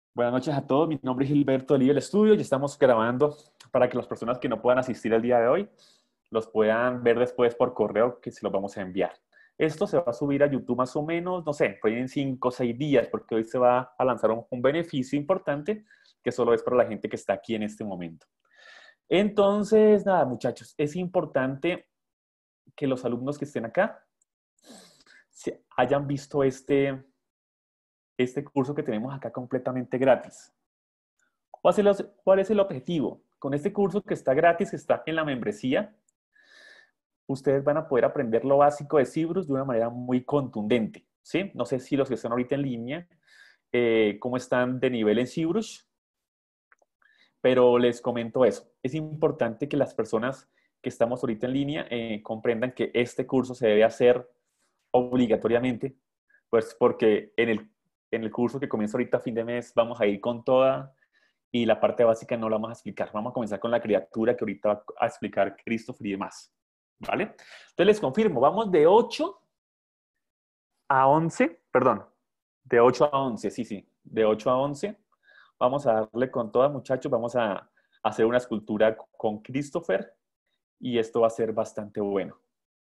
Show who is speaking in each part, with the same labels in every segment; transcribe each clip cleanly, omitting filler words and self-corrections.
Speaker 1: Buenas noches a todos, mi nombre es Gilberto de Libre Estudio y estamos grabando para que las personas que no puedan asistir el día de hoy los puedan ver después por correo que se los vamos a enviar. Esto se va a subir a YouTube más o menos, no sé, pues en 5 o 6 días porque hoy se va a lanzar un beneficio importante que solo es para la gente que está aquí en este momento. Entonces, nada, muchachos, es importante que los alumnos que estén acá hayan visto este curso que tenemos acá completamente gratis. ¿Cuál es el objetivo? Con este curso que está gratis, que está en la membresía, ustedes van a poder aprender lo básico de Cybrus de una manera muy contundente, ¿sí? No sé si los que están ahorita en línea, cómo están de nivel en Cybrus, pero les comento eso. Es importante que las personas que estamos ahorita en línea comprendan que este curso se debe hacer obligatoriamente, pues porque en el curso que comienza ahorita a fin de mes vamos a ir con toda y la parte básica no la vamos a explicar. Vamos a comenzar con la criatura que ahorita va a explicar Christopher y demás. ¿Vale? Entonces les confirmo, vamos de 8 a 11, perdón, de 8 a 11, sí, sí, de 8 a 11. Vamos a darle con todas, muchachos, vamos a hacer una escultura con Christopher y esto va a ser bastante bueno.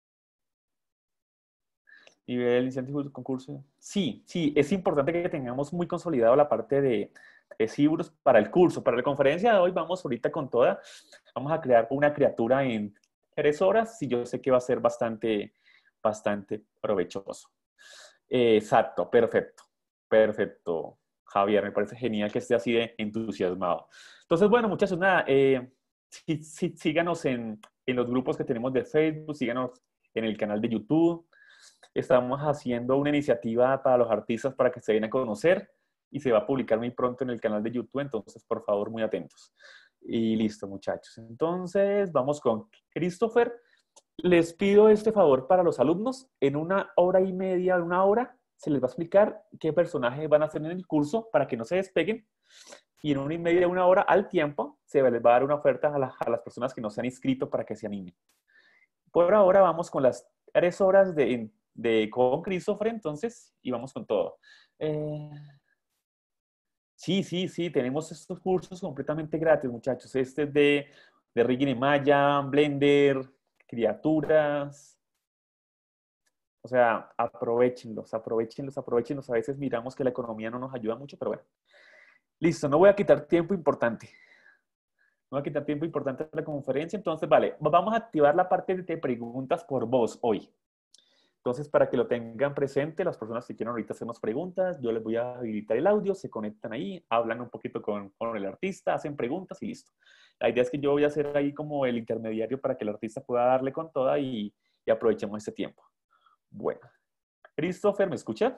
Speaker 1: Nivel iniciante concurso. Sí, sí, es importante que tengamos muy consolidado la parte de Cybrus para el curso. Para la conferencia de hoy vamos ahorita con toda. Vamos a crear una criatura en 3 horas y yo sé que va a ser bastante provechoso. Exacto, perfecto. Perfecto, Javier. Me parece genial que esté así de entusiasmado. Entonces, bueno, muchachos, nada, síganos en los grupos que tenemos de Facebook, síganos en el canal de YouTube. Estamos haciendo una iniciativa para los artistas para que se den a conocer y se va a publicar muy pronto en el canal de YouTube, entonces por favor muy atentos. Y listo, muchachos. Entonces vamos con Christopher. Les pido este favor para los alumnos. En 1 hora y media, 1 hora, se les va a explicar qué personajes van a hacer en el curso para que no se despeguen. Y en 1 hora y media, 1 hora al tiempo, se les va a dar una oferta a las personas que no se han inscrito para que se animen. Por ahora vamos con las 3 horas con Christopher, entonces, y vamos con todo. Eh, sí, sí, sí, tenemos estos cursos completamente gratis, muchachos. Este es de Rigging en Maya, Blender, criaturas. O sea, aprovechenlos, aprovechenlos, aprovechenlos. A veces miramos que la economía no nos ayuda mucho, pero bueno. Listo, no voy a quitar tiempo importante. No voy a quitar tiempo importante de la conferencia. Entonces, vale, vamos a activar la parte de preguntas por voz hoy. Entonces, para que lo tengan presente, las personas que quieran ahorita hacernos preguntas, yo les voy a habilitar el audio, se conectan ahí, hablan un poquito con el artista, hacen preguntas y listo. La idea es que yo voy a ser ahí como el intermediario para que el artista pueda darle con toda y aprovechemos este tiempo. Bueno, Christopher, ¿me escucha?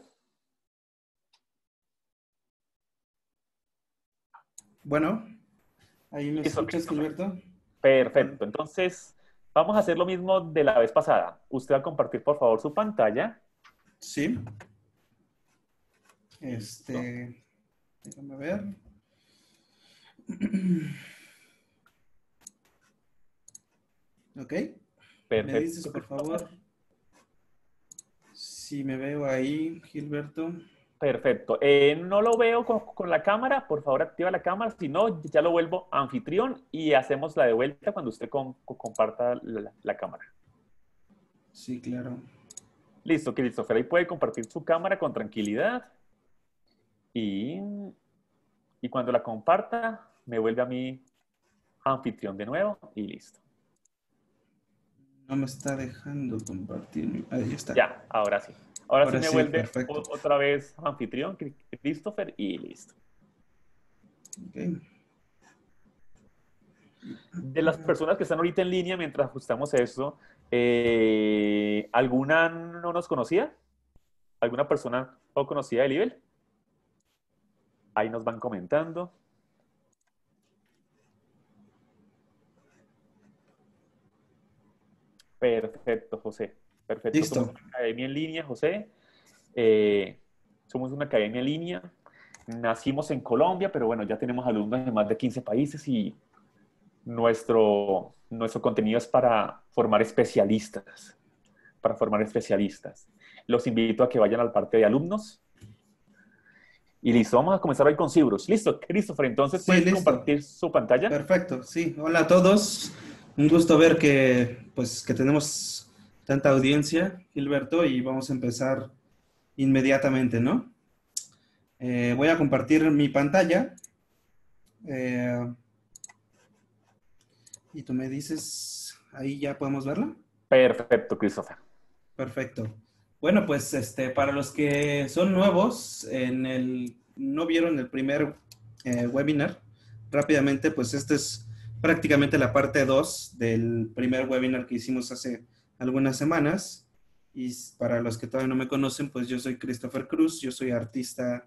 Speaker 2: Bueno, ahí me
Speaker 1: Listo,
Speaker 2: escuchas,
Speaker 1: Christopher.
Speaker 2: Gilberto. Bueno,
Speaker 1: Perfecto. Entonces, vamos a hacer lo mismo de la vez pasada. Usted va a compartir, por favor, su pantalla.
Speaker 2: sí.
Speaker 1: Listo.
Speaker 2: Déjame ver. Ok. Me dices,
Speaker 1: Perfecto,
Speaker 2: por
Speaker 1: Christopher.
Speaker 2: favor, si me veo ahí, Gilberto.
Speaker 1: Perfecto. No lo veo con la cámara. Por favor, activa la cámara. Si no, ya lo vuelvo anfitrión y hacemos la de vuelta cuando usted comparta la cámara.
Speaker 2: Sí, claro.
Speaker 1: Listo, Christopher. Ahí puede compartir su cámara con tranquilidad y, y cuando la comparta, me vuelve a mí anfitrión de nuevo y listo.
Speaker 2: No me está dejando compartir. Ahí está.
Speaker 1: Ya, ahora sí. Ahora sí
Speaker 2: Ahora
Speaker 1: me
Speaker 2: sí,
Speaker 1: vuelve
Speaker 2: perfecto.
Speaker 1: otra vez anfitrión, Christopher, y listo.
Speaker 2: Ok.
Speaker 1: De las personas que están ahorita en línea mientras ajustamos eso, ¿alguna no nos conocía? ¿Alguna persona no conocida de nivel? Ahí nos van comentando. Perfecto, José. Perfecto. Somos
Speaker 2: Listo.
Speaker 1: una academia en línea, José. Eh, somos una academia en línea. Nacimos en Colombia, pero bueno, ya tenemos alumnos de más de 15 países y nuestro contenido es para formar especialistas. Para formar especialistas. Los invito a que vayan al parte de alumnos Y listo, vamos a comenzar hoy con ZBrush. Listo, Christopher, entonces
Speaker 2: Sí,
Speaker 1: puedes
Speaker 2: listo.
Speaker 1: compartir su pantalla.
Speaker 2: Perfecto, sí. Hola a todos. Un gusto ver que, pues, que tenemos tanta audiencia, Gilberto, y vamos a empezar inmediatamente, ¿no? Voy a compartir mi pantalla eh, y tú me dices, ahí ya podemos verla.
Speaker 1: Perfecto, Christopher.
Speaker 2: Perfecto. Bueno, pues para los que son nuevos, no vieron el primer webinar, rápidamente, pues esta es prácticamente la parte 2 del primer webinar que hicimos hace algunas semanas. Y para los que todavía no me conocen, pues yo soy Christopher Cruz, yo soy artista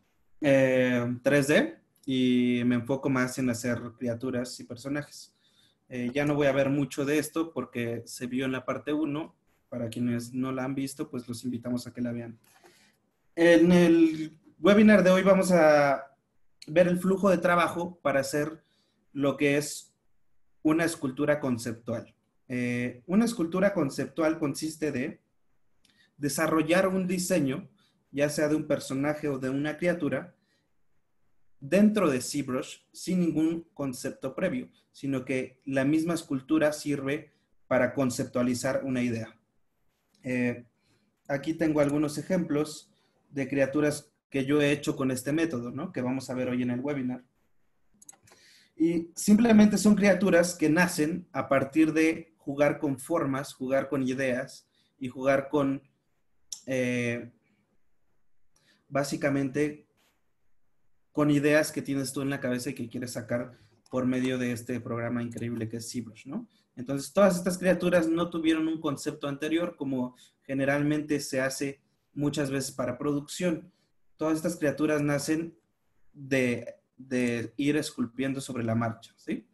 Speaker 2: 3D y me enfoco más en hacer criaturas y personajes. Ya no voy a ver mucho de esto porque se vio en la parte 1. Para quienes no la han visto, pues los invitamos a que la vean. En el webinar de hoy vamos a ver el flujo de trabajo para hacer lo que es una escultura conceptual. Una escultura conceptual consiste de desarrollar un diseño, ya sea de un personaje o de una criatura, dentro de ZBrush sin ningún concepto previo, sino que la misma escultura sirve para conceptualizar una idea. Aquí tengo algunos ejemplos de criaturas que yo he hecho con este método, ¿no? Que vamos a ver hoy en el webinar. Y simplemente son criaturas que nacen a partir de jugar con formas, jugar con ideas y jugar con, básicamente, con ideas que tienes tú en la cabeza y que quieres sacar por medio de este programa increíble que es ZBrush, ¿no? Entonces, todas estas criaturas no tuvieron un concepto anterior, como generalmente se hace muchas veces para producción. Todas estas criaturas nacen de ir esculpiendo sobre la marcha, ¿sí?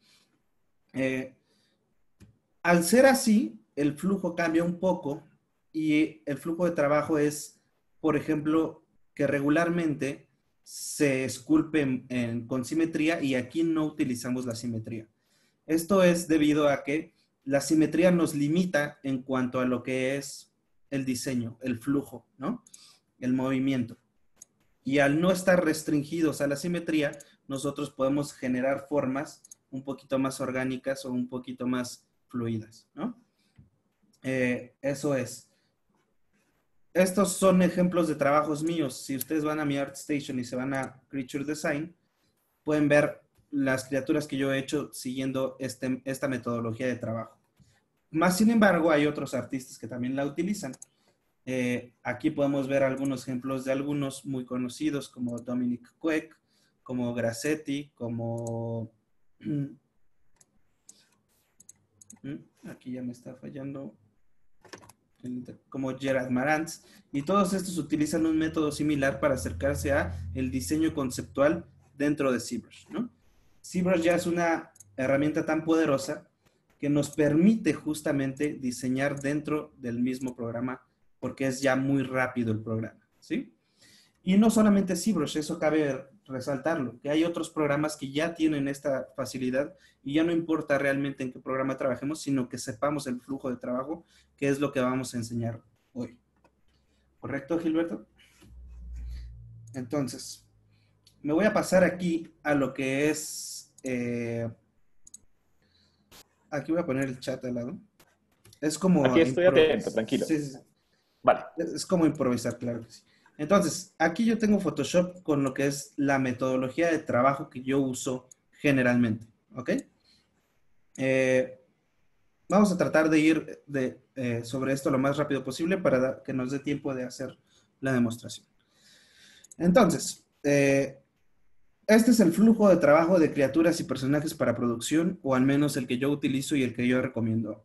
Speaker 2: Al ser así, el flujo cambia un poco y el flujo de trabajo es, por ejemplo, que regularmente se esculpe con simetría y aquí no utilizamos la simetría. Esto es debido a que la simetría nos limita en cuanto a lo que es el diseño, el flujo, ¿no? El movimiento. Y al no estar restringidos a la simetría, nosotros podemos generar formas un poquito más orgánicas o un poquito más fluidas, ¿no? Eso es. Estos son ejemplos de trabajos míos. Si ustedes van a mi ArtStation y se van a Creature Design, pueden ver las criaturas que yo he hecho siguiendo esta metodología de trabajo. Más sin embargo, hay otros artistas que también la utilizan. Aquí podemos ver algunos ejemplos de algunos muy conocidos como Dominic Queck, como Grassetti, como... Aquí ya me está fallando. Como Gerard Marantz, y todos estos utilizan un método similar para acercarse a el diseño conceptual dentro de ZBrush, ¿no? ZBrush ya es una herramienta tan poderosa que nos permite justamente diseñar dentro del mismo programa porque es ya muy rápido el programa, ¿sí? Y no solamente ZBrush, eso cabe resaltarlo, que hay otros programas que ya tienen esta facilidad y ya no importa realmente en qué programa trabajemos, sino que sepamos el flujo de trabajo, que es lo que vamos a enseñar hoy. ¿Correcto, Gilberto? Entonces, me voy a pasar aquí a lo que es... aquí voy a poner el chat al lado. Es como
Speaker 1: Aquí estoy atento, tranquilo.
Speaker 2: sí, sí.
Speaker 1: Vale.
Speaker 2: Es como improvisar, claro que sí. Entonces, aquí yo tengo Photoshop con lo que es la metodología de trabajo que yo uso generalmente, ¿ok? Vamos a tratar de ir sobre esto lo más rápido posible para que nos dé tiempo de hacer la demostración. Entonces, este es el flujo de trabajo de criaturas y personajes para producción, o al menos el que yo utilizo y el que yo recomiendo.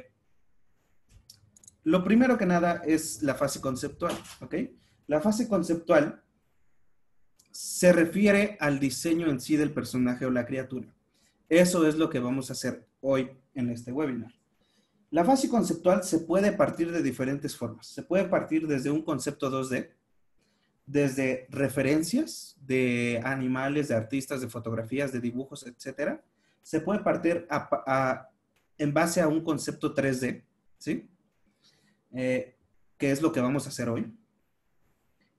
Speaker 2: Lo primero que nada es la fase conceptual, ¿ok? La fase conceptual se refiere al diseño en sí del personaje o la criatura. Eso es lo que vamos a hacer hoy en este webinar. La fase conceptual se puede partir de diferentes formas. Se puede partir desde un concepto 2D, desde referencias de animales, de artistas, de fotografías, de dibujos, etc. Se puede partir en base a un concepto 3D, ¿sí? Que es lo que vamos a hacer hoy.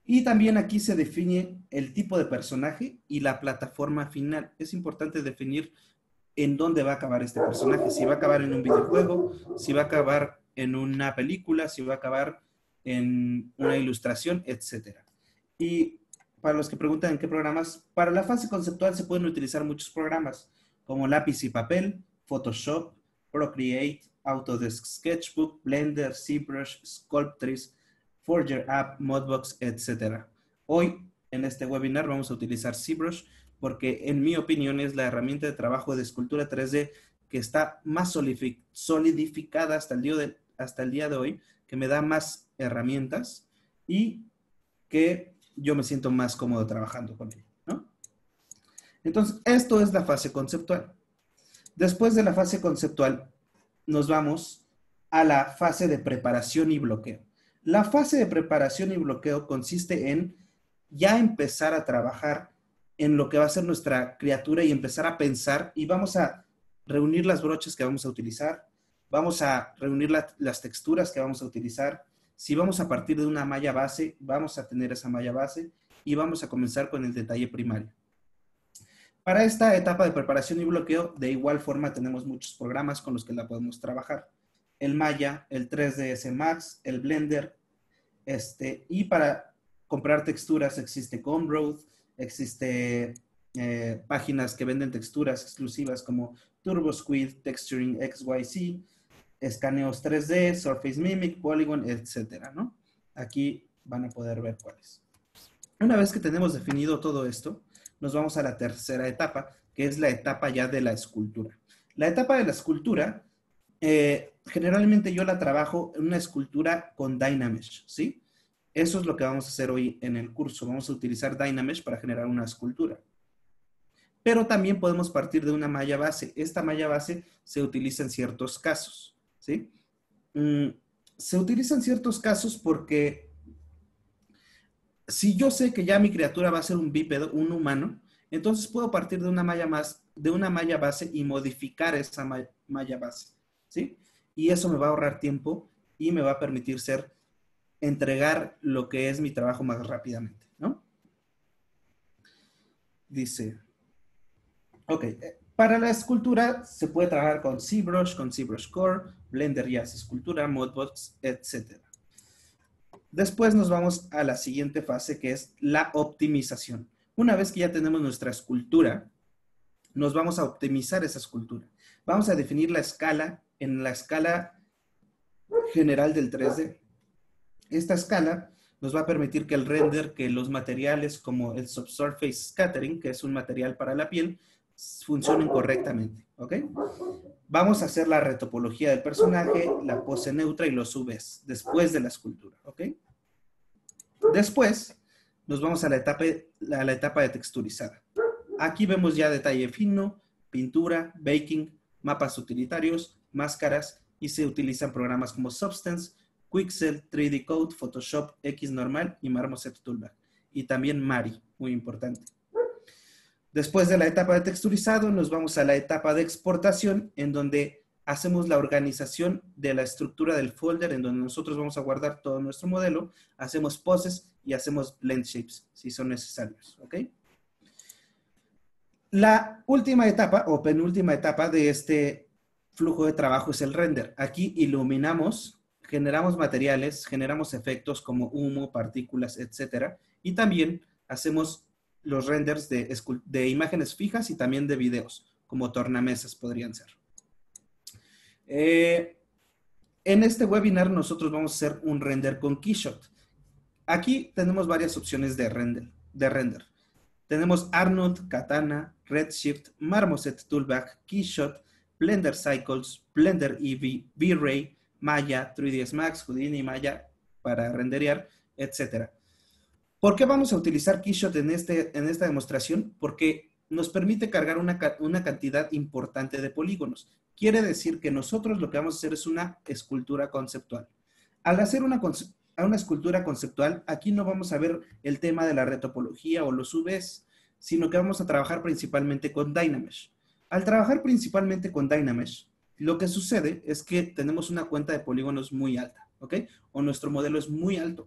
Speaker 2: Y también aquí se define el tipo de personaje y la plataforma final. Es importante definir en dónde va a acabar este personaje. Si va a acabar en un videojuego, si va a acabar en una película, si va a acabar en una ilustración, etcétera. Y para los que preguntan en qué programas, para la fase conceptual se pueden utilizar muchos programas como lápiz y papel, Photoshop, Procreate, Autodesk Sketchbook, Blender, ZBrush, Sculptris, Forger App, Modbox, etcétera. Hoy en este webinar vamos a utilizar ZBrush porque en mi opinión es la herramienta de trabajo de escultura 3D que está más solidificada hasta el día de hoy, que me da más herramientas y que yo me siento más cómodo trabajando con ella, ¿no? Entonces, esto es la fase conceptual. Después de la fase conceptual, nos vamos a la fase de preparación y bloqueo. La fase de preparación y bloqueo consiste en ya empezar a trabajar en lo que va a ser nuestra criatura y empezar a pensar y vamos a reunir las brochas que vamos a utilizar, vamos a reunir las texturas que vamos a utilizar. Si vamos a partir de una malla base, vamos a tener esa malla base y vamos a comenzar con el detalle primario. Para esta etapa de preparación y bloqueo, de igual forma tenemos muchos programas con los que la podemos trabajar. El Maya, el 3ds Max, el Blender, y para comprar texturas existe Gumroad, existe páginas que venden texturas exclusivas como TurboSquid, Texturing XYZ, escaneos 3D, Surface Mimic, Polygon, etcétera, ¿no? Aquí van a poder ver cuáles. Una vez que tenemos definido todo esto, nos vamos a la tercera etapa, que es la etapa ya de la escultura. La etapa de la escultura, generalmente yo la trabajo en una escultura con Dynamesh, ¿sí? Eso es lo que vamos a hacer hoy en el curso. Vamos a utilizar Dynamesh para generar una escultura. Pero también podemos partir de una malla base. Esta malla base se utiliza en ciertos casos, ¿sí? Se utiliza en ciertos casos porque si yo sé que ya mi criatura va a ser un bípedo, un humano, entonces puedo partir de una malla base y modificar esa malla base, ¿sí? Y eso me va a ahorrar tiempo y me va a permitir entregar lo que es mi trabajo más rápidamente, ¿no? Dice, ok, para la escultura se puede trabajar con ZBrush, con ZBrush Core, Blender ya hace escultura, Modbox, etc. Después nos vamos a la siguiente fase, que es la optimización. Una vez que ya tenemos nuestra escultura, nos vamos a optimizar esa escultura. Vamos a definir la escala en la escala general del 3D. Esta escala nos va a permitir que el render, que los materiales como el subsurface scattering, que es un material para la piel, funcionen correctamente, ¿ok? Vamos a hacer la retopología del personaje, la pose neutra y los UVs después de la escultura, ¿ok? Después nos vamos a la etapa de texturizada. Aquí vemos ya detalle fino, pintura, baking, mapas utilitarios, máscaras y se utilizan programas como Substance, Quixel, 3D Code, Photoshop, Xnormal y Marmoset Toolbar. Y también Mari, muy importante. Después de la etapa de texturizado, nos vamos a la etapa de exportación, en donde hacemos la organización de la estructura del folder, en donde nosotros vamos a guardar todo nuestro modelo, hacemos poses y hacemos blend shapes, si son necesarios, ¿ok? La última etapa, o penúltima etapa de este flujo de trabajo es el render. Aquí iluminamos, generamos materiales, generamos efectos como humo, partículas, etcétera, y también hacemos los renders de imágenes fijas y también de videos, como tornamesas podrían ser. En este webinar nosotros vamos a hacer un render con Keyshot. Aquí tenemos varias opciones de render. Tenemos Arnold, Katana, Redshift, Marmoset Toolbar, Keyshot, Blender Cycles, Blender EV, V-Ray, Maya, 3ds Max, Houdini, Maya para renderear, etc. ¿Por qué vamos a utilizar Keyshot en esta demostración? Porque nos permite cargar una cantidad importante de polígonos. Quiere decir que nosotros lo que vamos a hacer es una escultura conceptual. Al hacer una escultura conceptual, aquí no vamos a ver el tema de la retopología o los UVs, sino que vamos a trabajar principalmente con Dynamesh. Al trabajar principalmente con Dynamesh, lo que sucede es que tenemos una cuenta de polígonos muy alta, ¿ok? O nuestro modelo es muy alto.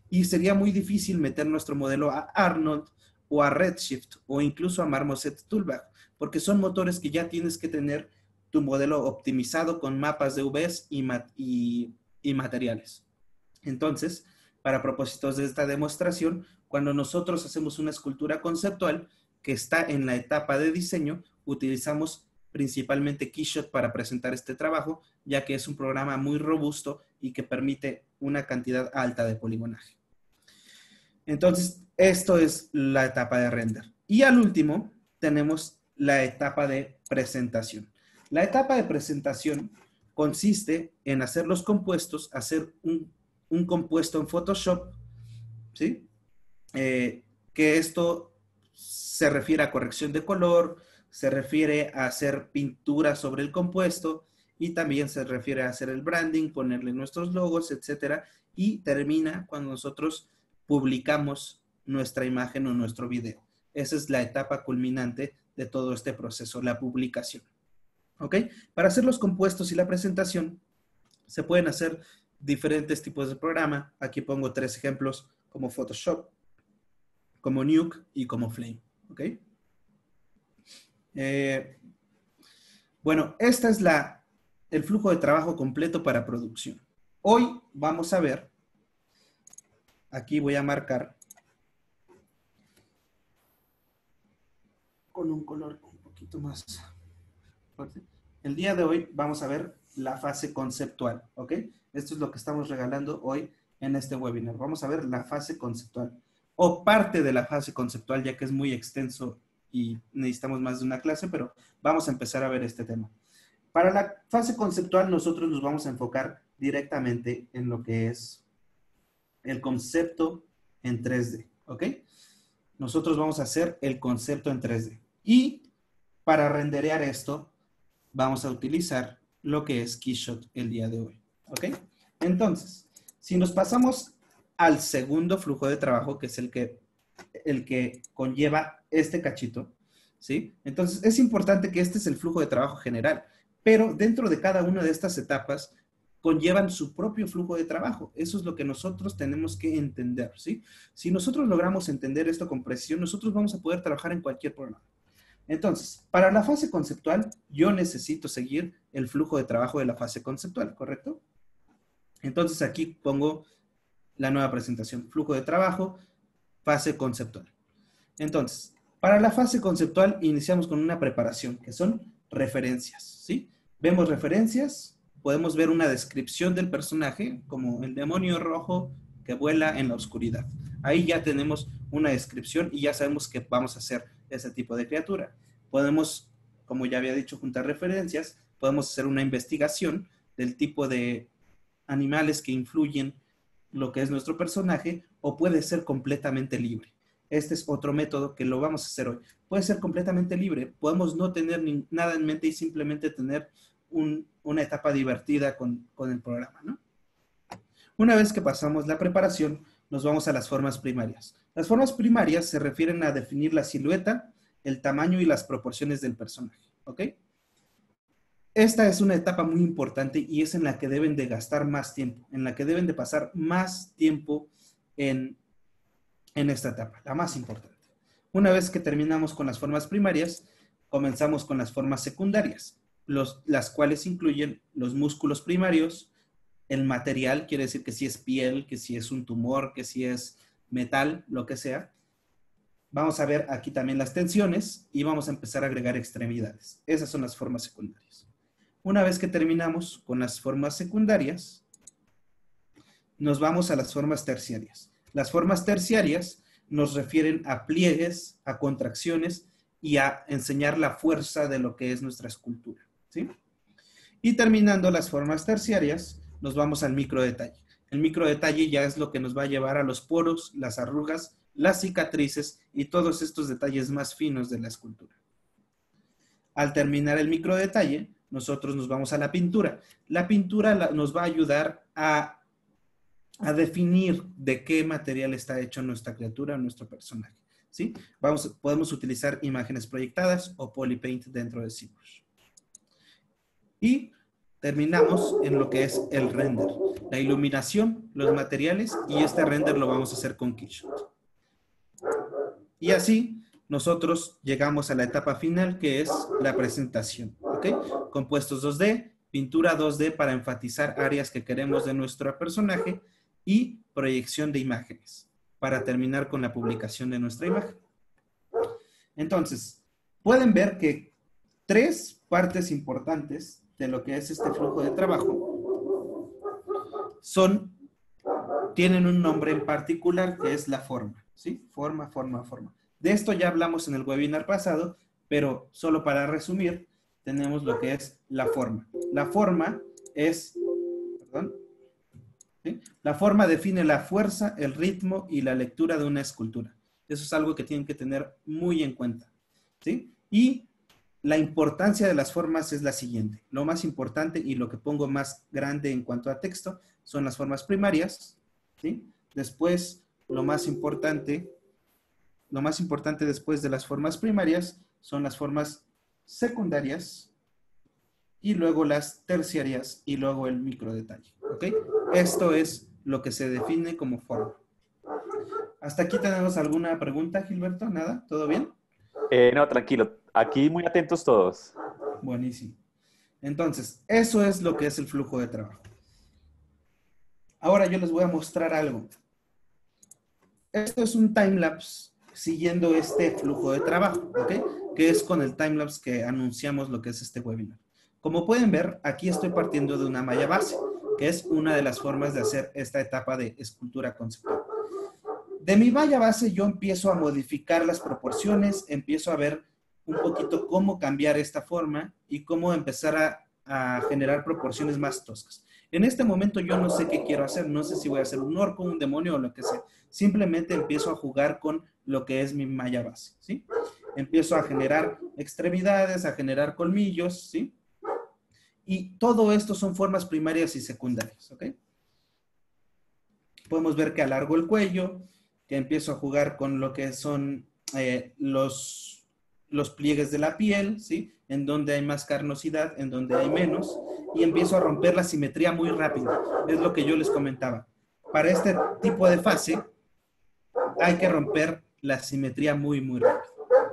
Speaker 2: Y sería muy difícil meter nuestro modelo a Arnold o a Redshift o incluso a Marmoset Toolbag, porque son motores que ya tienes que tener tu modelo optimizado con mapas de UVs y materiales. Entonces, para propósitos de esta demostración, cuando nosotros hacemos una escultura conceptual que está en la etapa de diseño, utilizamos principalmente Keyshot para presentar este trabajo, ya que es un programa muy robusto y que permite una cantidad alta de poligonaje. Entonces, esto es la etapa de render. Y al último, tenemos la etapa de presentación. La etapa de presentación consiste en hacer los compuestos, hacer un compuesto en Photoshop, ¿sí? Que esto se refiere a corrección de color, se refiere a hacer pintura sobre el compuesto y también se refiere a hacer el branding, ponerle nuestros logos, etcétera, y termina cuando nosotros publicamos nuestra imagen o nuestro video. Esa es la etapa culminante de todo este proceso, la publicación. ¿Ok? Para hacer los compuestos y la presentación, se pueden hacer diferentes tipos de programa. Aquí pongo 3 ejemplos, como Photoshop, como Nuke y como Flame. ¿Ok? Bueno, este es el flujo de trabajo completo para producción. Hoy vamos a ver, aquí voy a marcar con un color un poquito más fuerte. El día de hoy vamos a ver la fase conceptual, ¿ok? Esto es lo que estamos regalando hoy en este webinar. Vamos a ver la fase conceptual o parte de la fase conceptual, ya que es muy extenso y necesitamos más de una clase, pero vamos a empezar a ver este tema. Para la fase conceptual, nosotros nos vamos a enfocar directamente en lo que es el concepto en 3D, ¿ok? Nosotros vamos a hacer el concepto en 3D. Y para renderear esto, vamos a utilizar lo que es Keyshot el día de hoy, ¿ok? Entonces, si nos pasamos al segundo flujo de trabajo, que es el que conlleva este cachito, ¿sí? Entonces, es importante que este es el flujo de trabajo general, pero dentro de cada una de estas etapas conllevan su propio flujo de trabajo. Eso es lo que nosotros tenemos que entender, ¿sí? Si nosotros logramos entender esto con precisión, nosotros vamos a poder trabajar en cualquier programa. Entonces, para la fase conceptual, yo necesito seguir el flujo de trabajo de la fase conceptual, ¿correcto? Entonces, aquí pongo la nueva presentación, flujo de trabajo, fase conceptual. Entonces, para la fase conceptual iniciamos con una preparación, que son referencias, ¿sí? Vemos referencias, podemos ver una descripción del personaje, como el demonio rojo que vuela en la oscuridad. Ahí ya tenemos una descripción y ya sabemos que vamos a hacer ese tipo de criatura. Podemos, como ya había dicho, juntar referencias, podemos hacer una investigación del tipo de animales que influyen lo que es nuestro personaje, o puede ser completamente libre. Este es otro método que lo vamos a hacer hoy. Puede ser completamente libre. Podemos no tener nada en mente y simplemente tener una etapa divertida con el programa, ¿no? Una vez que pasamos la preparación, nos vamos a las formas primarias. Las formas primarias se refieren a definir la silueta, el tamaño y las proporciones del personaje, ¿ok? Esta es una etapa muy importante y es en la que deben de gastar más tiempo, en la que deben de pasar más tiempo en esta etapa, la más importante. Una vez que terminamos con las formas primarias, comenzamos con las formas secundarias, las cuales incluyen los músculos primarios, el material, quiere decir que si es piel, que si es un tumor, que si es metal, lo que sea. Vamos a ver aquí también las tensiones y vamos a empezar a agregar extremidades. Esas son las formas secundarias. Una vez que terminamos con las formas secundarias, nos vamos a las formas terciarias. Las formas terciarias nos refieren a pliegues, a contracciones y a enseñar la fuerza de lo que es nuestra escultura, ¿sí? Y terminando las formas terciarias, nos vamos al microdetalle. El microdetalle ya es lo que nos va a llevar a los poros, las arrugas, las cicatrices y todos estos detalles más finos de la escultura. Al terminar el microdetalle, nosotros nos vamos a la pintura. La pintura nos va a ayudar a definir de qué material está hecho nuestra criatura, nuestro personaje, ¿sí? Podemos utilizar imágenes proyectadas o polypaint dentro de ZBrush. Y terminamos en lo que es el render. La iluminación, los materiales, y este render lo vamos a hacer con Keyshot. Y así nosotros llegamos a la etapa final, que es la presentación, ¿ok? Compuestos 2D, pintura 2D para enfatizar áreas que queremos de nuestro personaje y proyección de imágenes para terminar con la publicación de nuestra imagen. Entonces, pueden ver que 3 partes importantes de lo que es este flujo de trabajo tienen un nombre en particular, que es la forma, ¿sí? Forma, forma, forma. De esto ya hablamos en el webinar pasado, pero solo para resumir, tenemos lo que es la forma. La forma es, perdón, ¿sí? La forma define la fuerza, el ritmo y la lectura de una escultura. Eso es algo que tienen que tener muy en cuenta, ¿sí? Y la importancia de las formas es la siguiente. Lo más importante y lo que pongo más grande en cuanto a texto son las formas primarias, ¿sí? Después, lo más importante después de las formas primarias son las formas secundarias y luego las terciarias y luego el microdetalle, ¿ok? Esto es lo que se define como forma. ¿Hasta aquí tenemos alguna pregunta, Gilberto? ¿Nada? ¿Todo bien?
Speaker 1: No, tranquilo. Aquí muy atentos todos.
Speaker 2: Buenísimo. Entonces, eso es lo que es el flujo de trabajo. Ahora yo les voy a mostrar algo. Esto es un timelapse siguiendo este flujo de trabajo, ¿ok? Que es con el timelapse que anunciamos lo que es este webinar. Como pueden ver, aquí estoy partiendo de una malla base, que es una de las formas de hacer esta etapa de escultura conceptual. De mi malla base yo empiezo a modificar las proporciones, empiezo a ver un poquito cómo cambiar esta forma y cómo empezar a generar proporciones más toscas. En este momento yo no sé qué quiero hacer, no sé si voy a hacer un orco, un demonio o lo que sea. Simplemente empiezo a jugar con lo que es mi malla base, ¿sí? Empiezo a generar extremidades, a generar colmillos, ¿sí? Y todo esto son formas primarias y secundarias, ¿ok? Podemos ver que alargo el cuello, que empiezo a jugar con lo que son los pliegues de la piel, ¿sí? En donde hay más carnosidad, en donde hay menos, y empiezo a romper la simetría muy rápido. Es lo que yo les comentaba. Para este tipo de fase, hay que romper la simetría muy, muy rápido.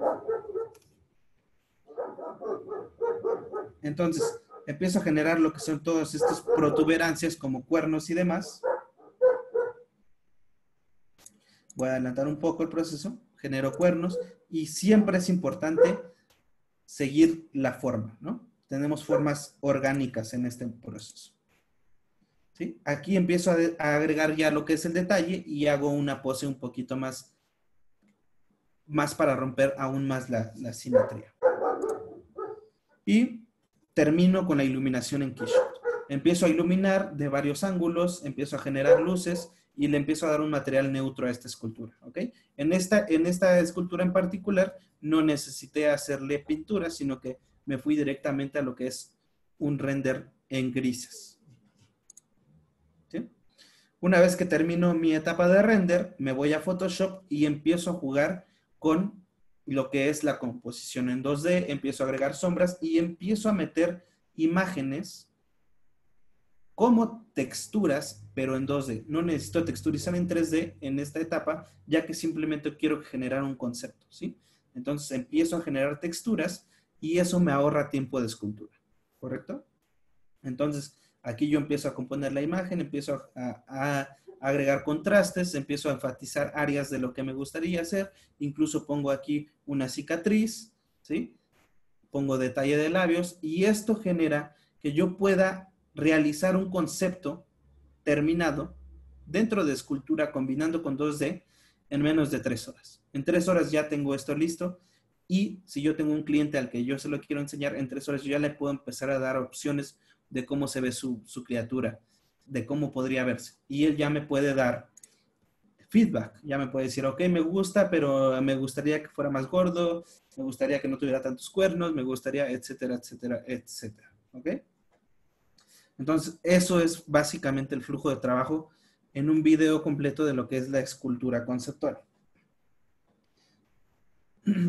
Speaker 2: Entonces, empiezo a generar lo que son todas estas protuberancias como cuernos y demás. Voy a adelantar un poco el proceso, genero cuernos y siempre es importante seguir la forma, ¿no? Tenemos formas orgánicas en este proceso. ¿Sí? Aquí empiezo a agregar ya lo que es el detalle y hago una pose un poquito más para romper aún más la simetría. Y termino con la iluminación en Keyshot. Empiezo a iluminar de varios ángulos, empiezo a generar luces y le empiezo a dar un material neutro a esta escultura, ¿ok? En esta escultura en particular no necesité hacerle pintura, sino que me fui directamente a lo que es un render en grises. ¿Sí? Una vez que termino mi etapa de render, me voy a Photoshop y empiezo a jugar con lo que es la composición en 2D, empiezo a agregar sombras y empiezo a meter imágenes como texturas, pero en 2D. No necesito texturizar en 3D en esta etapa, ya que simplemente quiero generar un concepto, ¿sí? Entonces empiezo a generar texturas y eso me ahorra tiempo de escultura, ¿correcto? Entonces, aquí yo empiezo a componer la imagen, empiezo a agregar contrastes, empiezo a enfatizar áreas de lo que me gustaría hacer, incluso pongo aquí una cicatriz, ¿sí? Pongo detalle de labios y esto genera que yo pueda realizar un concepto terminado dentro de escultura combinando con 2D en menos de 3 horas. En 3 horas ya tengo esto listo y si yo tengo un cliente al que yo se lo quiero enseñar, en 3 horas yo ya le puedo empezar a dar opciones de cómo se ve su criatura, de cómo podría verse. Y él ya me puede dar feedback, ya me puede decir, ok, me gusta, pero me gustaría que fuera más gordo, me gustaría que no tuviera tantos cuernos, me gustaría, etcétera, etcétera, etcétera. ¿Ok? Entonces, eso es básicamente el flujo de trabajo en un video completo de lo que es la escultura conceptual.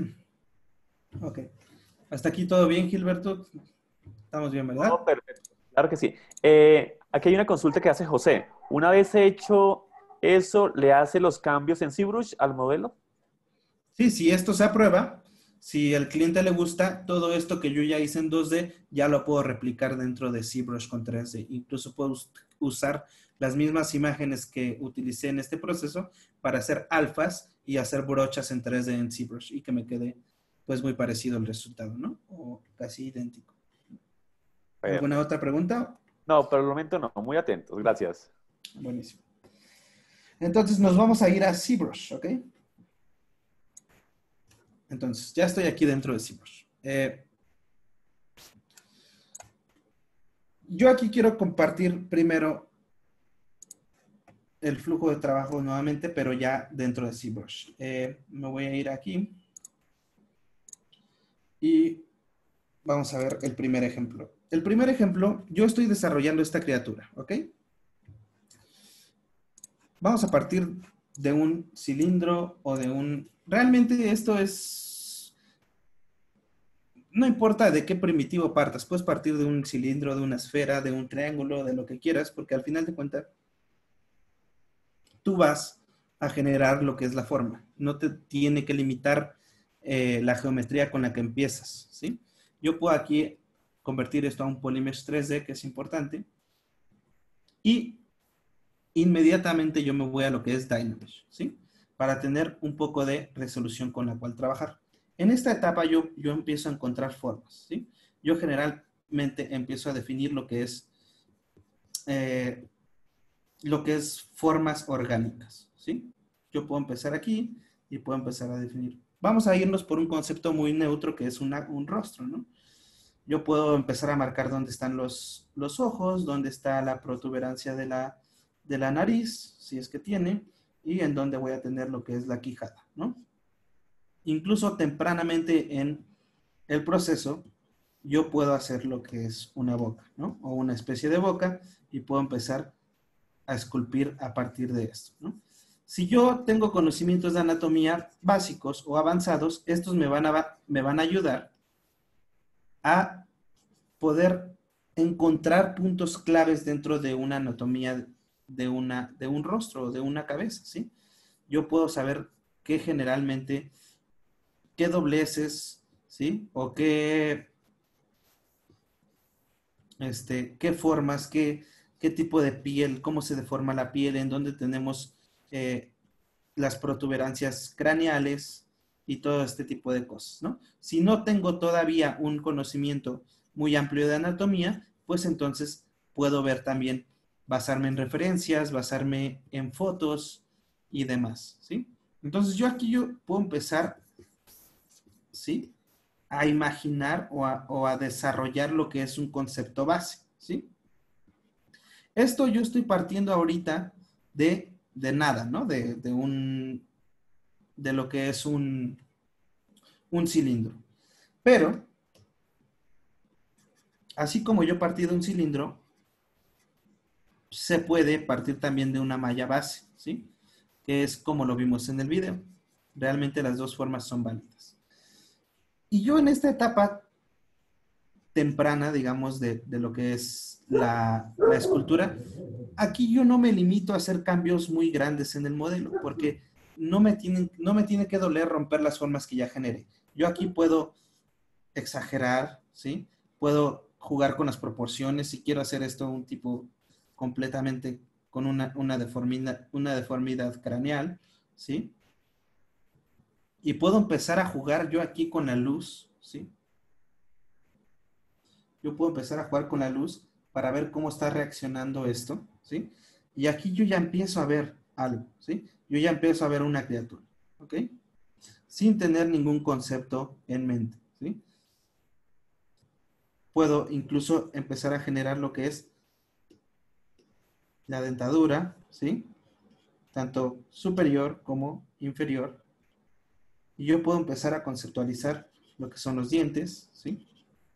Speaker 2: Ok. Hasta aquí todo bien, Gilberto. Estamos bien, ¿verdad?
Speaker 1: No, perfecto. Claro que sí. Aquí hay una consulta que hace José. Una vez hecho eso, ¿le hace los cambios en ZBrush al modelo?
Speaker 2: Sí, si esto se aprueba, si al cliente le gusta, todo esto que yo ya hice en 2D, ya lo puedo replicar dentro de ZBrush con 3D. Incluso puedo usar las mismas imágenes que utilicé en este proceso para hacer alfas y hacer brochas en 3D en ZBrush y que me quede pues muy parecido el resultado, ¿no? O casi idéntico. ¿Alguna
Speaker 1: Perfecto.
Speaker 2: otra pregunta?
Speaker 1: No, por el momento no. Muy atentos. Gracias.
Speaker 2: Buenísimo. Entonces nos vamos a ir a ZBrush, ¿ok? Entonces, ya estoy aquí dentro de ZBrush. Yo aquí quiero compartir primero el flujo de trabajo nuevamente, pero ya dentro de ZBrush. Me voy a ir aquí y vamos a ver el primer ejemplo. El primer ejemplo, yo estoy desarrollando esta criatura, ¿ok? Vamos a partir de un cilindro o de un... Realmente esto es... No importa de qué primitivo partas, puedes partir de un cilindro, de una esfera, de un triángulo, de lo que quieras, porque al final de cuentas tú vas a generar lo que es la forma. No te tiene que limitar la geometría con la que empiezas, ¿sí? Yo puedo aquí convertir esto a un Polymesh 3D, que es importante, y inmediatamente yo me voy a lo que es Dynamesh, ¿sí? Para tener un poco de resolución con la cual trabajar. En esta etapa yo empiezo a encontrar formas, ¿sí? Yo generalmente empiezo a definir eh, lo que es formas orgánicas, ¿sí? Yo puedo empezar aquí y puedo empezar a definir. Vamos a irnos por un concepto muy neutro que es un rostro, ¿no? Yo puedo empezar a marcar dónde están los ojos, dónde está la protuberancia de la nariz, si es que tiene, y en dónde voy a tener lo que es la quijada, ¿no? Incluso tempranamente en el proceso, yo puedo hacer lo que es una boca, ¿no? O una especie de boca y puedo empezar a esculpir a partir de esto, ¿no? Si yo tengo conocimientos de anatomía básicos o avanzados, estos me van a ayudar a poder encontrar puntos claves dentro de una anatomía de un rostro o de una cabeza, ¿sí? Yo puedo saber qué generalmente, qué dobleces, ¿sí? O qué formas, qué tipo de piel, cómo se deforma la piel, en dónde tenemos las protuberancias craneales y todo este tipo de cosas, ¿no? Si no tengo todavía un conocimiento muy amplio de anatomía, pues entonces puedo ver también, basarme en referencias, basarme en fotos y demás, ¿sí? Entonces yo puedo empezar, ¿sí? A imaginar o a desarrollar lo que es un concepto base, ¿sí? Esto yo estoy partiendo ahorita de nada, ¿no? De lo que es un cilindro. Pero, así como yo partí de un cilindro, se puede partir también de una malla base, ¿sí? Que es como lo vimos en el video. Realmente las dos formas son válidas. Y yo en esta etapa temprana, digamos, de lo que es la escultura, aquí yo no me limito a hacer cambios muy grandes en el modelo, porque no me tiene que doler romper las formas que ya generé. Yo aquí puedo exagerar, ¿sí? Puedo jugar con las proporciones. Si quiero hacer esto un tipo completamente con una deformidad craneal, ¿sí? Y puedo empezar a jugar yo aquí con la luz, ¿sí? Yo puedo empezar a jugar con la luz para ver cómo está reaccionando esto, ¿sí? Y aquí yo ya empiezo a ver algo, ¿sí? Yo ya empiezo a ver una criatura, ¿ok? Sin tener ningún concepto en mente, ¿sí? Puedo incluso empezar a generar lo que es la dentadura, ¿sí? Tanto superior como inferior. Y yo puedo empezar a conceptualizar lo que son los dientes, ¿sí?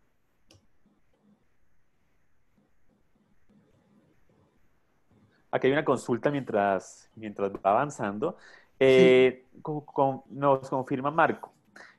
Speaker 1: Aquí hay una consulta mientras va avanzando.
Speaker 2: Sí,
Speaker 1: Nos confirma Marco.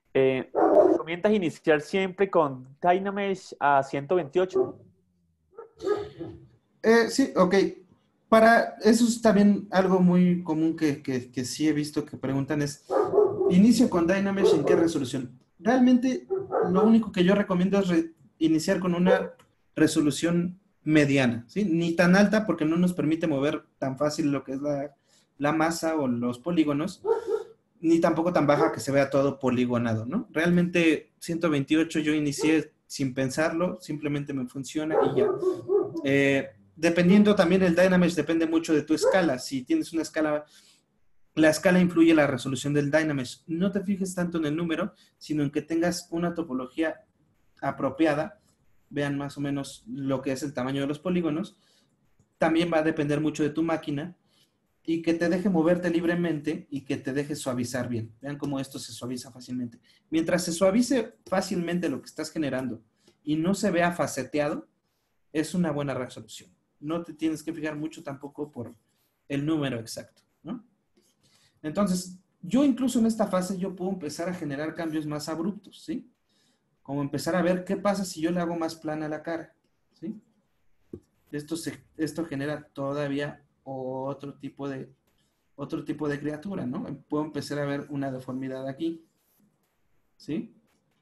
Speaker 1: ¿Recomiendas iniciar siempre con Dynamesh a 128?
Speaker 2: Sí, ok. Para eso es también algo muy común que sí he visto que preguntan es, inicio con Dynamesh, ¿en qué resolución? Realmente lo único que yo recomiendo es iniciar con una resolución mediana, ¿sí? Ni tan alta porque no nos permite mover tan fácil lo que es la masa o los polígonos, ni tampoco tan baja que se vea todo poligonado, ¿no? Realmente 128 yo inicié sin pensarlo, simplemente me funciona y ya. Dependiendo también el Dynamesh, depende mucho de tu escala. Si tienes una escala, la escala influye en la resolución del Dynamesh. No te fijes tanto en el número, sino en que tengas una topología apropiada. Vean más o menos lo que es el tamaño de los polígonos. También va a depender mucho de tu máquina y que te deje moverte libremente y que te deje suavizar bien. Vean cómo esto se suaviza fácilmente. Mientras se suavice fácilmente lo que estás generando y no se vea faceteado, es una buena resolución. No te tienes que fijar mucho tampoco por el número exacto, ¿no? Entonces, yo incluso en esta fase yo puedo empezar a generar cambios más abruptos, ¿sí? Como empezar a ver qué pasa si yo le hago más plana la cara, ¿sí? Esto genera todavía otro tipo de criatura, ¿no? Puedo empezar a ver una deformidad aquí, ¿sí?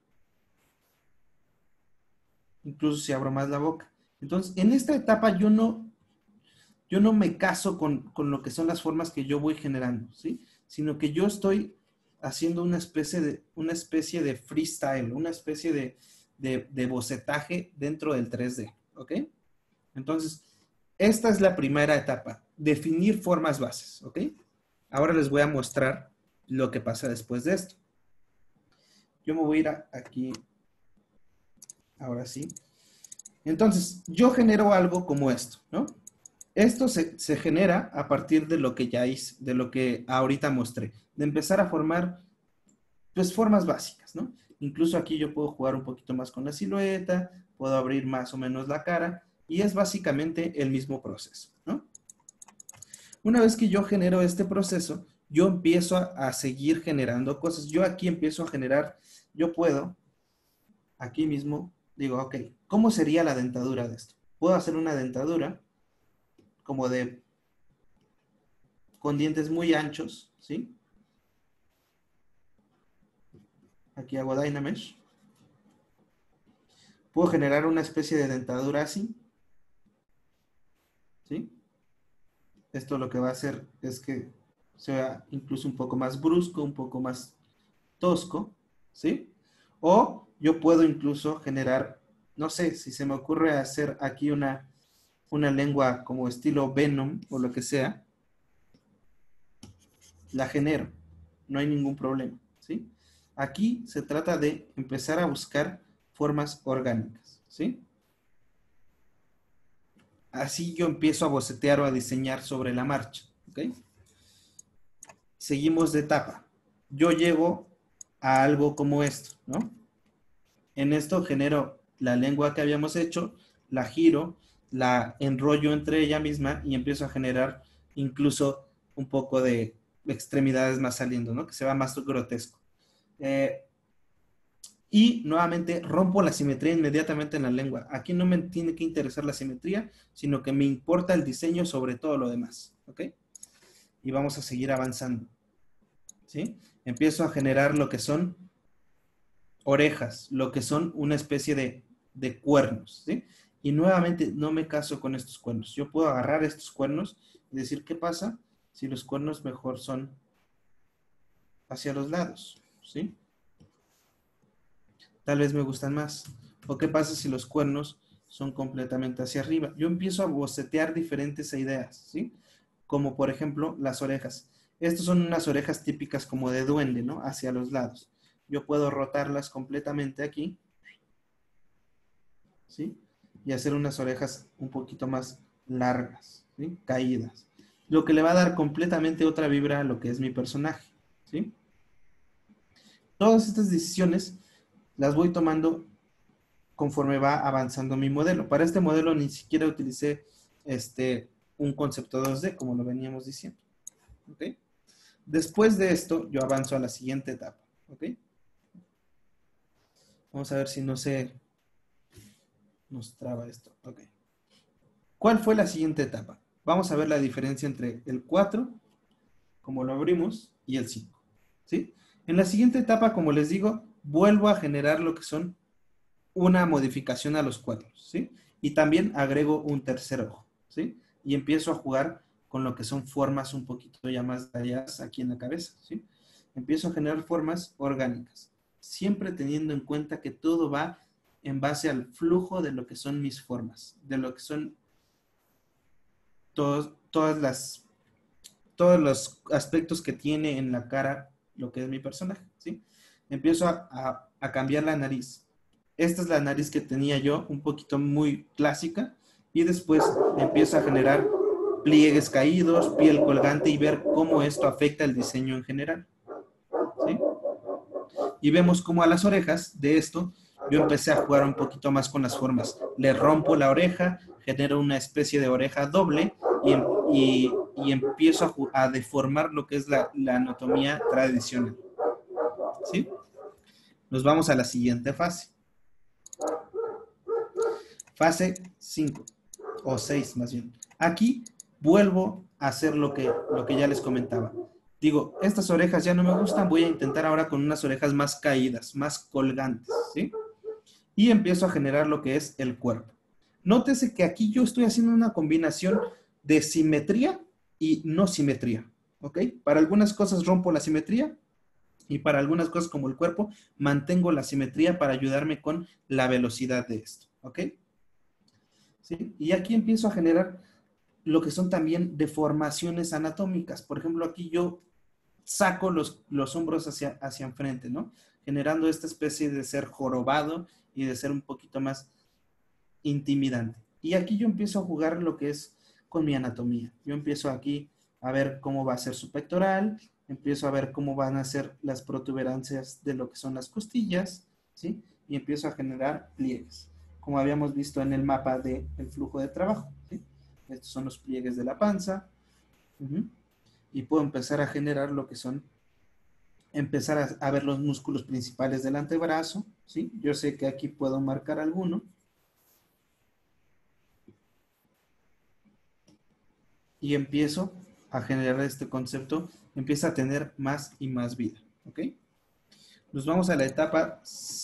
Speaker 2: Incluso si abro más la boca. Entonces, en esta etapa yo no me caso con lo que son las formas que yo voy generando, ¿sí? Sino que yo estoy haciendo una especie de freestyle, una especie de bocetaje dentro del 3D, ¿ok? Entonces, esta es la primera etapa, definir formas bases, ¿ok? Ahora les voy a mostrar lo que pasa después de esto. Yo me voy a ir aquí, ahora sí. Entonces, yo genero algo como esto, ¿no? Esto se genera a partir de lo que ya hice, de lo que ahorita mostré, de empezar a formar, pues, formas básicas, ¿no? Incluso aquí yo puedo jugar un poquito más con la silueta, puedo abrir más o menos la cara, y es básicamente el mismo proceso, ¿no? Una vez que yo genero este proceso, yo empiezo a seguir generando cosas. Yo aquí empiezo a generar, yo puedo, aquí mismo, digo, ok, ¿cómo sería la dentadura de esto? Puedo hacer una dentadura como de con dientes muy anchos, ¿sí? Aquí hago Dynamesh. Puedo generar una especie de dentadura así, ¿sí? Esto lo que va a hacer es que sea incluso un poco más brusco, un poco más tosco, ¿sí? O yo puedo incluso generar, no sé, si se me ocurre hacer aquí una lengua como estilo Venom o lo que sea, la genero, no hay ningún problema, ¿sí? Aquí se trata de empezar a buscar formas orgánicas, ¿sí? Así yo empiezo a bocetear o a diseñar sobre la marcha, ¿ok? Seguimos de etapa. Yo llego a algo como esto, ¿no? En esto genero la lengua que habíamos hecho, la giro, la enrollo entre ella misma y empiezo a generar incluso un poco de extremidades más saliendo, ¿no? Que se va más grotesco. Y nuevamente rompo la simetría inmediatamente en la lengua. Aquí no me tiene que interesar la simetría, sino que me importa el diseño sobre todo lo demás. ¿Ok? Y vamos a seguir avanzando. ¿Sí? Empiezo a generar lo que son orejas, lo que son una especie de cuernos. ¿Sí? Y nuevamente no me caso con estos cuernos. Yo puedo agarrar estos cuernos y decir, ¿qué pasa si los cuernos mejor son hacia los lados? ¿Sí? Tal vez me gustan más. ¿O qué pasa si los cuernos son completamente hacia arriba? Yo empiezo a bocetear diferentes ideas, ¿sí? Como por ejemplo las orejas. Estas son unas orejas típicas como de duende, ¿no? Hacia los lados. Yo puedo rotarlas completamente aquí, ¿sí? Y hacer unas orejas un poquito más largas, ¿sí? Caídas. Lo que le va a dar completamente otra vibra a lo que es mi personaje, ¿sí? Todas estas decisiones las voy tomando conforme va avanzando mi modelo. Para este modelo ni siquiera utilicé un concepto 2D, como lo veníamos diciendo. ¿Ok? Después de esto, yo avanzo a la siguiente etapa. ¿Ok? Vamos a ver si no se nos traba esto. Ok. ¿Cuál fue la siguiente etapa? Vamos a ver la diferencia entre el 4, como lo abrimos, y el 5. ¿Sí? En la siguiente etapa, como les digo, vuelvo a generar lo que son una modificación a los cuadros, ¿sí? Y también agrego un tercer ojo, ¿sí? Y empiezo a jugar con lo que son formas un poquito ya más talladas aquí en la cabeza, ¿sí? Empiezo a generar formas orgánicas, siempre teniendo en cuenta que todo va en base al flujo de lo que son mis formas, de lo que son todos los aspectos que tiene en la cara lo que es mi personaje, ¿sí? Empiezo a cambiar la nariz. Esta es la nariz que tenía yo, un poquito muy clásica, y después empiezo a generar pliegues caídos, piel colgante y ver cómo esto afecta el diseño en general, ¿sí? Y vemos cómo a las orejas de esto yo empecé a jugar un poquito más con las formas. Le rompo la oreja, genero una especie de oreja doble y empiezo a deformar lo que es la anatomía tradicional, ¿sí? Nos vamos a la siguiente fase. Fase 5 o 6 más bien. Aquí vuelvo a hacer lo que ya les comentaba. Digo, estas orejas ya no me gustan, voy a intentar ahora con unas orejas más caídas, más colgantes, ¿sí? Y empiezo a generar lo que es el cuerpo. Nótese que aquí yo estoy haciendo una combinación de simetría y no simetría, ¿ok? Para algunas cosas rompo la simetría y para algunas cosas como el cuerpo mantengo la simetría para ayudarme con la velocidad de esto, ¿ok? ¿Sí? Y aquí empiezo a generar lo que son también deformaciones anatómicas. Por ejemplo, aquí yo saco los hombros hacia enfrente, ¿no? Generando esta especie de ser jorobado y de ser un poquito más intimidante. Y aquí yo empiezo a jugar lo que es con mi anatomía. Yo empiezo aquí a ver cómo va a ser su pectoral, empiezo a ver cómo van a ser las protuberancias de lo que son las costillas, ¿sí? Y empiezo a generar pliegues, como habíamos visto en el mapa del flujo de trabajo, ¿sí? Estos son los pliegues de la panza. Y puedo empezar a generar lo que son, empezar a ver los músculos principales del antebrazo, ¿sí? Yo sé que aquí puedo marcar alguno. Y empiezo a generar este concepto, empieza a tener más y más vida, ¿ok? Nos vamos a la etapa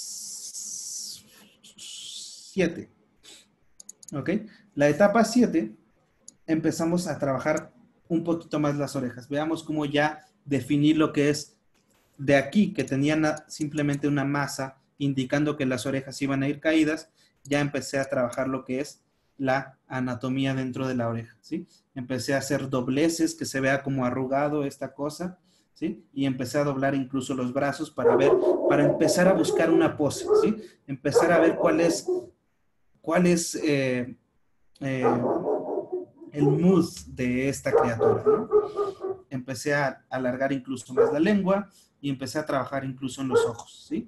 Speaker 2: 7, ¿ok? La etapa 7 empezamos a trabajar un poquito más las orejas. Veamos cómo ya definir lo que es de aquí, que tenían simplemente una masa indicando que las orejas iban a ir caídas, ya empecé a trabajar lo que es la anatomía dentro de la oreja, ¿sí? Empecé a hacer dobleces, que se vea como arrugado esta cosa, ¿sí? Y empecé a doblar incluso los brazos para ver, para empezar a buscar una pose, ¿sí? Empezar a ver cuál es el mood de esta criatura, ¿no? Empecé a alargar incluso más la lengua y empecé a trabajar incluso en los ojos, ¿sí?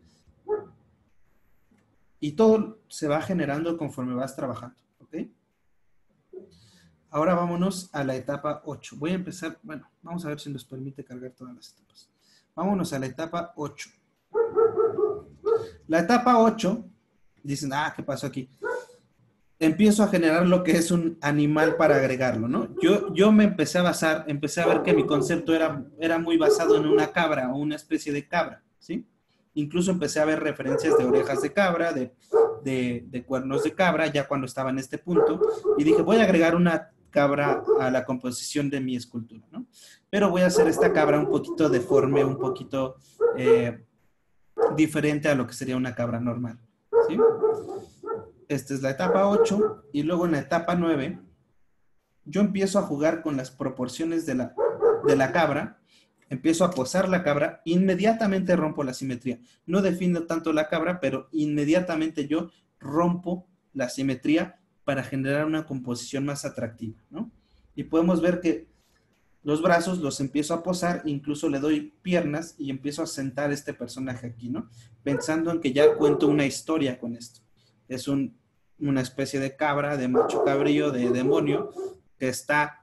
Speaker 2: Y todo se va generando conforme vas trabajando, ¿ok? Ahora vámonos a la etapa 8. Voy a empezar, bueno, vamos a ver si nos permite cargar todas las etapas. Vámonos a la etapa 8. La etapa 8, dicen, ¿qué pasó aquí? Empiezo a generar lo que es un animal para agregarlo, ¿no? Yo me empecé a ver que mi concepto era muy basado en una cabra o una especie de cabra, ¿sí? Incluso empecé a ver referencias de orejas de cabra, de cuernos de cabra, ya cuando estaba en este punto, y dije, voy a agregar una cabra a la composición de mi escultura, ¿no? Pero voy a hacer esta cabra un poquito deforme, un poquito diferente a lo que sería una cabra normal, ¿sí? Esta es la etapa 8 y luego en la etapa 9 yo empiezo a jugar con las proporciones de la cabra, empiezo a posar la cabra, inmediatamente rompo la simetría. No defino tanto la cabra, pero inmediatamente yo rompo la simetría para generar una composición más atractiva, ¿no? Y podemos ver que los brazos los empiezo a posar, incluso le doy piernas y empiezo a sentar este personaje aquí, ¿no? Pensando en que ya cuento una historia con esto. Es una especie de cabra, de macho cabrío, de demonio, que está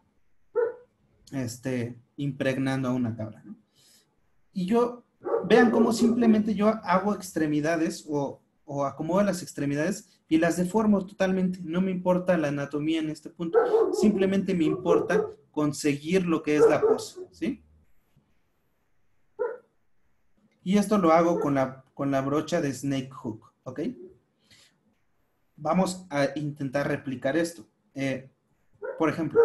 Speaker 2: impregnando a una cabra, ¿no? Y vean cómo simplemente yo hago extremidades o o acomodo las extremidades y las deformo totalmente. No me importa la anatomía en este punto. Simplemente me importa conseguir lo que es la pose, ¿sí? Y esto lo hago con la brocha de snake hook, ¿ok? Vamos a intentar replicar esto. Por ejemplo,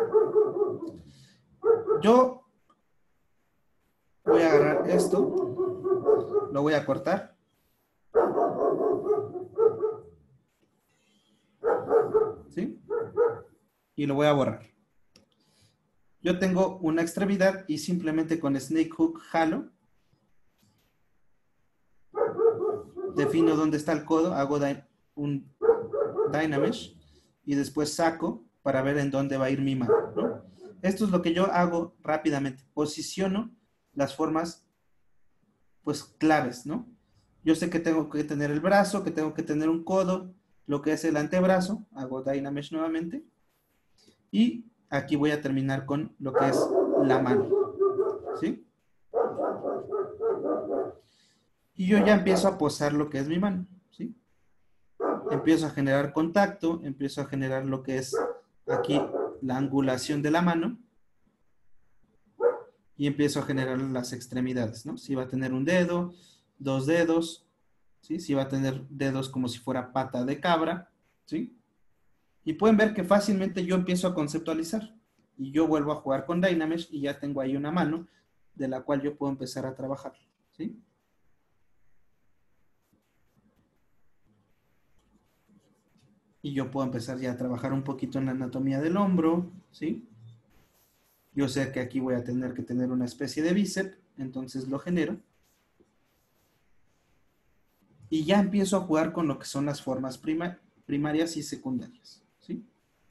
Speaker 2: yo voy a agarrar esto, lo voy a cortar. ¿Sí? Y lo voy a borrar. Yo tengo una extremidad y simplemente con snake hook jalo. Defino dónde está el codo, hago un Dynamesh y después saco para ver en dónde va a ir mi mano, ¿no? Esto es lo que yo hago rápidamente. Posiciono las formas, pues, claves, ¿no? Yo sé que tengo que tener el brazo, que tengo que tener un codo, lo que es el antebrazo. Hago Dynamesh nuevamente. Y aquí voy a terminar con lo que es la mano, ¿sí? Y yo ya empiezo a posar lo que es mi mano, ¿sí? Empiezo a generar contacto, empiezo a generar lo que es aquí la angulación de la mano y empiezo a generar las extremidades, ¿no? Si va a tener un dedo, dos dedos, ¿sí? Si va a tener dedos como si fuera pata de cabra, ¿sí? Y pueden ver que fácilmente yo empiezo a conceptualizar y yo vuelvo a jugar con Dynamesh y ya tengo ahí una mano de la cual yo puedo empezar a trabajar, ¿sí? Y yo puedo empezar ya a trabajar un poquito en la anatomía del hombro, ¿sí? Yo sé que aquí voy a tener que tener una especie de bíceps, entonces lo genero. Y ya empiezo a jugar con lo que son las formas primarias y secundarias, ¿sí?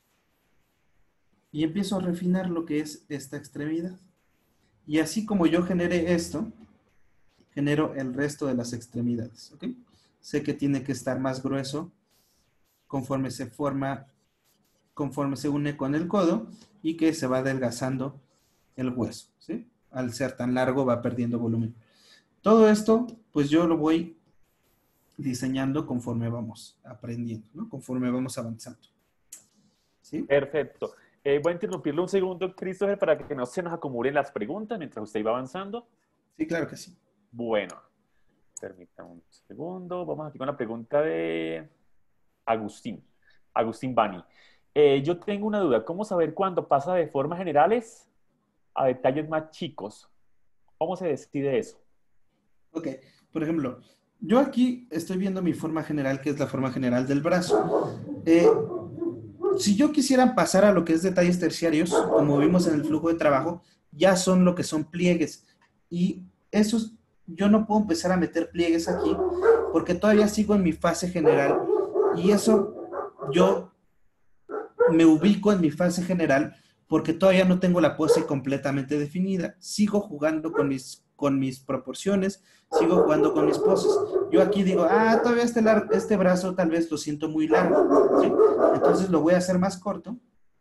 Speaker 2: Y empiezo a refinar lo que es esta extremidad. Y así como yo generé esto, genero el resto de las extremidades, ¿ok? Sé que tiene que estar más grueso conforme se forma, conforme se une con el codo y que se va adelgazando el hueso, ¿sí? Al ser tan largo va perdiendo volumen. Todo esto, pues yo lo voy diseñando conforme vamos aprendiendo, ¿no? Conforme vamos avanzando, ¿sí?
Speaker 1: Perfecto. Voy a interrumpirle un segundo, Christopher, para que no se nos acumulen las preguntas mientras usted iba avanzando.
Speaker 2: Sí, claro que sí.
Speaker 1: Bueno, permítame un segundo. Vamos aquí con la pregunta de Agustín. Agustín Bani. Yo tengo una duda. ¿Cómo saber cuándo pasa de formas generales a detalles más chicos? ¿Cómo se decide eso?
Speaker 2: Ok, por ejemplo, yo aquí estoy viendo mi forma general, que es la forma general del brazo. Si yo quisiera pasar a lo que es detalles terciarios, como vimos en el flujo de trabajo, ya son lo que son pliegues. Y esos, yo no puedo empezar a meter pliegues aquí porque todavía sigo en mi fase general. Y eso yo me ubico en mi fase general porque todavía no tengo la pose completamente definida. Sigo jugando con mis proporciones, sigo jugando con mis poses. Yo aquí digo, todavía este brazo tal vez lo siento muy largo, ¿sí? Entonces lo voy a hacer más corto,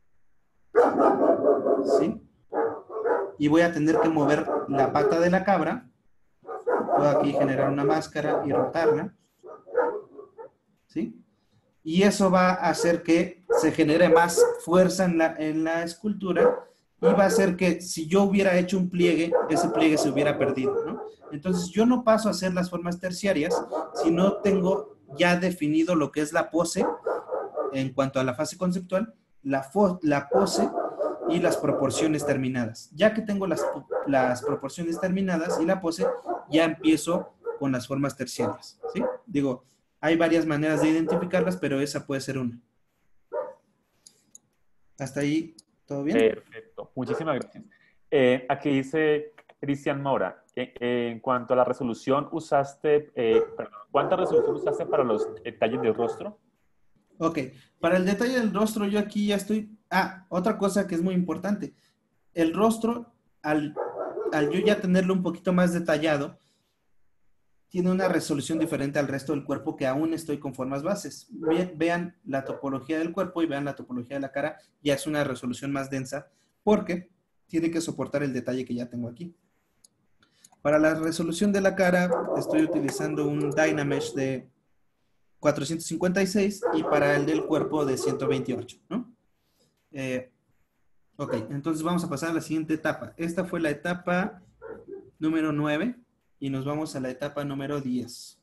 Speaker 2: ¿sí? Y voy a tener que mover la pata de la cabra. Puedo aquí generar una máscara y rotarla, ¿sí? Y eso va a hacer que se genere más fuerza en la escultura y va a hacer que si yo hubiera hecho un pliegue, ese pliegue se hubiera perdido, ¿no? Entonces yo no paso a hacer las formas terciarias si no tengo ya definido lo que es la pose en cuanto a la fase conceptual, la pose y las proporciones terminadas. Ya que tengo las proporciones terminadas y la pose, ya empiezo con las formas terciarias, ¿sí? Digo, hay varias maneras de identificarlas, pero esa puede ser una. ¿Hasta ahí todo bien?
Speaker 1: Perfecto. Muchísimas gracias. Aquí dice Cristian Mora. En cuanto a la resolución, perdón, ¿cuánta resolución usaste para los detalles del rostro?
Speaker 2: Ok, para el detalle del rostro, yo aquí ya estoy... otra cosa que es muy importante. El rostro, al yo ya tenerlo un poquito más detallado, tiene una resolución diferente al resto del cuerpo que aún estoy con formas bases. Vean la topología del cuerpo y vean la topología de la cara, ya es una resolución más densa porque tiene que soportar el detalle que ya tengo aquí. Para la resolución de la cara estoy utilizando un Dynamesh de 456 y para el del cuerpo de 128, ¿no? Ok, entonces vamos a pasar a la siguiente etapa. Esta fue la etapa número 9 y nos vamos a la etapa número 10.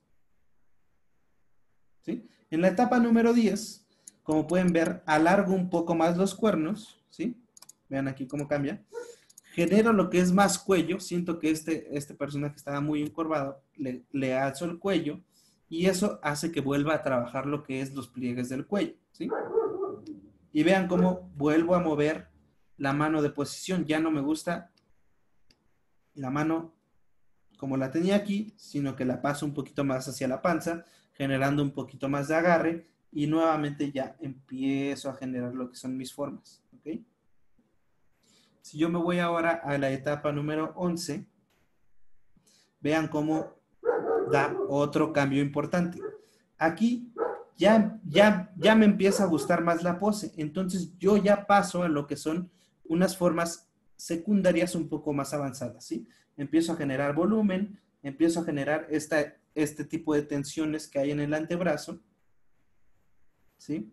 Speaker 2: ¿Sí? En la etapa número 10, como pueden ver, alargo un poco más los cuernos, ¿sí? Vean aquí cómo cambia. Genero lo que es más cuello. Siento que este personaje estaba muy encorvado. Le alzo el cuello y eso hace que vuelva a trabajar lo que es los pliegues del cuello, ¿sí? Y vean cómo vuelvo a mover la mano de posición. Ya no me gusta la mano como la tenía aquí, sino que la paso un poquito más hacia la panza, generando un poquito más de agarre y nuevamente ya empiezo a generar lo que son mis formas, ¿ok? Si yo me voy ahora a la etapa número 11, vean cómo da otro cambio importante. Aquí ya me empieza a gustar más la pose, entonces yo ya paso a lo que son unas formas secundarias un poco más avanzadas, ¿sí? Empiezo a generar volumen, empiezo a generar este tipo de tensiones que hay en el antebrazo, ¿sí?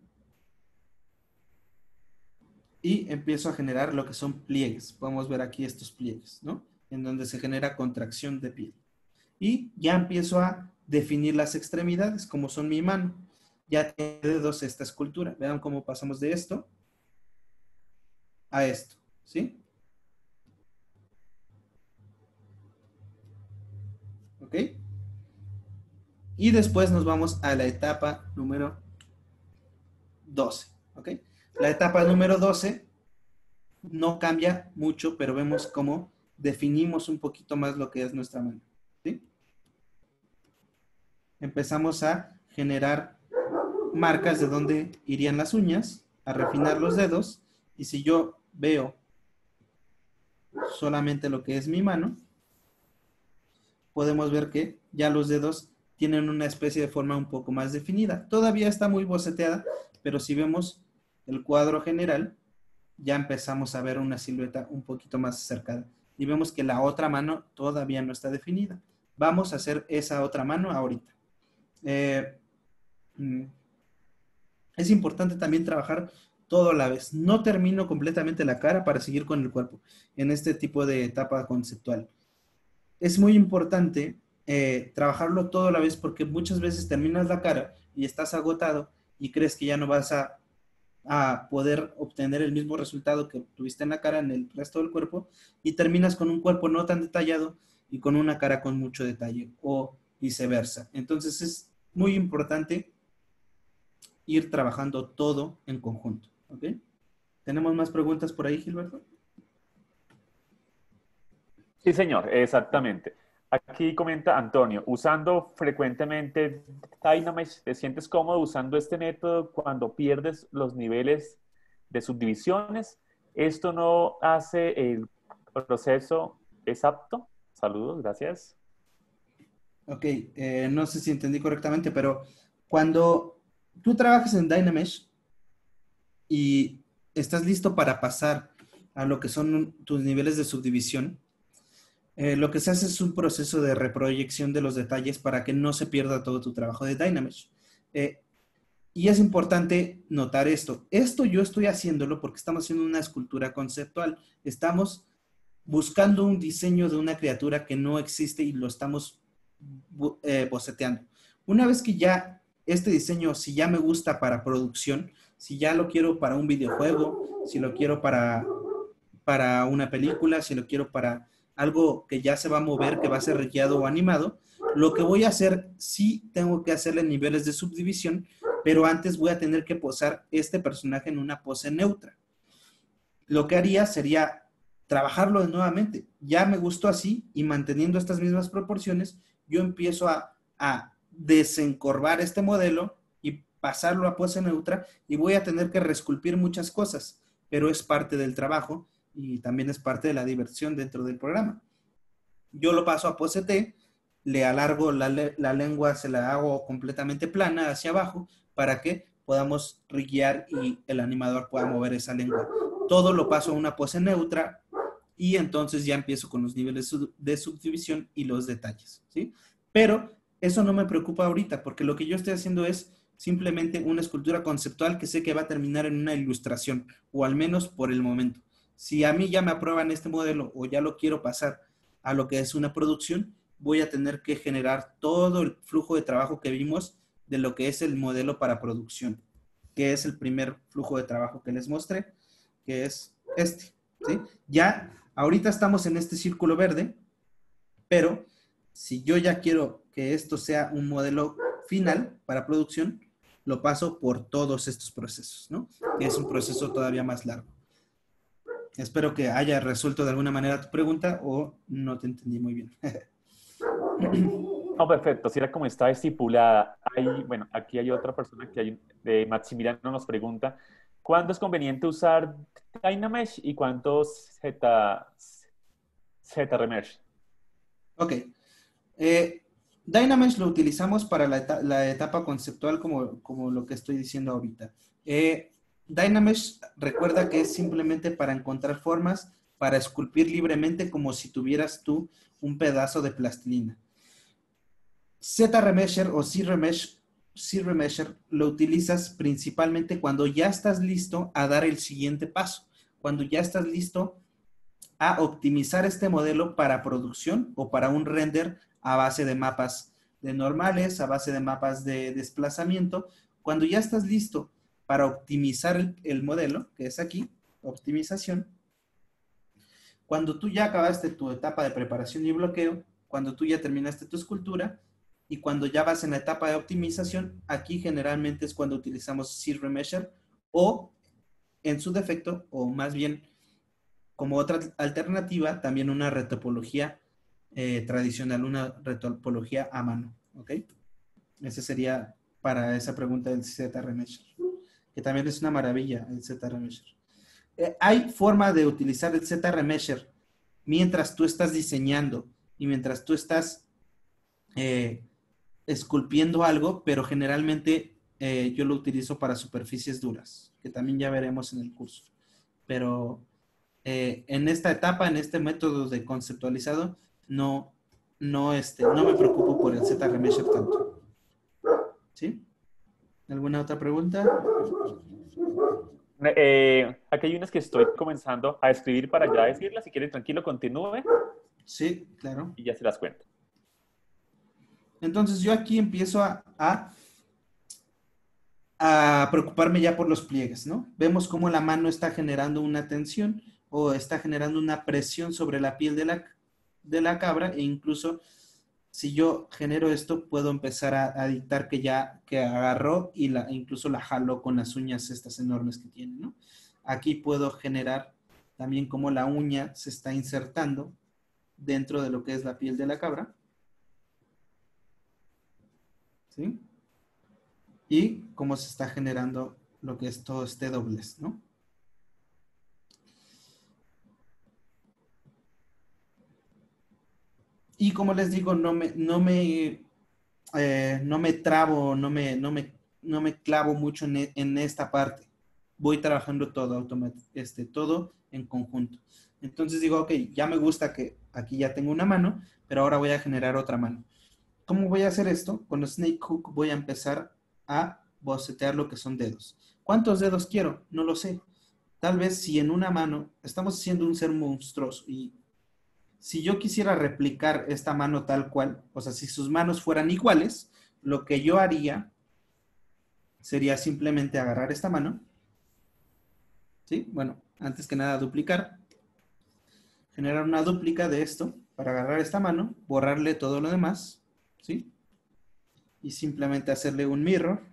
Speaker 2: Y empiezo a generar lo que son pliegues. Podemos ver aquí estos pliegues, ¿no? En donde se genera contracción de piel. Y ya empiezo a definir las extremidades, como son mi mano. Ya tiene dedos esta escultura. Vean cómo pasamos de esto a esto, ¿sí? ¿Ok? Y después nos vamos a la etapa número 12, ¿ok? La etapa número 12 no cambia mucho, pero vemos cómo definimos un poquito más lo que es nuestra mano, ¿sí? Empezamos a generar marcas de dónde irían las uñas, a refinar los dedos, y si yo veo solamente lo que es mi mano, podemos ver que ya los dedos tienen una especie de forma un poco más definida. Todavía está muy boceteada, pero si vemos el cuadro general, ya empezamos a ver una silueta un poquito más acercada. Y vemos que la otra mano todavía no está definida. Vamos a hacer esa otra mano ahorita. Es importante también trabajar todo a la vez. No termino completamente la cara para seguir con el cuerpo en este tipo de etapa conceptual. Es muy importante trabajarlo todo a la vez porque muchas veces terminas la cara y estás agotado y crees que ya no vas a poder obtener el mismo resultado que tuviste en la cara en el resto del cuerpo y terminas con un cuerpo no tan detallado y con una cara con mucho detalle o viceversa. Entonces es muy importante ir trabajando todo en conjunto, ¿ok? ¿Tenemos más preguntas por ahí, Gilberto?
Speaker 1: Sí, señor, exactamente. Aquí comenta Antonio, usando frecuentemente Dynamesh, ¿te sientes cómodo usando este método cuando pierdes los niveles de subdivisiones? ¿Esto no hace el proceso exacto? Saludos, gracias.
Speaker 2: Ok, no sé si entendí correctamente, pero cuando tú trabajas en Dynamesh y estás listo para pasar a lo que son tus niveles de subdivisión, lo que se hace es un proceso de reproyección de los detalles para que no se pierda todo tu trabajo de Dynamesh. Y es importante notar esto. Esto yo estoy haciéndolo porque estamos haciendo una escultura conceptual. Estamos buscando un diseño de una criatura que no existe y lo estamos boceteando. Una vez que ya este diseño, si ya me gusta para producción, si ya lo quiero para un videojuego, si lo quiero para una película, si lo quiero para algo que ya se va a mover, que va a ser requeado o animado, lo que voy a hacer, sí tengo que hacerle niveles de subdivisión, pero antes voy a tener que posar este personaje en una pose neutra. Lo que haría sería trabajarlo nuevamente. Ya me gustó así y manteniendo estas mismas proporciones, yo empiezo a desencorvar este modelo y pasarlo a pose neutra y voy a tener que reesculpir muchas cosas, pero es parte del trabajo y también es parte de la diversión dentro del programa. Yo lo paso a pose T, le alargo la lengua, se la hago completamente plana hacia abajo para que podamos guiar y el animador pueda mover esa lengua. Todo lo paso a una pose neutra y entonces ya empiezo con los niveles de subdivisión y los detalles, ¿sí? Pero eso no me preocupa ahorita, porque lo que yo estoy haciendo es simplemente una escultura conceptual que sé que va a terminar en una ilustración, o al menos por el momento. Si a mí ya me aprueban este modelo o ya lo quiero pasar a lo que es una producción, voy a tener que generar todo el flujo de trabajo que vimos de lo que es el modelo para producción, que es el primer flujo de trabajo que les mostré, que es este, ¿sí? Ya, ahorita estamos en este círculo verde, pero si yo ya quiero que esto sea un modelo final para producción, lo paso por todos estos procesos, ¿no? Que es un proceso todavía más largo. Espero que haya resuelto de alguna manera tu pregunta o no te entendí muy bien.
Speaker 1: No, perfecto, si era como está estipulada. Hay, bueno, aquí hay otra persona que hay, de Maximiliano nos pregunta, ¿cuándo es conveniente usar Dynamesh y cuánto ZRemesh?
Speaker 2: Ok. Dynamesh lo utilizamos para la etapa conceptual como lo que estoy diciendo ahorita. Dynamesh recuerda que es simplemente para encontrar formas, para esculpir libremente como si tuvieras tú un pedazo de plastilina. ZRemesher o ZRemesher lo utilizas principalmente cuando ya estás listo a dar el siguiente paso, cuando ya estás listo a optimizar este modelo para producción o para un render a base de mapas de normales, a base de mapas de desplazamiento. Cuando ya estás listo para optimizar el modelo, que es aquí, optimización, cuando tú ya acabaste tu etapa de preparación y bloqueo, cuando tú ya terminaste tu escultura y cuando ya vas en la etapa de optimización, aquí generalmente es cuando utilizamos ZRemesher o en su defecto, o más bien como otra alternativa, también una retopología tradicional, una retopología a mano, ¿ok? Ese sería para esa pregunta del ZRemesher, que también es una maravilla el ZRemesher. Hay forma de utilizar el ZRemesher mientras tú estás diseñando y mientras tú estás esculpiendo algo, pero generalmente yo lo utilizo para superficies duras, que también ya veremos en el curso. Pero en esta etapa, en este método de conceptualizado, no me preocupo por el ZRemesher tanto. ¿Sí? ¿Alguna otra pregunta?
Speaker 1: Aquí hay unas que estoy comenzando a escribir para ya decirlas. Si quiere, tranquilo, continúe
Speaker 2: Sí, claro.
Speaker 1: y ya se las cuento.
Speaker 2: Entonces yo aquí empiezo a preocuparme ya por los pliegues, ¿no? Vemos cómo la mano está generando una tensión o está generando una presión sobre la piel de la cabra e incluso si yo genero esto puedo empezar a dictar que agarró y incluso la jaló con las uñas estas enormes que tiene, ¿no? Aquí puedo generar también cómo la uña se está insertando dentro de lo que es la piel de la cabra. ¿Sí? Y cómo se está generando lo que es todo este doblez, ¿no? Y como les digo, no me trabo, no me clavo mucho en esta parte. Voy trabajando todo todo en conjunto. Entonces digo, ok, ya me gusta que aquí ya tengo una mano, pero ahora voy a generar otra mano. ¿Cómo voy a hacer esto? Con Snake Hook voy a empezar a bocetear lo que son dedos. ¿Cuántos dedos quiero? No lo sé. Tal vez si en una mano estamos haciendo un ser monstruoso y si yo quisiera replicar esta mano tal cual, o sea, si sus manos fueran iguales, lo que yo haría sería simplemente agarrar esta mano, ¿sí? Bueno, antes que nada duplicar, generar una dúplica de esto para agarrar esta mano, borrarle todo lo demás, ¿sí? Y simplemente hacerle un mirror,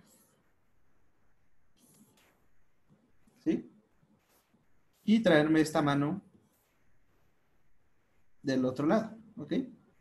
Speaker 2: ¿sí? Y traerme esta mano del otro lado, ¿ok?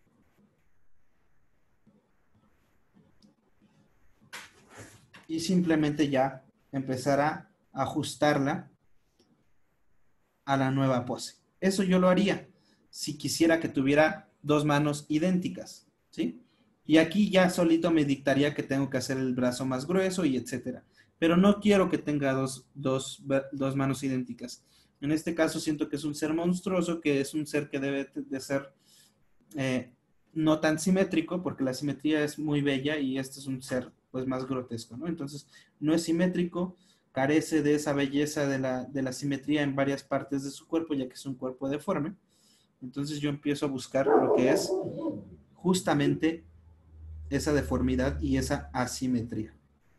Speaker 2: Y simplemente ya empezar a ajustarla a la nueva pose. Eso yo lo haría si quisiera que tuviera dos manos idénticas, ¿sí? Y aquí ya solito me dictaría que tengo que hacer el brazo más grueso y etcétera. Pero no quiero que tenga dos manos idénticas. En este caso siento que es un ser monstruoso, que es un ser que debe de ser no tan simétrico, porque la simetría es muy bella y este es un ser pues más grotesco, ¿no? Entonces, no es simétrico, carece de esa belleza de la simetría en varias partes de su cuerpo, ya que es un cuerpo deforme. Entonces yo empiezo a buscar lo que es justamente esa deformidad y esa asimetría.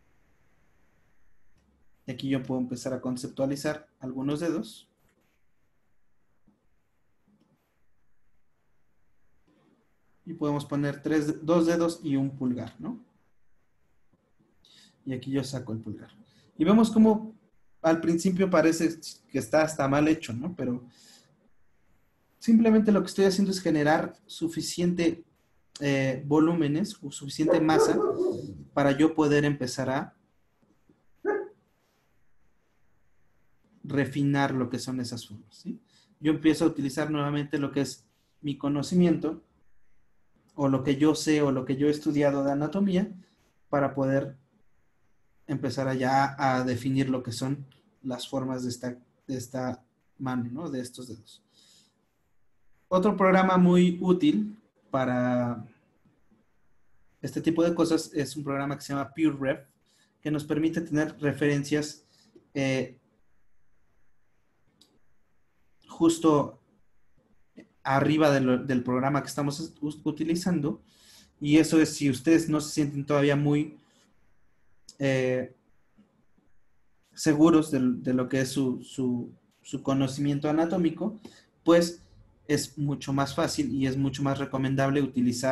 Speaker 2: Aquí yo puedo empezar a conceptualizar algunos dedos. Y podemos poner dos dedos y un pulgar, ¿no? Y aquí yo saco el pulgar. Y vemos cómo al principio parece que está hasta mal hecho, ¿no? Pero simplemente lo que estoy haciendo es generar suficiente volúmenes o suficiente masa para yo poder empezar a refinar lo que son esas formas, ¿sí? Yo empiezo a utilizar nuevamente lo que es mi conocimiento o lo que yo sé o lo que yo he estudiado de anatomía para poder empezar allá a definir lo que son las formas de esta mano, ¿no? De estos dedos. Otro programa muy útil para este tipo de cosas es un programa que se llama PureRef, que nos permite tener referencias justo arriba del programa que estamos utilizando. Y eso es si ustedes no se sienten todavía muy seguros de lo que es su conocimiento anatómico, pues es mucho más fácil y es mucho más recomendable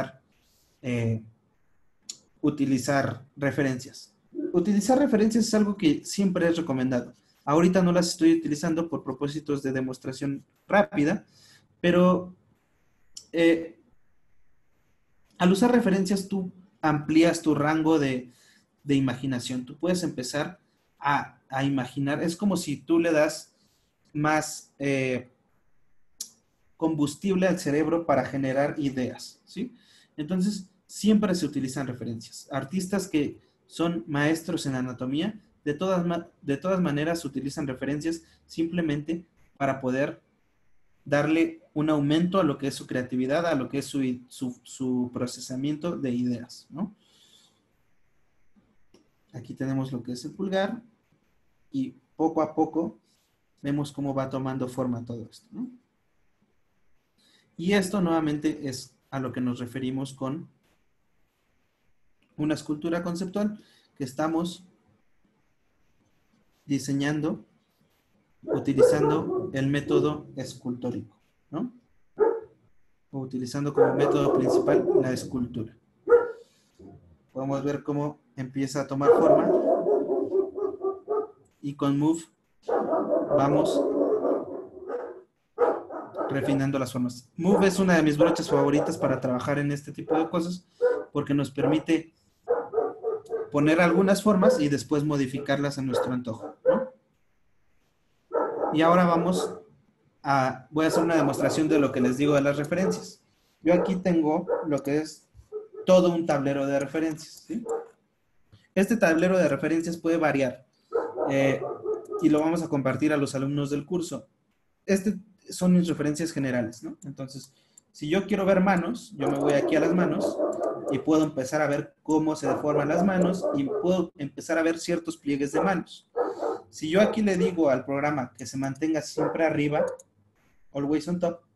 Speaker 2: utilizar referencias. Utilizar referencias es algo que siempre es recomendado. Ahorita no las estoy utilizando por propósitos de demostración rápida, pero al usar referencias tú amplías tu rango de imaginación. Tú puedes empezar a imaginar. Es como si tú le das más combustible al cerebro para generar ideas, ¿sí? Entonces, siempre se utilizan referencias. Artistas que son maestros en anatomía, de todas maneras utilizan referencias simplemente para poder darle un aumento a lo que es su creatividad, a lo que es su procesamiento de ideas, ¿no? Aquí tenemos lo que es el pulgar y poco a poco vemos cómo va tomando forma todo esto, ¿no? Y esto nuevamente es a lo que nos referimos con una escultura conceptual que estamos diseñando utilizando el método escultórico, ¿no? O utilizando como método principal la escultura. Podemos ver cómo empieza a tomar forma y con Move vamos refinando las formas. Move es una de mis brochas favoritas para trabajar en este tipo de cosas porque nos permite poner algunas formas y después modificarlas a nuestro antojo, ¿no? Y ahora voy a hacer una demostración de lo que les digo de las referencias. Yo aquí tengo lo que es todo un tablero de referencias, ¿sí? Este tablero de referencias puede variar y lo vamos a compartir a los alumnos del curso. Son mis referencias generales, ¿no? Entonces, si yo quiero ver manos, yo me voy aquí a las manos y puedo empezar a ver cómo se deforman las manos y puedo empezar a ver ciertos pliegues de manos. Si yo aquí le digo al programa que se mantenga siempre arriba, always on top,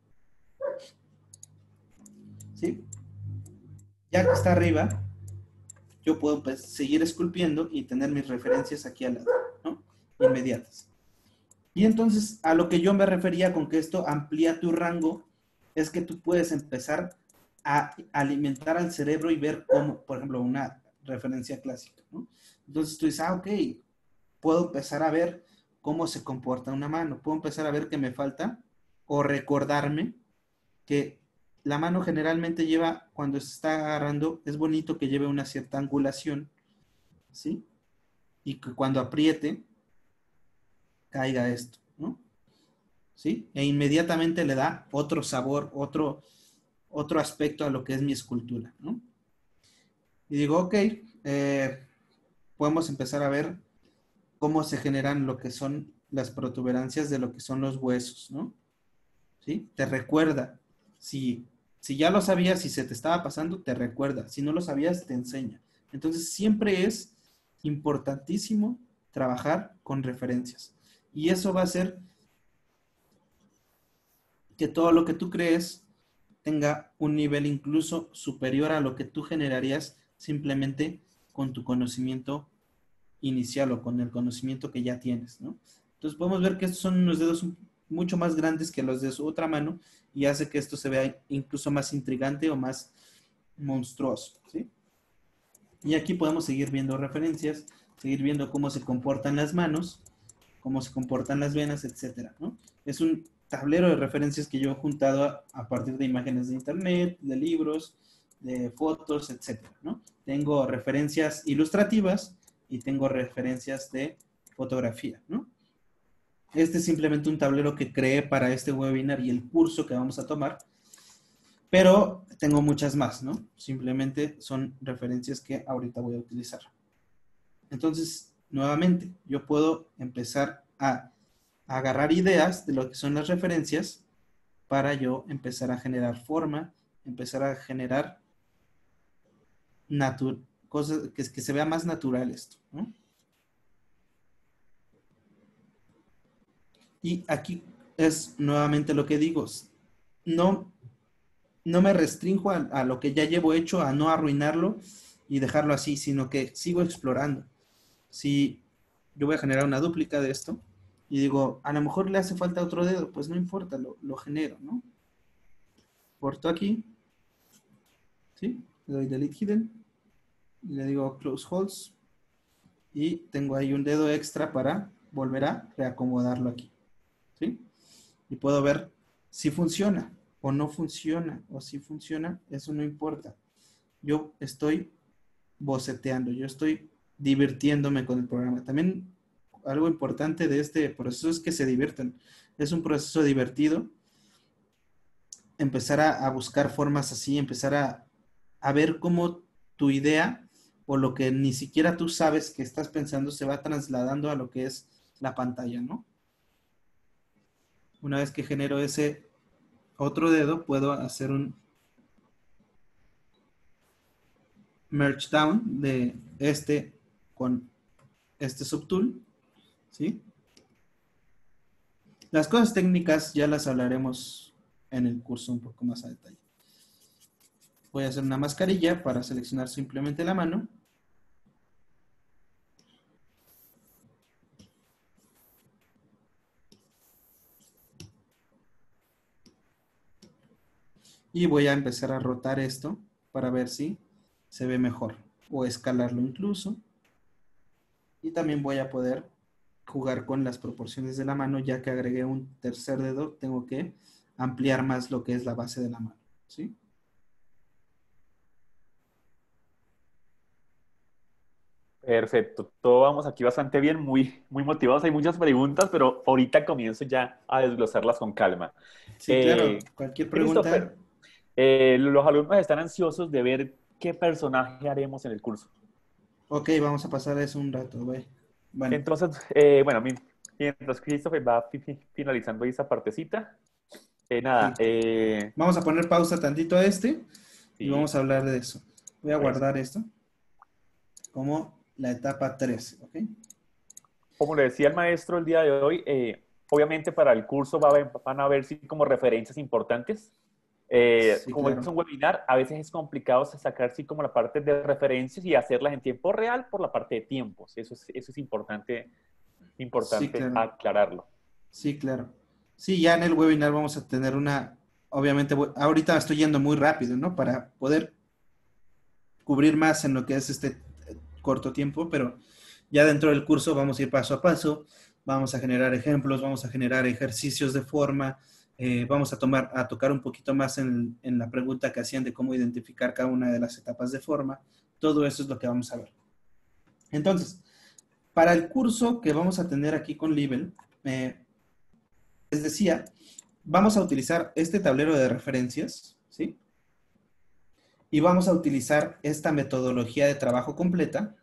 Speaker 2: ¿sí? Ya que está arriba, yo puedo seguir esculpiendo y tener mis referencias aquí al lado, ¿no? Inmediatas. Y entonces, a lo que yo me refería con que esto amplía tu rango, es que tú puedes empezar a alimentar al cerebro y ver cómo, por ejemplo, una referencia clásica, ¿no? Entonces tú dices, ok, puedo empezar a ver cómo se comporta una mano, puedo empezar a ver qué me falta o recordarme que la mano generalmente lleva, cuando se está agarrando, es bonito que lleve una cierta angulación, ¿sí? Y que cuando apriete, caiga esto, ¿no? ¿Sí? E inmediatamente le da otro sabor, otro aspecto a lo que es mi escultura, ¿no? Y digo, ok, podemos empezar a ver cómo se generan lo que son las protuberancias de lo que son los huesos, ¿no? ¿Sí? Te recuerda, si Si ya lo sabías y se te estaba pasando, te recuerda. Si no lo sabías, te enseña. Entonces, siempre es importantísimo trabajar con referencias. Y eso va a hacer que todo lo que tú crees tenga un nivel incluso superior a lo que tú generarías simplemente con tu conocimiento inicial o con el conocimiento que ya tienes, ¿no? Entonces podemos ver que estos son unos dedos mucho más grandes que los de su otra mano y hace que esto se vea incluso más intrigante o más monstruoso, ¿sí? Y aquí podemos seguir viendo referencias, seguir viendo cómo se comportan las manos, cómo se comportan las venas, etcétera, ¿no? Es un tablero de referencias que yo he juntado a partir de imágenes de internet, de libros, de fotos, etcétera, ¿no? Tengo referencias ilustrativas y tengo referencias de fotografía, ¿no? Este es simplemente un tablero que creé para este webinar y el curso que vamos a tomar, pero tengo muchas más, ¿no? Simplemente son referencias que ahorita voy a utilizar. Entonces, nuevamente, yo puedo empezar a agarrar ideas de lo que son las referencias para yo empezar a generar forma, empezar a generar cosas que se vea más natural esto, ¿no? Y aquí es nuevamente lo que digo, no, no me restringo a lo que ya llevo hecho, a no arruinarlo y dejarlo así, sino que sigo explorando. Si yo voy a generar una dúplica de esto y digo, a lo mejor le hace falta otro dedo, pues no importa, lo genero, ¿no? Corto aquí, ¿sí? Le doy delete hidden, y le digo close holes y tengo ahí un dedo extra para volver a reacomodarlo aquí, ¿sí? Y puedo ver si funciona o no funciona, o si funciona, eso no importa. Yo estoy boceteando, yo estoy divirtiéndome con el programa. También algo importante de este proceso es que se divierten. Es un proceso divertido. Empezar a buscar formas así, empezar a ver cómo tu idea o lo que ni siquiera tú sabes que estás pensando se va trasladando a lo que es la pantalla, ¿no? Una vez que genero ese otro dedo, puedo hacer un merge down de este con este subtool, ¿sí? Las cosas técnicas ya las hablaremos en el curso un poco más a detalle. Voy a hacer una mascarilla para seleccionar simplemente la mano. Y voy a empezar a rotar esto para ver si se ve mejor. O escalarlo incluso. Y también voy a poder jugar con las proporciones de la mano, ya que agregué un tercer dedo, tengo que ampliar más lo que es la base de la mano, ¿sí?
Speaker 1: Perfecto, todo vamos aquí bastante bien, muy motivados, hay muchas preguntas, pero ahorita comienzo ya a desglosarlas con calma.
Speaker 2: Sí, claro, cualquier
Speaker 1: Christopher,
Speaker 2: pregunta.
Speaker 1: los alumnos están ansiosos de ver qué personaje haremos en el curso.
Speaker 2: Ok, vamos a pasar eso un rato, güey. Bueno,
Speaker 1: Entonces, bueno, mientras Christopher va finalizando esa partecita, nada,
Speaker 2: sí. Vamos a poner pausa tantito a este y
Speaker 1: sí,
Speaker 2: vamos a hablar de eso. Voy a
Speaker 1: eso.
Speaker 2: guardar esto como la etapa 13, ¿ok?
Speaker 1: Como le decía el maestro el día de hoy, obviamente para el curso van a haber sí, como referencias importantes.
Speaker 2: Sí,
Speaker 1: Como es
Speaker 2: claro.
Speaker 1: un webinar, a veces es complicado sacar sí, como la parte de referencias y hacerlas en tiempo real por la parte de tiempos. Eso es importante,
Speaker 2: Sí,
Speaker 1: importante
Speaker 2: claro.
Speaker 1: aclararlo.
Speaker 2: Sí, claro. Sí, ya en el webinar vamos a tener obviamente, ahorita estoy yendo muy rápido, ¿no? Para poder cubrir más en lo que es este corto tiempo, pero ya dentro del curso vamos a ir paso a paso, vamos a generar ejemplos, vamos a generar ejercicios de forma, vamos a tocar un poquito más en la pregunta que hacían de cómo identificar cada una de las etapas de forma. Todo eso es lo que vamos a ver. Entonces, para el curso que vamos a tener aquí con Libel, les decía, vamos a utilizar este tablero de referencias, ¿sí? Y vamos a utilizar esta metodología de trabajo completa,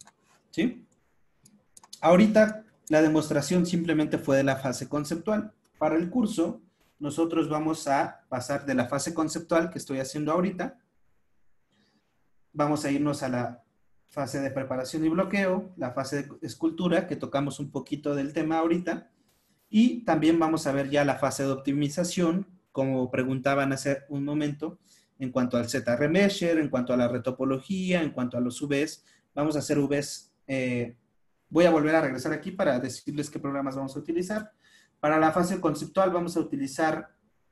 Speaker 2: ¿sí? Ahorita la demostración simplemente fue de la fase conceptual. para el curso, nosotros vamos a pasar de la fase conceptual que estoy haciendo ahorita. Vamos a irnos a la fase de preparación y bloqueo, la fase de escultura, que tocamos un poquito del tema ahorita. Y también vamos a ver ya la fase de optimización, como preguntaban hace un momento, en cuanto al Z-Remesher, en cuanto a la retopología, en cuanto a los UVs. Vamos a hacer UVs. Voy a volver a regresar aquí para decirles qué programas vamos a utilizar. Para la fase conceptual vamos a utilizar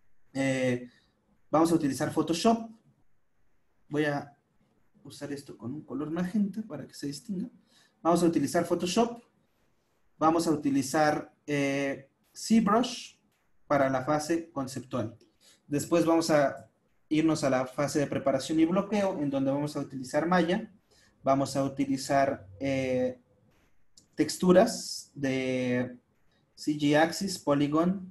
Speaker 2: Photoshop. Voy a usar esto con un color magenta para que se distinga. Vamos a utilizar Photoshop. Vamos a utilizar ZBrush para la fase conceptual. Después vamos a irnos a la fase de preparación y bloqueo, en donde vamos a utilizar Maya. Vamos a utilizar texturas de CG Axis, Polygon,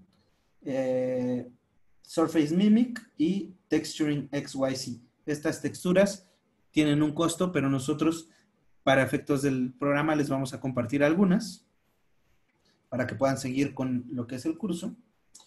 Speaker 2: Surface Mimic y Texturing XYZ. Estas texturas tienen un costo, pero nosotros, para efectos del programa, les vamos a compartir algunas para que puedan seguir con lo que es el curso.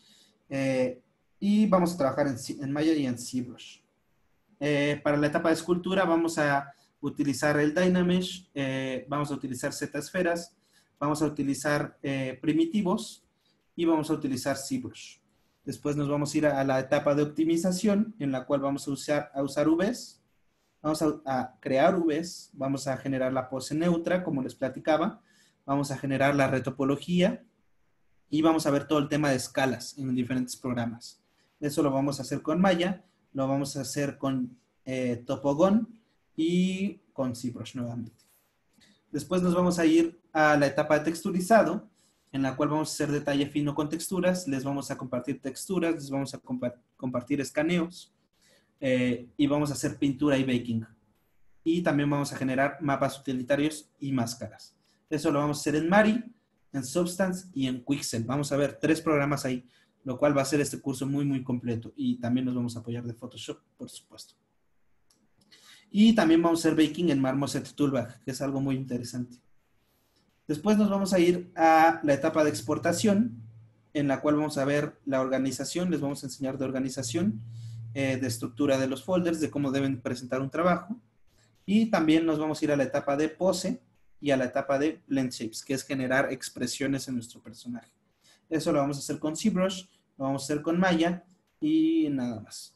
Speaker 2: Y vamos a trabajar en Maya y en ZBrush. Para la etapa de escultura vamos a utilizar el Dynamesh, vamos a utilizar Z-esferas, vamos a utilizar primitivos y vamos a utilizar ZBrush. Después nos vamos a ir a la etapa de optimización, en la cual vamos a usar UVs. Vamos a crear UVs, vamos a generar la pose neutra, como les platicaba. Vamos a generar la retopología y vamos a ver todo el tema de escalas en diferentes programas. Eso lo vamos a hacer con Maya, lo vamos a hacer con Topogon y con ZBrush nuevamente. Después nos vamos a ir a la etapa de texturizado, en la cual vamos a hacer detalle fino con texturas, les vamos a compartir texturas, les vamos a compartir escaneos y vamos a hacer pintura y baking. Y también vamos a generar mapas utilitarios y máscaras. Eso lo vamos a hacer en Mari, en Substance y en Quixel. Vamos a ver 3 programas ahí, lo cual va a ser este curso muy, muy completo. Y también nos vamos a apoyar de Photoshop, por supuesto. Y también vamos a hacer baking en Marmoset Toolbag, que es algo muy interesante. Después nos vamos a ir a la etapa de exportación, en la cual vamos a ver la organización. Les vamos a enseñar de organización, de estructura de los folders, de cómo deben presentar un trabajo. Y también nos vamos a ir a la etapa de pose y a la etapa de blend shapes, que es generar expresiones en nuestro personaje. Eso lo vamos a hacer con ZBrush, lo vamos a hacer con Maya y nada más.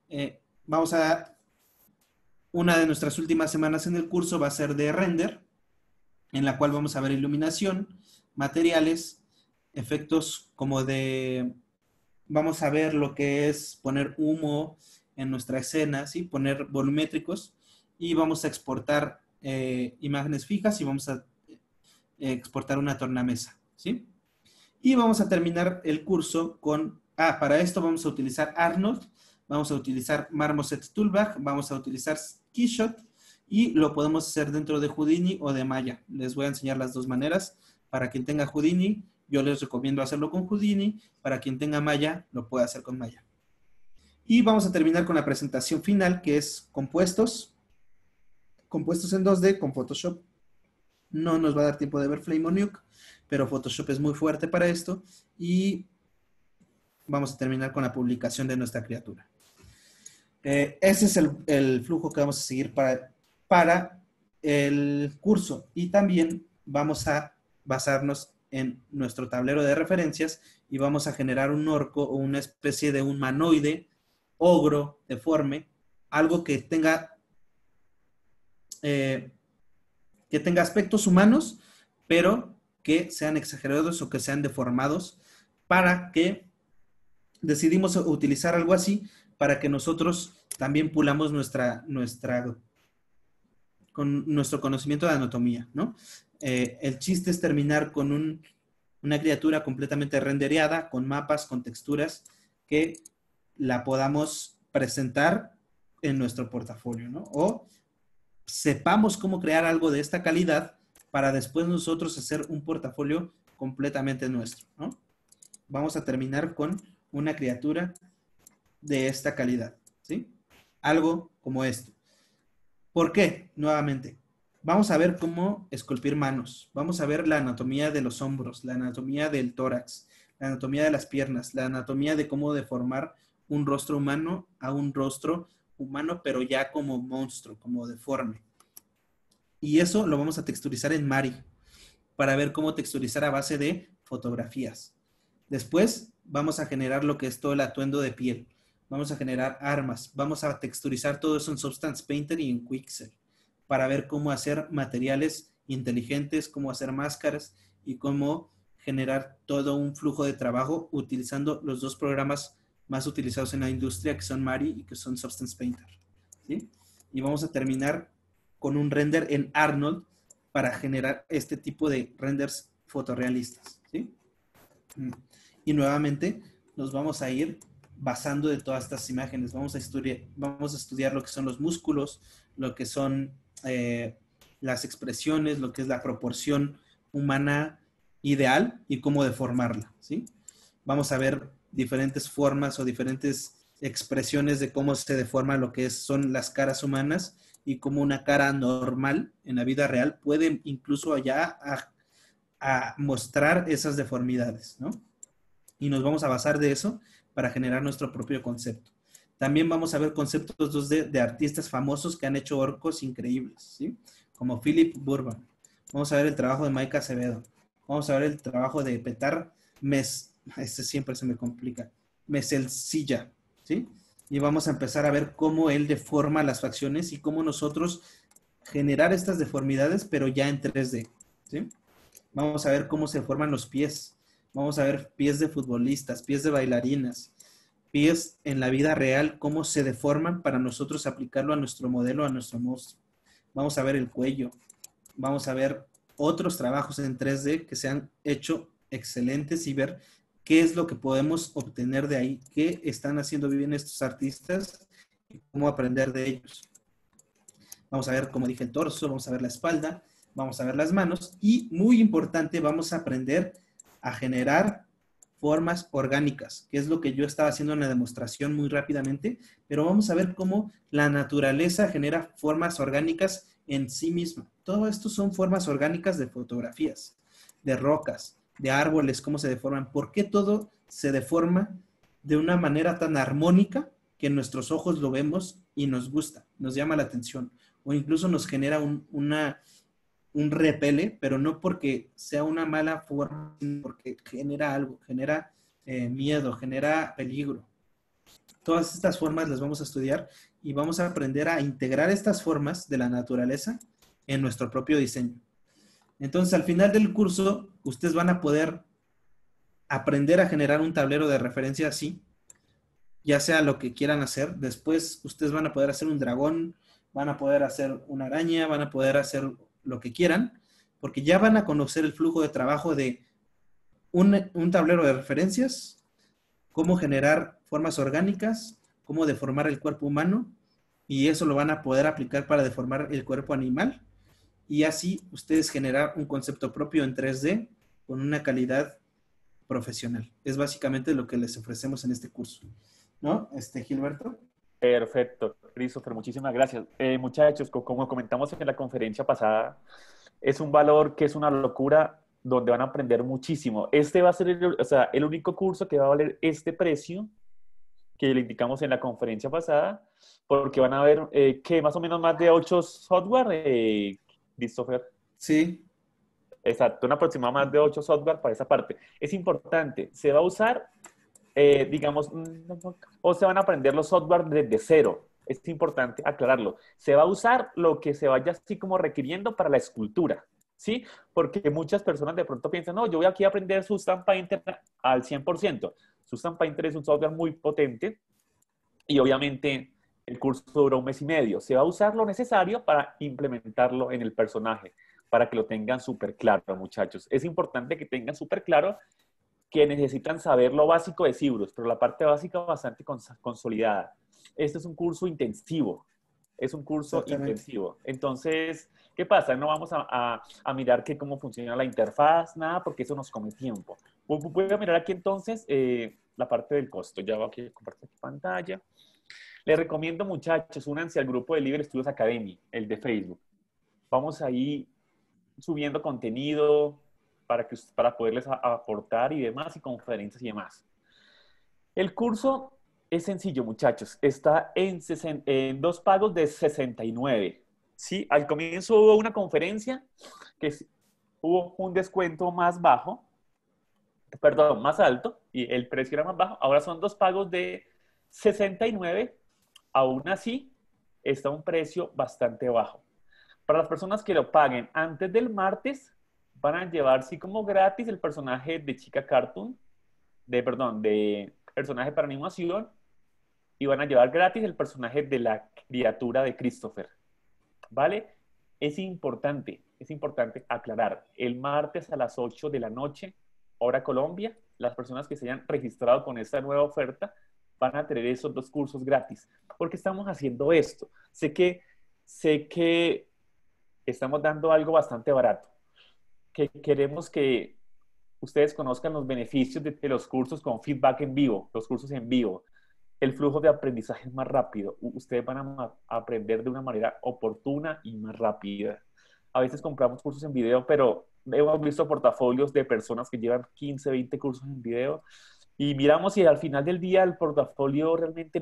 Speaker 2: Una de nuestras últimas semanas en el curso va a ser de render, en la cual vamos a ver iluminación, materiales, efectos como de... Vamos a ver lo que es poner humo en nuestra escena, ¿sí? Poner volumétricos, y vamos a exportar imágenes fijas y vamos a exportar una tornamesa, ¿sí? Y vamos a terminar el curso con... para esto vamos a utilizar Arnold, vamos a utilizar Marmoset Toolbag, vamos a utilizar Keyshot y lo podemos hacer dentro de Houdini o de Maya. Les voy a enseñar las dos maneras. Para quien tenga Houdini, yo les recomiendo hacerlo con Houdini. Para quien tenga Maya, lo puede hacer con Maya. Y vamos a terminar con la presentación final, que es compuestos. Compuestos en 2D con Photoshop. No nos va a dar tiempo de ver Flame on Nuke, pero Photoshop es muy fuerte para esto. Y vamos a terminar con la publicación de nuestra criatura. Ese es el flujo que vamos a seguir para el curso. Y también vamos a basarnos en nuestro tablero de referencias y vamos a generar un orco o una especie de humanoide, ogro, deforme, algo que tenga aspectos humanos, pero que sean exagerados o que sean deformados, para que decidimos utilizar algo así para que nosotros también pulamos con nuestro conocimiento de anatomía, ¿no? El chiste es terminar con una criatura completamente rendereada, con mapas, con texturas, que la podamos presentar en nuestro portafolio, ¿no? O sepamos cómo crear algo de esta calidad para después nosotros hacer un portafolio completamente nuestro, ¿no? Vamos a terminar con una criatura de esta calidad, ¿sí? Algo como esto. ¿Por qué? Nuevamente, vamos a ver cómo esculpir manos. Vamos a ver la anatomía de los hombros, la anatomía del tórax, la anatomía de las piernas, la anatomía de cómo deformar un rostro humano a un rostro humano, pero ya como monstruo, como deforme. Y eso lo vamos a texturizar en Mari para ver cómo texturizar a base de fotografías. Después vamos a generar lo que es todo el atuendo de piel. Vamos a generar armas. Vamos a texturizar todo eso en Substance Painter y en Quixel para ver cómo hacer materiales inteligentes, cómo hacer máscaras y cómo generar todo un flujo de trabajo utilizando los dos programas más utilizados en la industria, que son Mari y que son Substance Painter. ¿Sí? Y vamos a terminar con un render en Arnold para generar este tipo de renders fotorrealistas. ¿Sí? Y nuevamente nos vamos a ir basando de todas estas imágenes. Vamos a estudiar lo que son los músculos, lo que son las expresiones, lo que es la proporción humana ideal y cómo deformarla, ¿sí? Vamos a ver diferentes formas o diferentes expresiones de cómo se deforma lo que son las caras humanas y cómo una cara normal en la vida real puede incluso allá a mostrar esas deformidades, ¿no? Y nos vamos a basar de eso para generar nuestro propio concepto. También vamos a ver conceptos 2D de artistas famosos que han hecho orcos increíbles, ¿sí? Como Philip Burban. Vamos a ver el trabajo de Mike Acevedo. Vamos a ver el trabajo de Petar este siempre se me complica, Meselcilla, ¿sí? Y vamos a empezar a ver cómo él deforma las facciones y cómo nosotros generar estas deformidades, pero ya en 3D, ¿sí? Vamos a ver cómo se forman los pies. Vamos a ver pies de futbolistas, pies de bailarinas, pies en la vida real, cómo se deforman para nosotros aplicarlo a nuestro modelo, a nuestro monstruo. Vamos a ver el cuello. Vamos a ver otros trabajos en 3D que se han hecho excelentes y ver qué es lo que podemos obtener de ahí, qué están haciendo bien estos artistas y cómo aprender de ellos. Vamos a ver, como dije, el torso, vamos a ver la espalda, vamos a ver las manos y, muy importante, vamos a aprender a generar formas orgánicas, que es lo que yo estaba haciendo en la demostración muy rápidamente, pero vamos a ver cómo la naturaleza genera formas orgánicas en sí misma. Todo esto son formas orgánicas de fotografías, de rocas, de árboles, cómo se deforman. ¿Por qué todo se deforma de una manera tan armónica que en nuestros ojos lo vemos y nos gusta, nos llama la atención? O incluso nos genera un repele, pero no porque sea una mala forma, sino porque genera algo, genera miedo, genera peligro. Todas estas formas las vamos a estudiar y vamos a aprender a integrar estas formas de la naturaleza en nuestro propio diseño. Entonces, al final del curso, ustedes van a poder aprender a generar un tablero de referencia así, ya sea lo que quieran hacer. Después, ustedes van a poder hacer un dragón, van a poder hacer una araña, van a poder hacer lo que quieran, porque ya van a conocer el flujo de trabajo de un tablero de referencias, cómo generar formas orgánicas, cómo deformar el cuerpo humano, y eso lo van a poder aplicar para deformar el cuerpo animal, y así ustedes generar un concepto propio en 3D con una calidad profesional. Es básicamente lo que les ofrecemos en este curso. ¿No? Gilberto.
Speaker 1: Perfecto, Christopher, muchísimas gracias. Muchachos, como comentamos en la conferencia pasada, es un valor que es una locura donde van a aprender muchísimo. Este va a ser el único curso que va a valer este precio que le indicamos en la conferencia pasada, porque van a ver que más o menos más de 8 software, Christopher.
Speaker 2: Sí.
Speaker 1: Exacto, un aproximado más de 8 software para esa parte. Es importante, se va a usar, digamos, o se van a aprender los software desde cero. Es importante aclararlo. Se va a usar lo que se vaya así como requiriendo para la escultura, ¿sí? Porque muchas personas de pronto piensan, no, yo voy aquí a aprender Substance Painter al 100%. Substance Painter es un software muy potente y obviamente el curso dura un mes y medio. Se va a usar lo necesario para implementarlo en el personaje, para que lo tengan súper claro, muchachos. Es importante que tengan súper claro que necesitan saber lo básico de Cybrus, pero la parte básica bastante consolidada. Este es un curso intensivo, es un curso intensivo. Entonces, ¿qué pasa? No vamos a mirar que cómo funciona la interfaz, nada, porque eso nos come tiempo. Voy a mirar aquí entonces la parte del costo. Ya voy aquí a compartir pantalla. Les recomiendo, muchachos, únanse al grupo de Libre Estudios Academy, el de Facebook. Vamos ahí subiendo contenido, para poderles aportar y demás, y conferencias y demás. El curso es sencillo, muchachos. Está en 2 pagos de 69. Sí, al comienzo hubo una conferencia hubo un descuento más bajo, perdón, más alto, y el precio era más bajo. Ahora son 2 pagos de 69. Aún así, está un precio bastante bajo. Para las personas que lo paguen antes del martes, van a llevar, sí, como gratis el personaje de Chica Cartoon, de personaje para animación, y van a llevar gratis el personaje de la criatura de Christopher. ¿Vale? Es importante aclarar. El martes a las 8 de la noche, hora Colombia, las personas que se hayan registrado con esta nueva oferta van a tener esos 2 cursos gratis. ¿Por qué estamos haciendo esto? Sé que estamos dando algo bastante barato, que queremos que ustedes conozcan los beneficios de los cursos con feedback en vivo, los cursos en vivo. El flujo de aprendizaje es más rápido. Ustedes van a aprender de una manera oportuna y más rápida. A veces compramos cursos en video, pero hemos visto portafolios de personas que llevan 15, 20 cursos en video y miramos si al final del día el portafolio realmente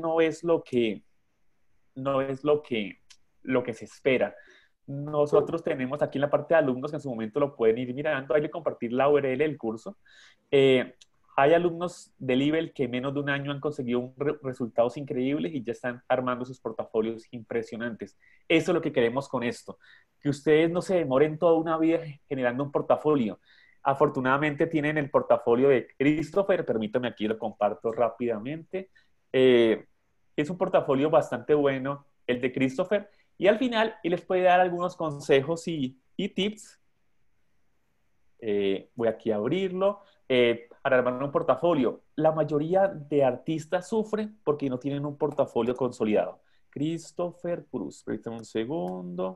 Speaker 1: no es lo que se espera. Nosotros tenemos aquí en la parte de alumnos que en su momento lo pueden ir mirando. Hay que compartir la URL del curso. Hay alumnos de Level que en menos de un año han conseguido resultados increíbles y ya están armando sus portafolios impresionantes. Eso es lo que queremos con esto, que ustedes no se demoren toda una vida generando un portafolio. Afortunadamente tienen el portafolio de Christopher, permítame aquí lo comparto rápidamente. Es un portafolio bastante bueno, el de Christopher, y al final él les puede dar algunos consejos y tips. Voy aquí a abrirlo. Para armar un portafolio. La mayoría de artistas sufren porque no tienen un portafolio consolidado. Christopher Cruz. Permítame un segundo.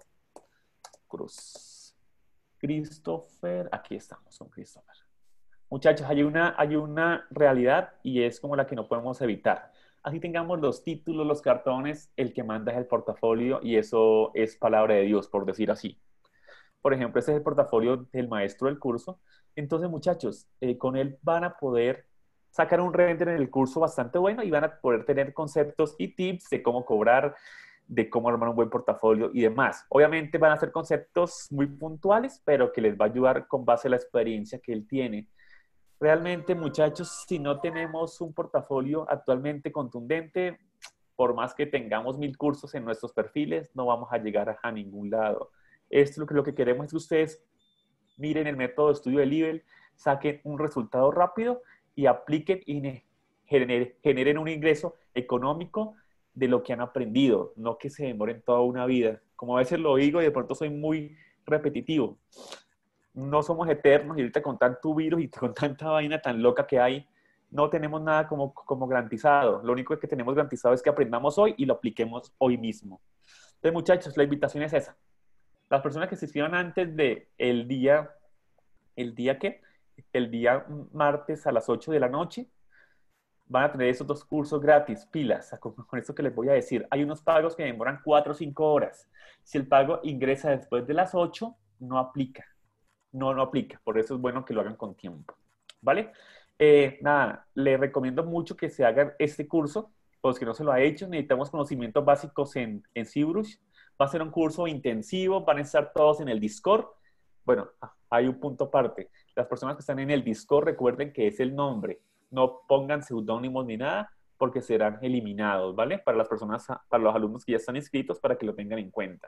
Speaker 1: Cruz. Christopher. Aquí estamos con Christopher. Muchachos, hay una realidad y es como la que no podemos evitar. Así tengamos los títulos, los cartones, el que manda es el portafolio y eso es palabra de Dios, por decir así. Por ejemplo, este es el portafolio del maestro del curso. Entonces, muchachos, con él van a poder sacar un render en el curso bastante bueno y van a poder tener conceptos y tips de cómo cobrar, de cómo armar un buen portafolio y demás. Obviamente van a ser conceptos muy puntuales, pero que les va a ayudar con base a la experiencia que él tiene. Realmente, muchachos, si no tenemos un portafolio actualmente contundente, por más que tengamos 1000 cursos en nuestros perfiles, no vamos a llegar a ningún lado. Esto lo que queremos es que ustedes miren el método de estudio de Level, saquen un resultado rápido y apliquen y generen un ingreso económico de lo que han aprendido, no que se demoren toda una vida. Como a veces lo digo y de pronto soy muy repetitivo, no somos eternos y ahorita con tanto virus y con tanta vaina tan loca que hay, no tenemos nada como garantizado. Lo único que tenemos garantizado es que aprendamos hoy y lo apliquemos hoy mismo. Entonces, muchachos, la invitación es esa. Las personas que se inscriban antes de ¿el día qué? El día martes a las 8 de la noche, van a tener esos 2 cursos gratis, pilas, con esto que les voy a decir. Hay unos pagos que demoran 4 o 5 horas. Si el pago ingresa después de las 8, no aplica. No aplica. Por eso es bueno que lo hagan con tiempo. ¿Vale? Nada, les recomiendo mucho que se hagan este curso. Los que no se lo ha hecho, necesitamos conocimientos básicos en ZBrush. Va a ser un curso intensivo, van a estar todos en el Discord. Bueno, hay un punto aparte. Las personas que están en el Discord, recuerden que es el nombre. No pongan seudónimos ni nada, porque serán eliminados, ¿vale? Para las personas, para los alumnos que ya están inscritos, para que lo tengan en cuenta.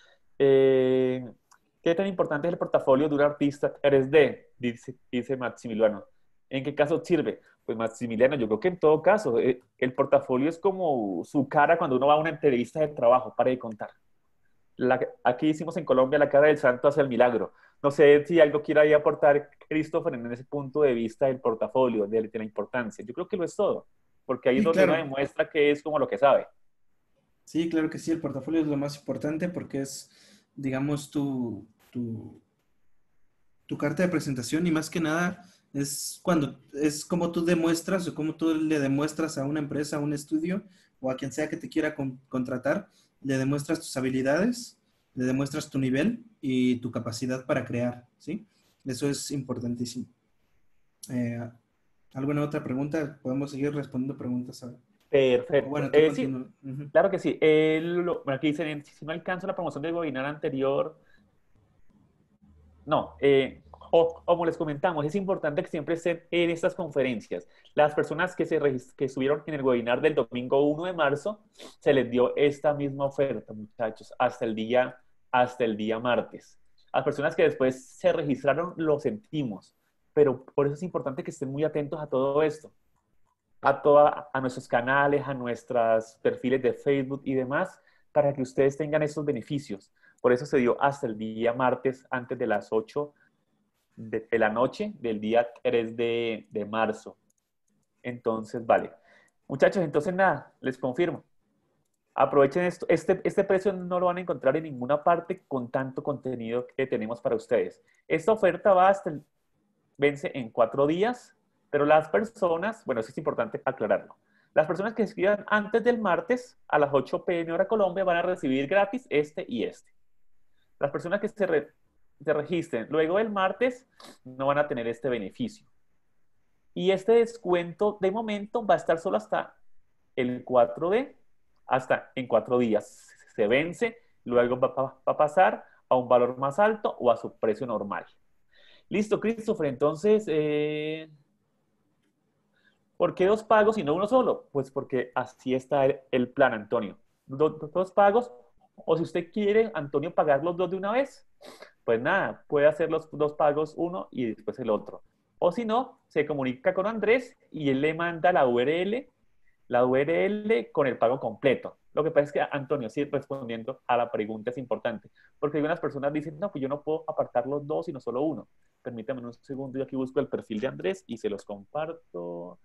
Speaker 1: ¿Qué tan importante es el portafolio de un artista 3D? Dice Maximiliano. ¿En qué caso sirve? Pues Maximiliano, yo creo que en todo caso, el portafolio es como su cara cuando uno va a una entrevista de trabajo, para de contar. Aquí hicimos en Colombia la cara del santo hace el milagro. No sé si algo quiera ahí aportar Christopher en ese punto de vista del portafolio, de la importancia. Yo creo que lo es todo, porque ahí es
Speaker 2: Sí,
Speaker 1: donde uno
Speaker 2: claro.
Speaker 1: demuestra que es como lo que sabe.
Speaker 2: Sí, claro que sí, el portafolio es lo más importante porque es, digamos, tu carta de presentación y más que nada es como tú demuestras o como tú le demuestras a una empresa, a un estudio o a quien sea que te quiera contratar, le demuestras tus habilidades, le demuestras tu nivel y tu capacidad para crear, ¿sí? Eso es importantísimo. ¿Alguna otra pregunta? Podemos seguir respondiendo preguntas ahora.
Speaker 1: Perfecto.
Speaker 2: Bueno, tú
Speaker 1: Sí,
Speaker 2: continúa. Ujú.
Speaker 1: claro que sí. Bueno, aquí dicen, si no alcanzo la promoción del webinar anterior, no. Como les comentamos, es importante que siempre estén en estas conferencias. Las personas que estuvieron en el webinar del domingo 1 de marzo, se les dio esta misma oferta, muchachos, hasta el día martes. Las personas que después se registraron, lo sentimos, pero por eso es importante que estén muy atentos a todo esto, a nuestros canales, a nuestros perfiles de Facebook y demás, para que ustedes tengan esos beneficios. Por eso se dio hasta el día martes, antes de las 8 de la noche del día 3 de marzo. Entonces, vale. Muchachos, entonces nada, les confirmo. Aprovechen esto. Este precio no lo van a encontrar en ninguna parte con tanto contenido que tenemos para ustedes. Esta oferta vence en 4 días, pero las personas, bueno, eso es importante aclararlo. Las personas que escriban antes del martes a las 8 p.m. hora Colombia van a recibir gratis este y este. Las personas que se registren luego del martes no van a tener este beneficio. Y este descuento de momento va a estar solo hasta el 4D, hasta en 4 días. Se vence, luego va a pasar a un valor más alto o a su precio normal. Listo, Christopher. Entonces, ¿por qué 2 pagos y no uno solo? Pues porque así está el plan, Antonio. Dos pagos, o si usted quiere, Antonio, pagar los dos de una vez, pues nada, puede hacer los 2 pagos, uno y después el otro. O si no, se comunica con Andrés y él le manda la URL con el pago completo. Lo que pasa es que, Antonio, sí, respondiendo a la pregunta es importante, porque algunas personas dicen, no, pues yo no puedo apartar los dos, sino solo uno. Permítame un segundo, yo aquí busco el perfil de Andrés y se los comparto.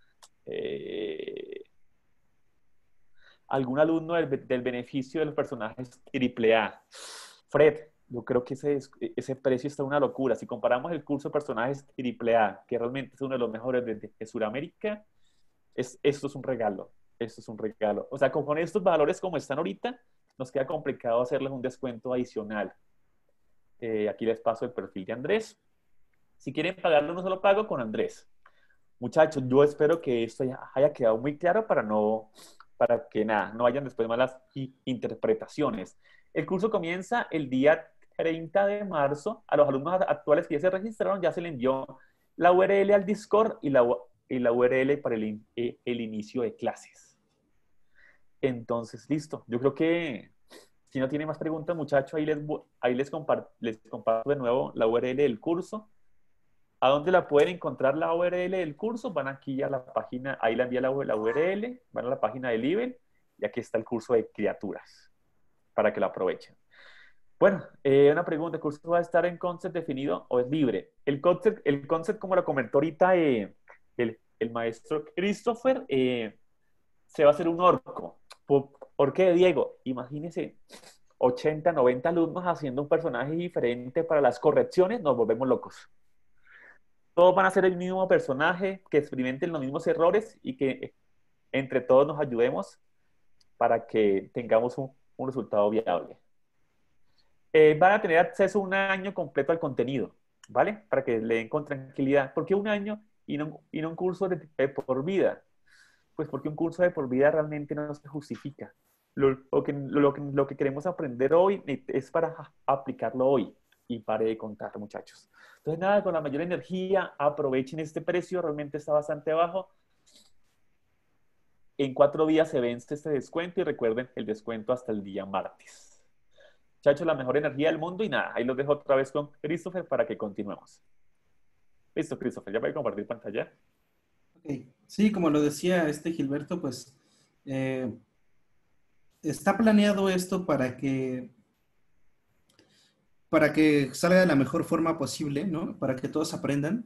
Speaker 1: Algún alumno del beneficio de los personajes AAA. Fred, yo creo que ese precio está una locura. Si comparamos el curso de personajes AAA, que realmente es uno de los mejores de Sudamérica, esto es un regalo. Esto es un regalo. O sea, con estos valores como están ahorita, nos queda complicado hacerles un descuento adicional. Aquí les paso el perfil de Andrés. Si quieren pagarlo un solo pago, con Andrés. Muchachos, yo espero que esto haya quedado muy claro para que nada, no hayan después malas interpretaciones. El curso comienza el día 30 de marzo. A los alumnos actuales que ya se registraron, ya se le envió la URL al Discord y la URL para el inicio de clases. Entonces, listo. Yo creo que si no tiene más preguntas, muchachos, ahí les comparto de nuevo la URL del curso. ¿A dónde la pueden encontrar la URL del curso? Van aquí a la página, ahí la envía la URL, van a la página del IBEL y aquí está el curso de criaturas para que lo aprovechen. Bueno, una pregunta, ¿el curso va a estar en concept definido o es libre? El concept como lo comentó ahorita el maestro Christopher, se va a hacer un orco. ¿Por qué, Diego? Imagínense 80, 90 alumnos haciendo un personaje diferente para las correcciones, nos volvemos locos. Todos van a ser el mismo personaje, que experimenten los mismos errores y que entre todos nos ayudemos para que tengamos un resultado viable. Van a tener acceso un año completo al contenido, ¿vale? Para que le den con tranquilidad. ¿Por qué un año y no un curso de por vida? Pues porque un curso de por vida realmente no se justifica. Lo que queremos aprender hoy es para aplicarlo hoy. Y pare de contar, muchachos. Entonces, nada, con la mayor energía, aprovechen este precio, realmente está bastante bajo. En 4 días se vence este descuento y recuerden el descuento hasta el día martes. Muchachos, la mejor energía del mundo y nada, ahí los dejo otra vez con Christopher para que continuemos. Listo, Christopher, ya voy a compartir pantalla.
Speaker 2: Okay. Sí, como lo decía Gilberto, pues está planeado esto para que salga de la mejor forma posible, ¿no? Para que todos aprendan.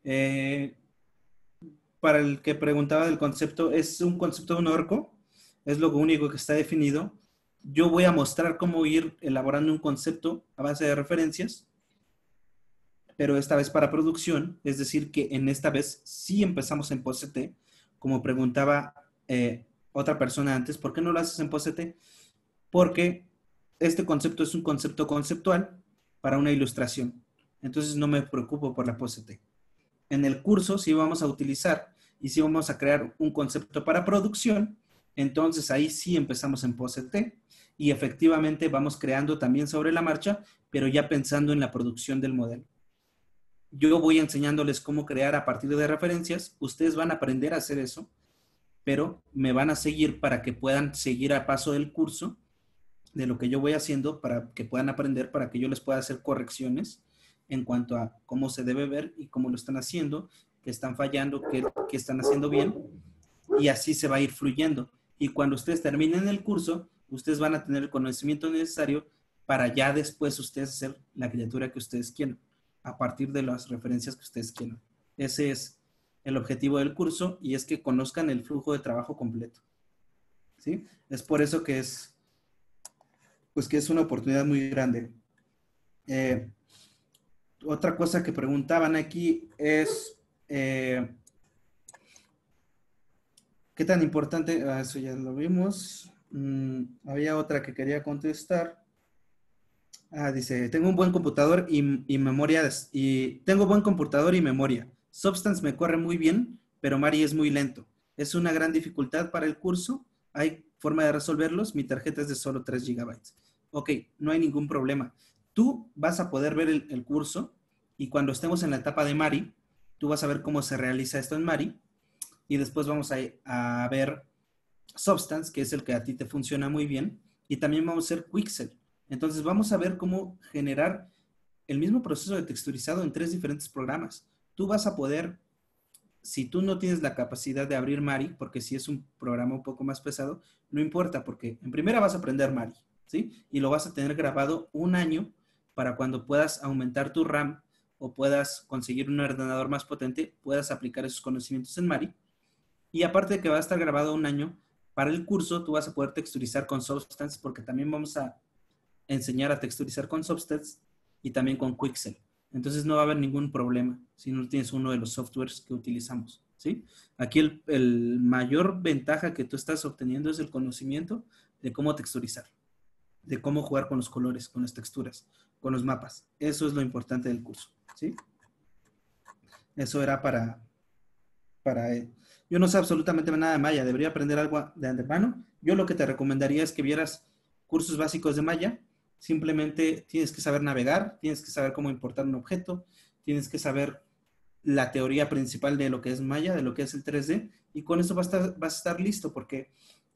Speaker 2: Para el que preguntaba del concepto, es un concepto de un orco, es lo único que está definido. Yo voy a mostrar cómo ir elaborando un concepto a base de referencias, pero esta vez para producción, es decir, que en esta vez sí empezamos en POSIT, como preguntaba otra persona antes, ¿por qué no lo haces en POSIT? Porque este concepto es un concepto conceptual para una ilustración. Entonces no me preocupo por la POSIT. En el curso sí vamos a utilizar y sí vamos a crear un concepto para producción. Entonces ahí sí empezamos en POSIT y efectivamente vamos creando también sobre la marcha, pero ya pensando en la producción del modelo. Yo voy enseñándoles cómo crear a partir de referencias. Ustedes van a aprender a hacer eso, pero me van a seguir para que puedan seguir a paso del curso de lo que yo voy haciendo, para que puedan aprender, para que yo les pueda hacer correcciones en cuanto a cómo se debe ver y cómo lo están haciendo, qué están fallando, qué están haciendo bien, y así se va a ir fluyendo. Y cuando ustedes terminen el curso, ustedes van a tener el conocimiento necesario para ya después ustedes hacer la criatura que ustedes quieran, a partir de las referencias que ustedes quieran. Ese es el objetivo del curso, y es que conozcan el flujo de trabajo completo. ¿Sí? Es por eso que es, pues que es una oportunidad muy grande. Otra cosa que preguntaban aquí es, ¿qué tan importante? Eso ya lo vimos. Había otra que quería contestar. Dice, tengo un buen computador y memoria, y tengo buen computador y memoria. Substance me corre muy bien, pero Mari es muy lento. Es una gran dificultad para el curso. ¿Hay forma de resolverlos? Mi tarjeta es de solo 3 gigabytes. Ok, no hay ningún problema. Tú vas a poder ver el curso, y cuando estemos en la etapa de Mari, tú vas a ver cómo se realiza esto en Mari, y después vamos a ver Substance, que es el que a ti te funciona muy bien, y también vamos a hacer Quixel. Entonces vamos a ver cómo generar el mismo proceso de texturizado en 3 diferentes programas. Tú vas a poder, si tú no tienes la capacidad de abrir Mari, porque si es un programa un poco más pesado, no importa, porque en primera vas a aprender Mari, ¿sí? Y lo vas a tener grabado un año para cuando puedas aumentar tu RAM o puedas conseguir un ordenador más potente, puedas aplicar esos conocimientos en Mari. Y aparte de que va a estar grabado un año, para el curso tú vas a poder texturizar con Substance, porque también vamos a enseñar a texturizar con Substance y también con Quixel. Entonces no va a haber ningún problema si no tienes uno de los softwares que utilizamos, ¿sí? Aquí el mayor ventaja que tú estás obteniendo es el conocimiento de cómo texturizar, de cómo jugar con los colores, con las texturas, con los mapas. Eso es lo importante del curso, ¿sí? Eso era para yo no sé absolutamente nada de Maya, debería aprender algo de antemano. Yo lo que te recomendaría es que vieras cursos básicos de Maya. Simplemente tienes que saber navegar, tienes que saber cómo importar un objeto, tienes que saber la teoría principal de lo que es Maya, de lo que es el 3D, y con eso vas a estar listo, porque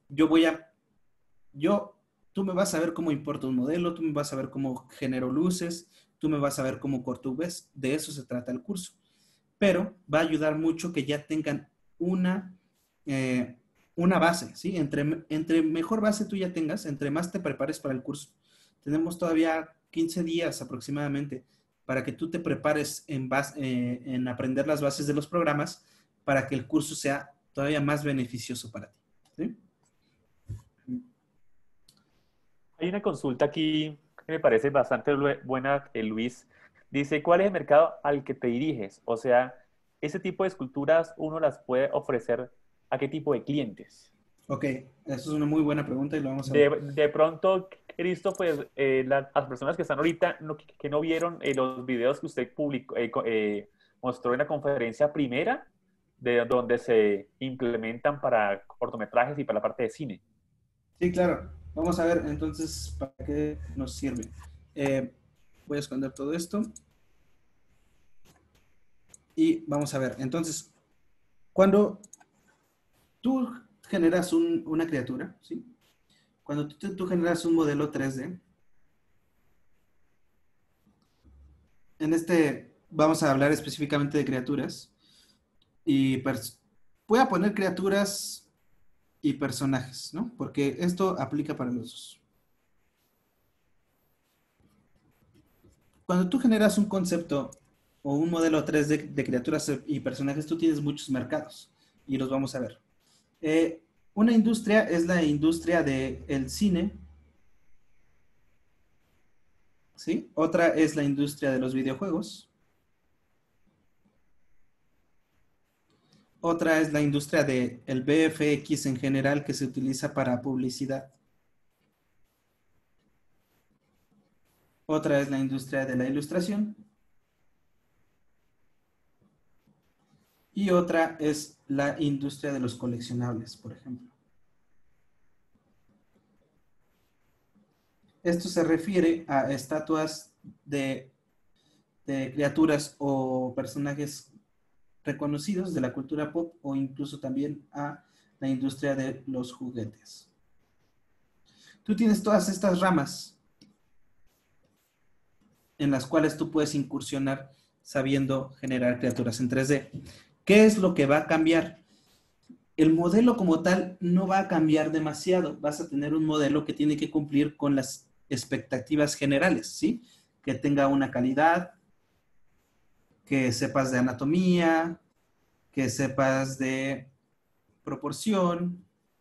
Speaker 2: tú me vas a ver cómo importo un modelo, tú me vas a ver cómo genero luces, tú me vas a ver cómo corto UVs. De eso se trata el curso. Pero va a ayudar mucho que ya tengan una, eh, una base, ¿sí? Entre mejor base tú ya tengas, entre más te prepares para el curso. Tenemos todavía 15 días aproximadamente para que tú te prepares en aprender las bases de los programas, para que el curso sea todavía más beneficioso para ti, ¿sí?
Speaker 1: Hay una consulta aquí que me parece bastante buena, Luis. Dice, ¿cuál es el mercado al que te diriges? O sea, ese tipo de esculturas uno las puede ofrecer a qué tipo de clientes.
Speaker 2: Ok, eso es una muy buena pregunta y lo vamos a ver.
Speaker 1: De pronto, Cristo, pues las personas que están ahorita, que no vieron los videos que usted publicó, mostró en la conferencia primera, de donde se implementan para cortometrajes y para la parte de cine.
Speaker 2: Sí, claro. Vamos a ver entonces para qué nos sirve. Voy a esconder todo esto y vamos a ver. Entonces, cuando tú generas una criatura, ¿sí? Cuando tú generas un modelo 3D, en este vamos a hablar específicamente de criaturas, y voy a poner criaturas y personajes, ¿no? Porque esto aplica para los dos. Cuando tú generas un concepto o un modelo 3D de criaturas y personajes, tú tienes muchos mercados y los vamos a ver. Una industria es la industria del cine, ¿sí? Otra es la industria de los videojuegos. Otra es la industria del VFX en general, que se utiliza para publicidad. Otra es la industria de la ilustración. Y otra es la industria de los coleccionables, por ejemplo. Esto se refiere a estatuas de criaturas o personajes reconocidos de la cultura pop o incluso también a la industria de los juguetes. Tú tienes todas estas ramas en las cuales tú puedes incursionar sabiendo generar criaturas en 3D. ¿Qué es lo que va a cambiar? El modelo como tal no va a cambiar demasiado. Vas a tener un modelo que tiene que cumplir con las expectativas generales, ¿sí? Que tenga una calidad, que sepas de anatomía, que sepas de proporción,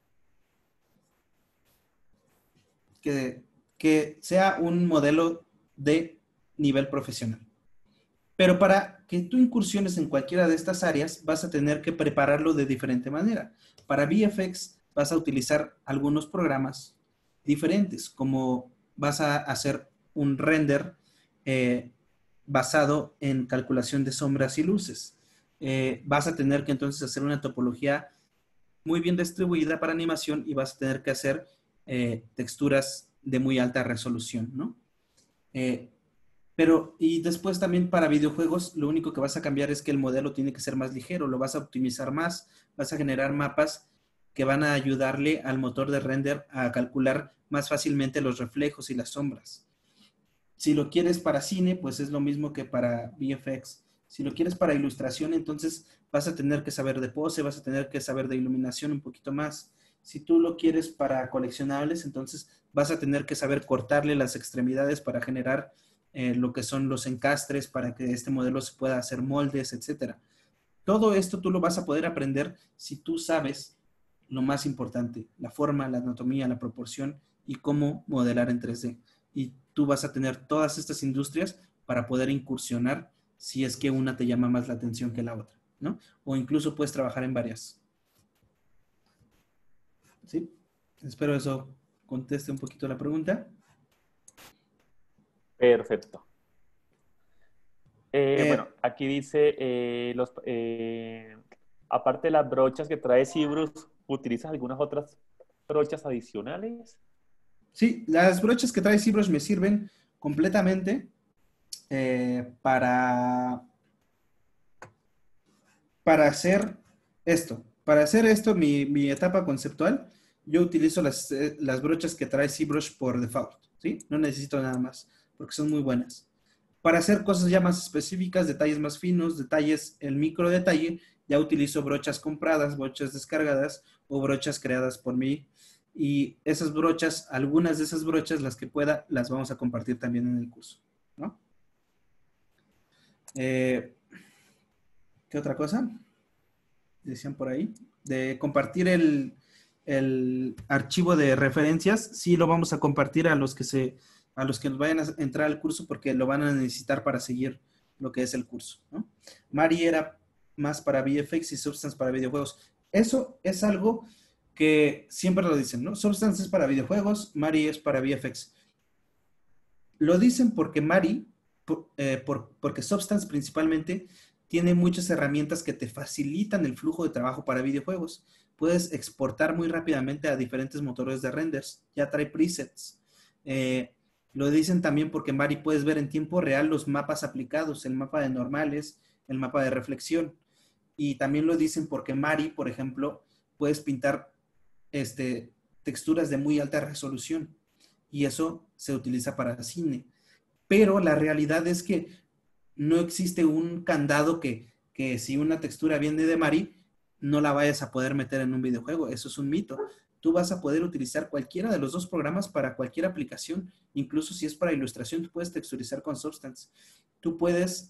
Speaker 2: que sea un modelo de nivel profesional. Pero para que tú incursiones en cualquiera de estas áreas, vas a tener que prepararlo de diferente manera. Para VFX vas a utilizar algunos programas diferentes, como vas a hacer un render basado en calculación de sombras y luces. Vas a tener que entonces hacer una topología muy bien distribuida para animación y vas a tener que hacer texturas de muy alta resolución, ¿no? Y después también para videojuegos, lo único que vas a cambiar es que el modelo tiene que ser más ligero, lo vas a optimizar más, vas a generar mapas que van a ayudarle al motor de render a calcular más fácilmente los reflejos y las sombras. Si lo quieres para cine, pues es lo mismo que para VFX. Si lo quieres para ilustración, entonces vas a tener que saber de pose, vas a tener que saber de iluminación un poquito más. Si tú lo quieres para coleccionables, entonces vas a tener que saber cortarle las extremidades para generar lo que son los encastres, para que este modelo se pueda hacer moldes, etcétera. Todo esto tú lo vas a poder aprender si tú sabes lo más importante, la forma, la anatomía, la proporción y cómo modelar en 3D. Y tú vas a tener todas estas industrias para poder incursionar si es que una te llama más la atención que la otra, ¿no? O incluso puedes trabajar en varias. ¿Sí? Espero eso conteste un poquito la pregunta.
Speaker 1: Perfecto.
Speaker 2: Eh,
Speaker 1: Bueno, aquí dice, aparte de las brochas que trae Cybrus, ¿utilizas algunas otras brochas adicionales?
Speaker 2: sí, las brochas que trae ZBrush me sirven completamente para hacer esto. Para hacer esto, mi etapa conceptual, yo utilizo las brochas que trae ZBrush por default, ¿sí? No necesito nada más, porque son muy buenas. Para hacer cosas ya más específicas, detalles más finos, detalles, el micro detalle, ya utilizo brochas compradas, brochas descargadas o brochas creadas por mí. Y esas brochas, algunas de esas brochas, las que pueda, las vamos a compartir también en el curso, ¿no? ¿Qué otra cosa? Decían por ahí, de compartir el archivo de referencias, sí lo vamos a compartir a los que vayan a entrar al curso porque lo van a necesitar para seguir lo que es el curso, ¿no? Mari era más para VFX y Substance para videojuegos. Eso es algo que siempre lo dicen, ¿no? Substance es para videojuegos, Mari es para VFX. Lo dicen porque Mari, porque Substance principalmente tiene muchas herramientas que te facilitan el flujo de trabajo para videojuegos. Puedes exportar muy rápidamente a diferentes motores de renders. Ya trae presets. Lo dicen también porque Mari puedes ver en tiempo real los mapas aplicados, el mapa de normales, el mapa de reflexión. Y también lo dicen porque Mari, por ejemplo, puedes pintar texturas de muy alta resolución. Y eso se utiliza para cine. Pero la realidad es que no existe un candado que si una textura viene de Mari, no la vayas a poder meter en un videojuego. Eso es un mito. Tú vas a poder utilizar cualquiera de los dos programas para cualquier aplicación. Incluso si es para ilustración, tú puedes texturizar con Substance. Tú puedes,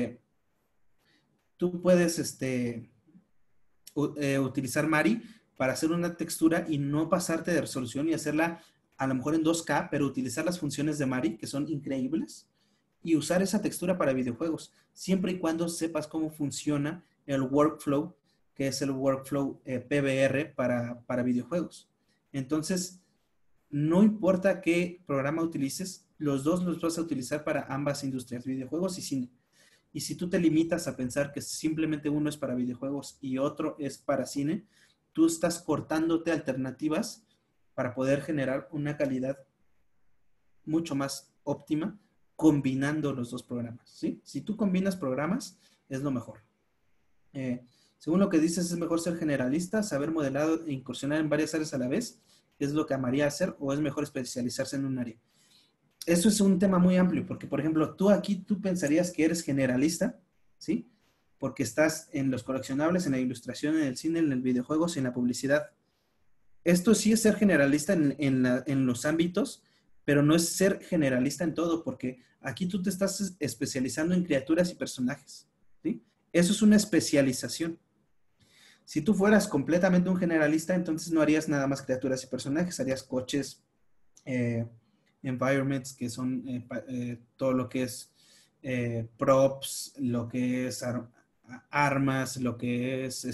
Speaker 2: utilizar Mari para hacer una textura y no pasarte de resolución y hacerla a lo mejor en 2K, pero utilizar las funciones de Mari, que son increíbles, y usar esa textura para videojuegos, siempre y cuando sepas cómo funciona el workflow, que es el workflow PBR para videojuegos. Entonces, no importa qué programa utilices, los dos los vas a utilizar para ambas industrias, videojuegos y cine. Y si tú te limitas a pensar que simplemente uno es para videojuegos y otro es para cine, tú estás cortándote alternativas para poder generar una calidad mucho más óptima combinando los dos programas, ¿sí? Si tú combinas programas, es lo mejor. Según lo que dices, es mejor ser generalista, saber modelar e incursionar en varias áreas a la vez, es lo que amaría hacer, o es mejor especializarse en un área. Eso es un tema muy amplio, porque, por ejemplo, tú pensarías que eres generalista, ¿sí? Porque estás en los coleccionables, en la ilustración, en el cine, en el videojuegos y en la publicidad. Esto sí es ser generalista en los ámbitos, pero no es ser generalista en todo, porque aquí tú te estás especializando en criaturas y personajes, ¿sí? Eso es una especialización. Si tú fueras completamente un generalista, entonces no harías nada más criaturas y personajes, harías coches, environments, que son todo lo que es props, lo que es armas, lo que es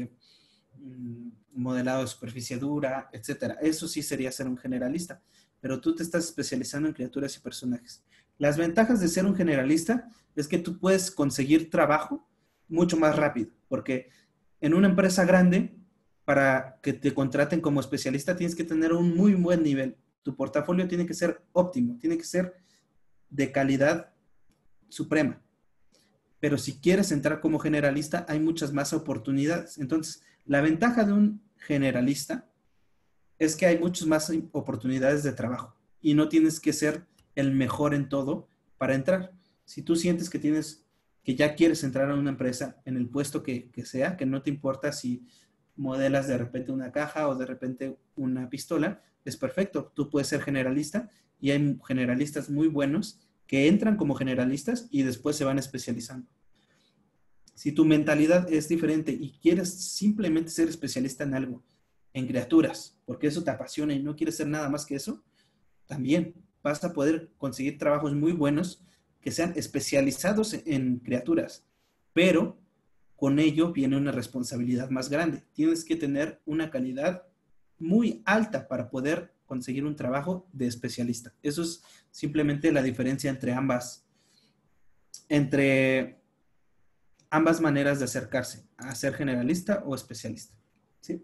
Speaker 2: modelado de superficie dura, etcétera. Eso sí sería ser un generalista, pero tú te estás especializando en criaturas y personajes. Las ventajas de ser un generalista es que tú puedes conseguir trabajo mucho más rápido, porque en una empresa grande, para que te contraten como especialista, tienes que tener un muy buen nivel. Tu portafolio tiene que ser óptimo, tiene que ser de calidad suprema. Pero si quieres entrar como generalista, hay muchas más oportunidades. Entonces, la ventaja de un generalista es que hay muchas más oportunidades de trabajo y no tienes que ser el mejor en todo para entrar. Si tú sientes que ya quieres entrar a una empresa en el puesto que sea, que no te importa si modelas de repente una caja o de repente una pistola, es perfecto. Tú puedes ser generalista y hay generalistas muy buenos que entran como generalistas y después se van especializando. Si tu mentalidad es diferente y quieres simplemente ser especialista en algo, en criaturas, porque eso te apasiona y no quieres ser nada más que eso, también vas a poder conseguir trabajos muy buenos que sean especializados en criaturas, pero con ello viene una responsabilidad más grande. Tienes que tener una calidad muy alta para poder conseguir un trabajo de especialista. Eso es simplemente la diferencia entre ambas maneras de acercarse a ser generalista o especialista. ¿Sí?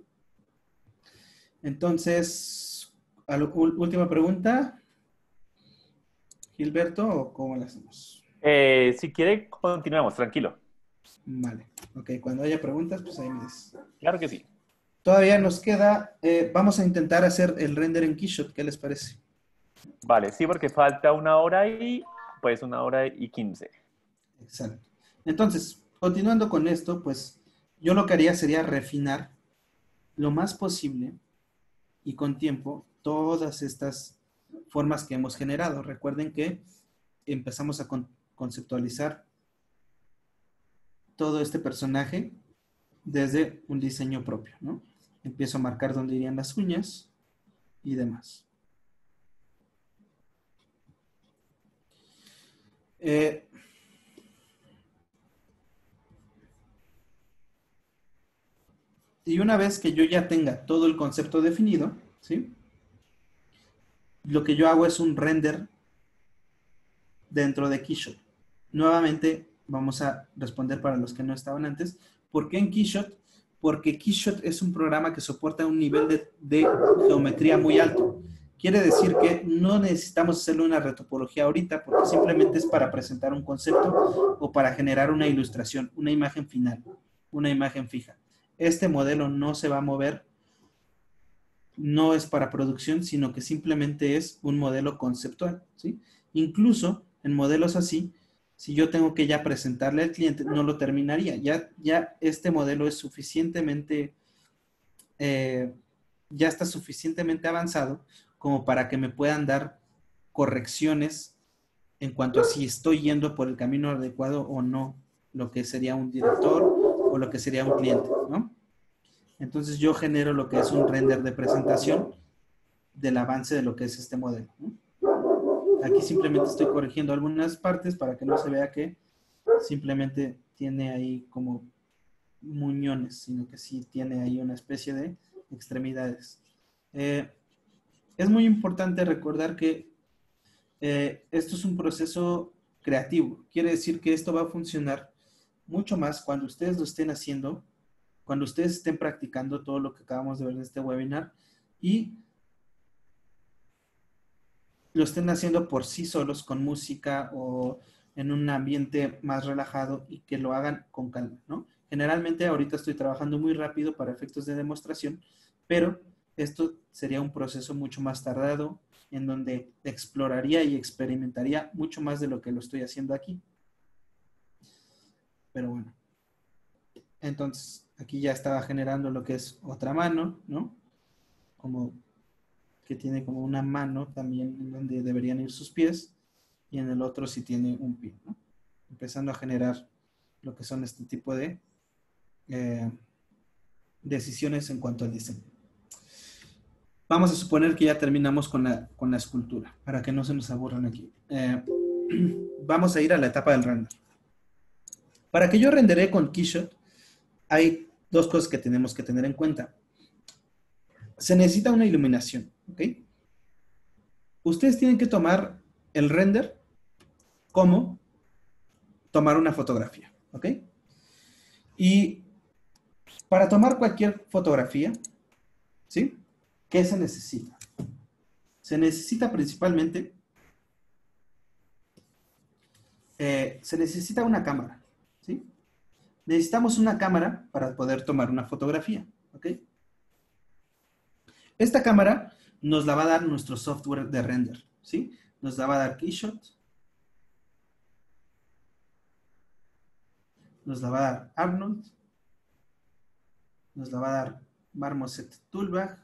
Speaker 2: Entonces, última pregunta, Gilberto, ¿o cómo la hacemos?
Speaker 1: Si quiere, continuemos, tranquilo.
Speaker 2: Vale, ok, cuando haya preguntas, pues ahí me dices.
Speaker 1: Claro que sí.
Speaker 2: Todavía nos queda, vamos a intentar hacer el render en Keyshot, ¿qué les parece?
Speaker 1: Vale, sí, porque falta una hora y pues 1 hora y 15.
Speaker 2: Excelente. Entonces, continuando con esto, pues yo lo que haría sería refinar lo más posible y con tiempo todas estas formas que hemos generado. Recuerden que empezamos a conceptualizar todo este personaje desde un diseño propio, ¿no? Empiezo a marcar dónde irían las uñas y demás. Y una vez que yo ya tenga todo el concepto definido, ¿sí? Lo que yo hago es un render dentro de Keyshot. Nuevamente, vamos a responder para los que no estaban antes. ¿Por qué en Keyshot? Porque Keyshot es un programa que soporta un nivel de geometría muy alto. Quiere decir que no necesitamos hacerle una retopología ahorita porque simplemente es para presentar un concepto o para generar una ilustración, una imagen final, una imagen fija. Este modelo no se va a mover, no es para producción, sino que simplemente es un modelo conceptual, ¿sí? Incluso en modelos así, si yo tengo que ya presentarle al cliente, no lo terminaría. Ya este modelo es suficientemente, ya está suficientemente avanzado como para que me puedan dar correcciones en cuanto a si estoy yendo por el camino adecuado o no, lo que sería un director o lo que sería un cliente, ¿no? Entonces yo genero lo que es un render de presentación del avance de lo que es este modelo, ¿no? Aquí simplemente estoy corrigiendo algunas partes para que no se vea que simplemente tiene ahí como muñones, sino que sí tiene ahí una especie de extremidades. Es muy importante recordar que esto es un proceso creativo. Quiere decir que esto va a funcionar mucho más cuando ustedes lo estén haciendo, cuando ustedes estén practicando todo lo que acabamos de ver en este webinar y lo estén haciendo por sí solos con música o en un ambiente más relajado y que lo hagan con calma, ¿no? Generalmente ahorita estoy trabajando muy rápido para efectos de demostración, pero esto sería un proceso mucho más tardado en donde exploraría y experimentaría mucho más de lo que lo estoy haciendo aquí. Pero bueno, entonces aquí ya estaba generando lo que es otra mano, ¿no? Como que tiene como una mano también en donde deberían ir sus pies y en el otro sí tiene un pie, ¿no? Empezando a generar lo que son este tipo de decisiones en cuanto al diseño. Vamos a suponer que ya terminamos con la escultura, para que no se nos aburran aquí. Vamos a ir a la etapa del render. Para que yo renderé con Keyshot, hay dos cosas que tenemos que tener en cuenta. Se necesita una iluminación, ¿ok? Ustedes tienen que tomar el render como tomar una fotografía, ¿ok? Y para tomar cualquier fotografía, ¿sí? ¿Qué se necesita? Se necesita principalmente, se necesita una cámara, ¿sí? Necesitamos una cámara para poder tomar una fotografía, ¿ok? Esta cámara nos la va a dar nuestro software de render, ¿sí? Nos la va a dar Keyshot, nos la va a dar Arnold, nos la va a dar Marmoset Toolbag,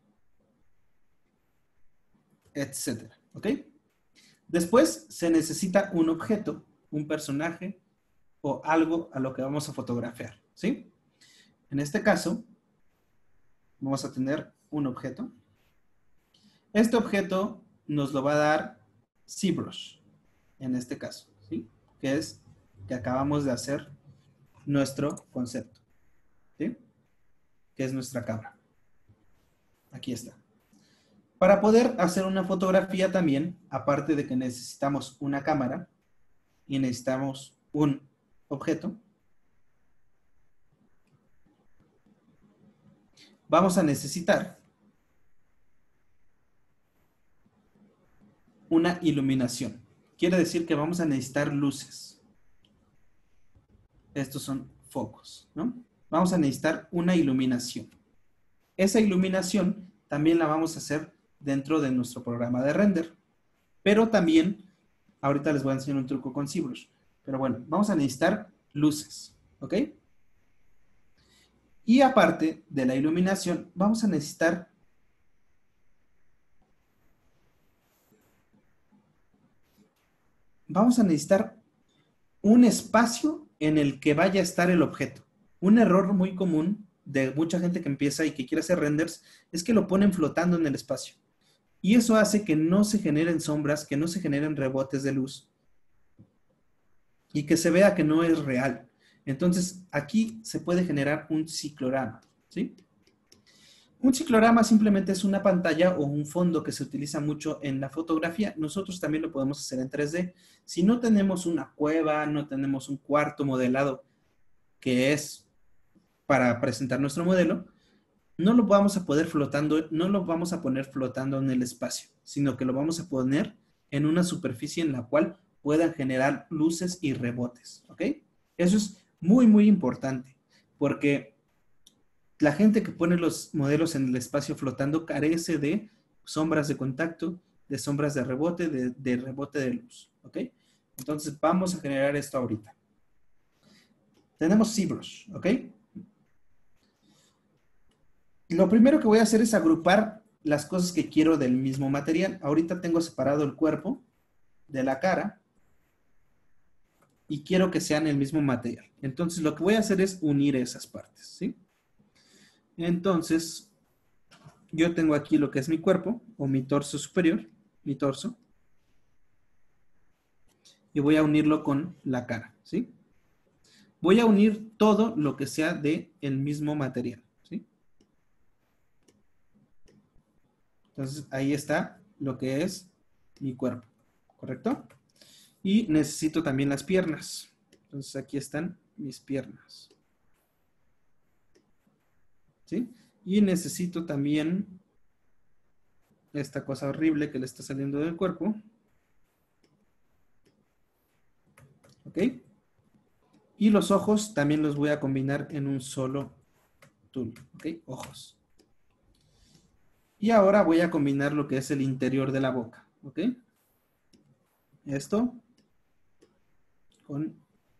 Speaker 2: etcétera, ¿ok? Después se necesita un objeto, un personaje o algo a lo que vamos a fotografiar, ¿sí? En este caso, vamos a tener un objeto. Este objeto nos lo va a dar ZBrush, en este caso, ¿sí? Que es que acabamos de hacer nuestro concepto, ¿sí? Que es nuestra cámara. Aquí está. Para poder hacer una fotografía también, aparte de que necesitamos una cámara y necesitamos un objeto, vamos a necesitar una iluminación. Quiere decir que vamos a necesitar luces. Estos son focos, ¿no? Vamos a necesitar una iluminación. Esa iluminación también la vamos a hacer dentro de nuestro programa de render. Pero también, ahorita les voy a enseñar un truco con ZBrush. Pero bueno, vamos a necesitar luces, ¿ok? Y aparte de la iluminación, vamos a necesitar un espacio en el que vaya a estar el objeto. Un error muy común de mucha gente que empieza y que quiere hacer renders es que lo ponen flotando en el espacio. Y eso hace que no se generen sombras, que no se generen rebotes de luz y que se vea que no es real. Entonces, aquí se puede generar un ciclorama, ¿sí? Un ciclorama simplemente es una pantalla o un fondo que se utiliza mucho en la fotografía. Nosotros también lo podemos hacer en 3D. Si no tenemos una cueva, no tenemos un cuarto modelado que es para presentar nuestro modelo, no lo vamos a poder flotando, no lo vamos a poner flotando en el espacio, sino que lo vamos a poner en una superficie en la cual puedan generar luces y rebotes, ¿ok? Eso es muy, muy importante, porque la gente que pone los modelos en el espacio flotando carece de sombras de contacto, de sombras de rebote, de rebote de luz, ¿ok? Entonces vamos a generar esto ahorita. Tenemos ZBrush, ¿ok? Lo primero que voy a hacer es agrupar las cosas que quiero del mismo material. Ahorita tengo separado el cuerpo de la cara y quiero que sean el mismo material. Entonces lo que voy a hacer es unir esas partes, ¿sí? Entonces, yo tengo aquí lo que es mi cuerpo o mi torso superior, mi torso, y voy a unirlo con la cara, ¿sí? Voy a unir todo lo que sea de el mismo material, ¿sí? Entonces, ahí está lo que es mi cuerpo, ¿correcto? Y necesito también las piernas. Entonces aquí están mis piernas. ¿Sí? Y necesito también esta cosa horrible que le está saliendo del cuerpo. ¿Ok? Y los ojos también los voy a combinar en un solo tool. ¿Ok? Ojos. Y ahora voy a combinar lo que es el interior de la boca. ¿Ok? Esto con...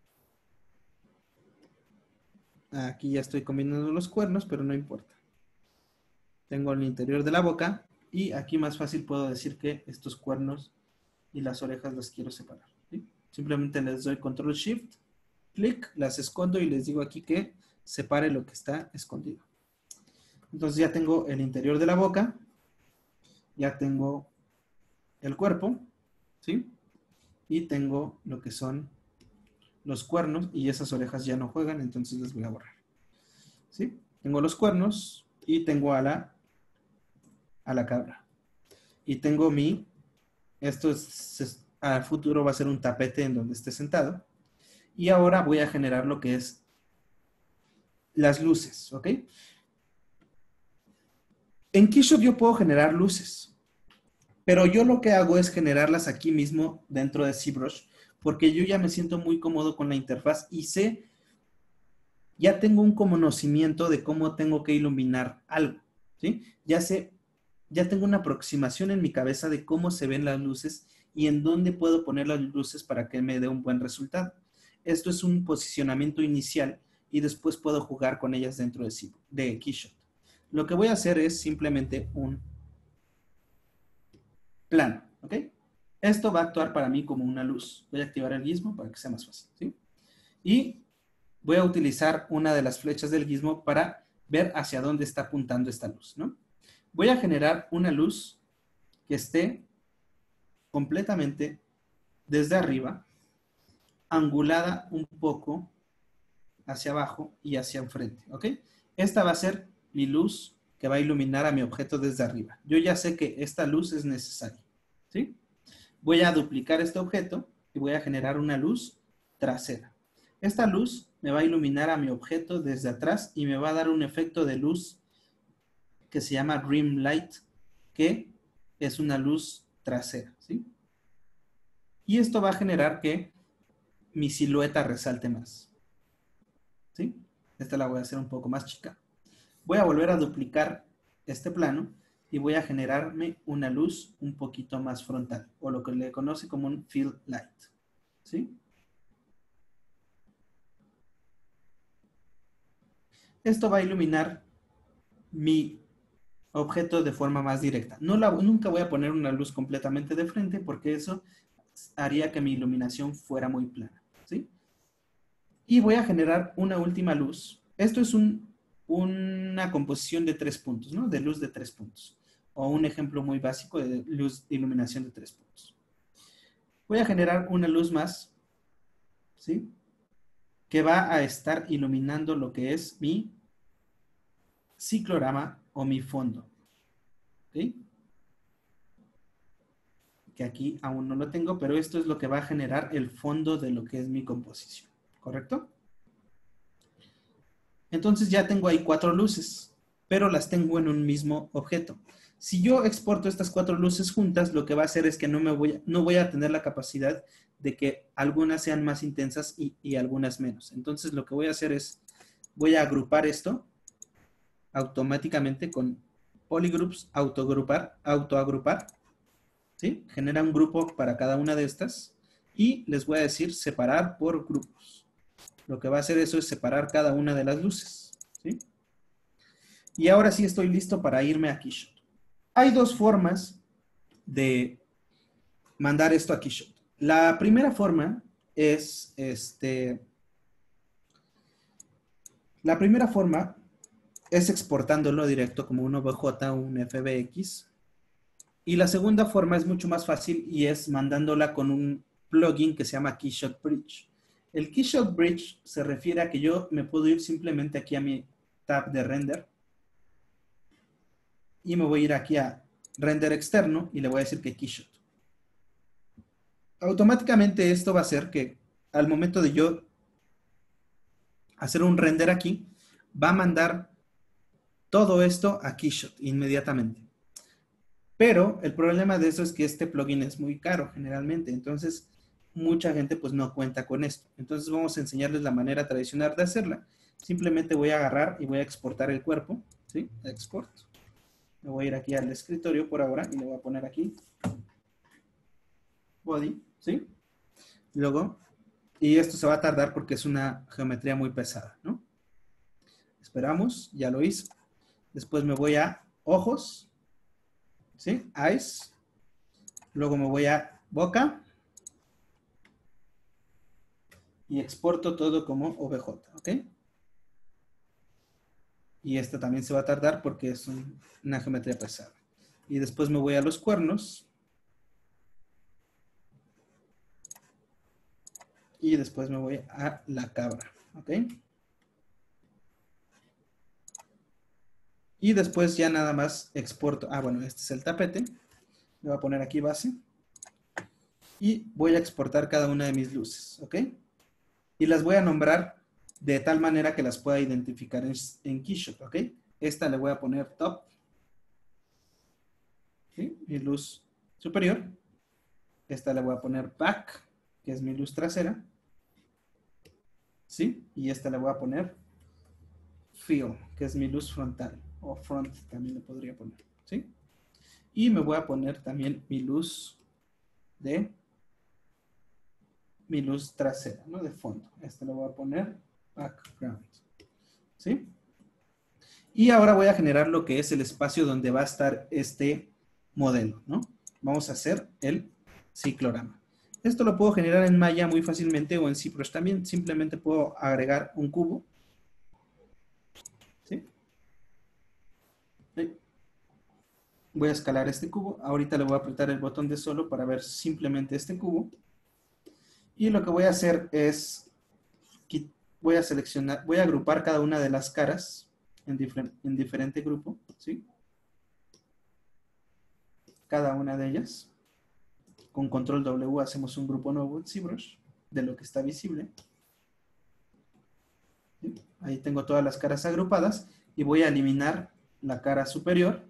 Speaker 2: Aquí ya estoy combinando los cuernos, pero no importa. Tengo el interior de la boca y aquí más fácil puedo decir que estos cuernos y las orejas las quiero separar. ¿Sí? Simplemente les doy control shift, clic, las escondo y les digo aquí que separe lo que está escondido. Entonces ya tengo el interior de la boca, ya tengo el cuerpo, ¿sí? Y tengo lo que son los cuernos y esas orejas ya no juegan, entonces les voy a borrar. ¿Sí? Tengo los cuernos y tengo a la cabra. Y tengo esto al futuro va a ser un tapete en donde esté sentado. Y ahora voy a generar lo que es las luces, ¿ok? En Keyshot yo puedo generar luces, pero yo lo que hago es generarlas aquí mismo dentro de ZBrush, porque yo ya me siento muy cómodo con la interfaz y ya tengo un conocimiento de cómo tengo que iluminar algo, ¿sí? Ya tengo una aproximación en mi cabeza de cómo se ven las luces y en dónde puedo poner las luces para que me dé un buen resultado. Esto es un posicionamiento inicial y después puedo jugar con ellas dentro de Keyshot. Lo que voy a hacer es simplemente un plano, ¿ok? Esto va a actuar para mí como una luz. Voy a activar el gizmo para que sea más fácil, ¿sí? Y voy a utilizar una de las flechas del gizmo para ver hacia dónde está apuntando esta luz, ¿no? Voy a generar una luz que esté completamente desde arriba, angulada un poco hacia abajo y hacia enfrente, ¿ok? Esta va a ser mi luz que va a iluminar a mi objeto desde arriba. Yo ya sé que esta luz es necesaria, ¿sí? Voy a duplicar este objeto y voy a generar una luz trasera. Esta luz me va a iluminar a mi objeto desde atrás y me va a dar un efecto de luz que se llama Rim Light, que es una luz trasera, ¿sí? Y esto va a generar que mi silueta resalte más, ¿sí? Esta la voy a hacer un poco más chica. Voy a volver a duplicar este plano y voy a generarme una luz un poquito más frontal, o lo que le conoce como un field light, ¿sí? Esto va a iluminar mi objeto de forma más directa. Nunca voy a poner una luz completamente de frente porque eso haría que mi iluminación fuera muy plana, ¿sí? Y voy a generar una última luz. Esto es una composición de 3 puntos, ¿no? De luz de 3 puntos. O un ejemplo muy básico de luz de iluminación de 3 puntos. Voy a generar una luz más, ¿sí? Que va a estar iluminando lo que es mi ciclorama o mi fondo. ¿Ok? Que aquí aún no lo tengo, pero esto es lo que va a generar el fondo de lo que es mi composición. ¿Correcto? Entonces ya tengo ahí 4 luces, pero las tengo en un mismo objeto. Si yo exporto estas 4 luces juntas, lo que va a hacer es que no voy a tener la capacidad de que algunas sean más intensas y algunas menos. Entonces lo que voy a hacer es, voy a agrupar esto automáticamente con polygroups, autoagrupar, ¿sí? Genera un grupo para cada una de estas y les voy a decir separar por grupos. Lo que va a hacer eso es separar cada una de las luces, ¿sí? Y ahora sí estoy listo para irme a Keyshot. Hay 2 formas de mandar esto a Keyshot. La primera forma es exportándolo directo como un OBJ o un FBX. Y la segunda forma es mucho más fácil y es mandándola con un plugin que se llama Keyshot Bridge. El Keyshot Bridge se refiere a que yo me puedo ir simplemente aquí a mi tab de render y me voy a ir aquí a render externo y le voy a decir que Keyshot. automáticamente esto va a hacer que al momento de yo hacer un render aquí, va a mandar todo esto a Keyshot inmediatamente. Pero el problema de eso es que este plugin es muy caro generalmente, entonces mucha gente pues no cuenta con esto. Entonces vamos a enseñarles la manera tradicional de hacerla. Simplemente voy a agarrar y voy a exportar el cuerpo, ¿sí? Export. Me voy a ir aquí al escritorio por ahora y le voy a poner aquí body, ¿sí? Luego, y esto se va a tardar porque es una geometría muy pesada, ¿no? Esperamos, ya lo hice. Después me voy a ojos, ¿sí? Eyes. Luego me voy a boca. Y exporto todo como OBJ, ¿ok? Y esta también se va a tardar porque es una geometría pesada. Y después me voy a los cuernos. Y después me voy a la cabra, ¿ok? Y después ya nada más exporto. Ah, bueno, este es el tapete. Le voy a poner aquí base. Y voy a exportar cada una de mis luces, ¿ok? Y las voy a nombrar de tal manera que las pueda identificar en Keyshot, ¿ok? Esta le voy a poner top. ¿Sí? Mi luz superior. Esta le voy a poner back, que es mi luz trasera. ¿Sí? Y esta le voy a poner fill, que es mi luz frontal. O front también le podría poner. ¿Sí? Y me voy a poner también mi luz trasera, ¿no? De fondo. Esta le voy a poner background. ¿Sí? Y ahora voy a generar lo que es el espacio donde va a estar este modelo, ¿no? Vamos a hacer el ciclorama. Esto lo puedo generar en Maya muy fácilmente o en ZBrush también. Simplemente puedo agregar un cubo. ¿Sí? Voy a escalar este cubo. Ahorita le voy a apretar el botón de solo para ver simplemente este cubo. Y lo que voy a hacer es, voy a seleccionar, voy a agrupar cada una de las caras en diferente grupo. ¿Sí? Cada una de ellas. Con control W hacemos un grupo nuevo en ZBrush de lo que está visible. ¿Sí? Ahí tengo todas las caras agrupadas y voy a eliminar la cara superior,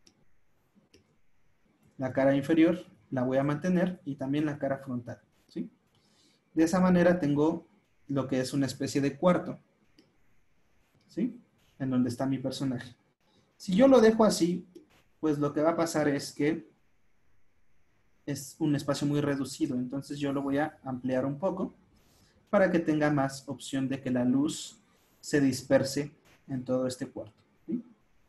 Speaker 2: la cara inferior, la voy a mantener y también la cara frontal. ¿Sí? De esa manera tengo lo que es una especie de cuarto, ¿sí? En donde está mi personaje. Si yo lo dejo así, pues lo que va a pasar es que es un espacio muy reducido, entonces yo lo voy a ampliar un poco para que tenga más opción de que la luz se disperse en todo este cuarto. ¿Sí?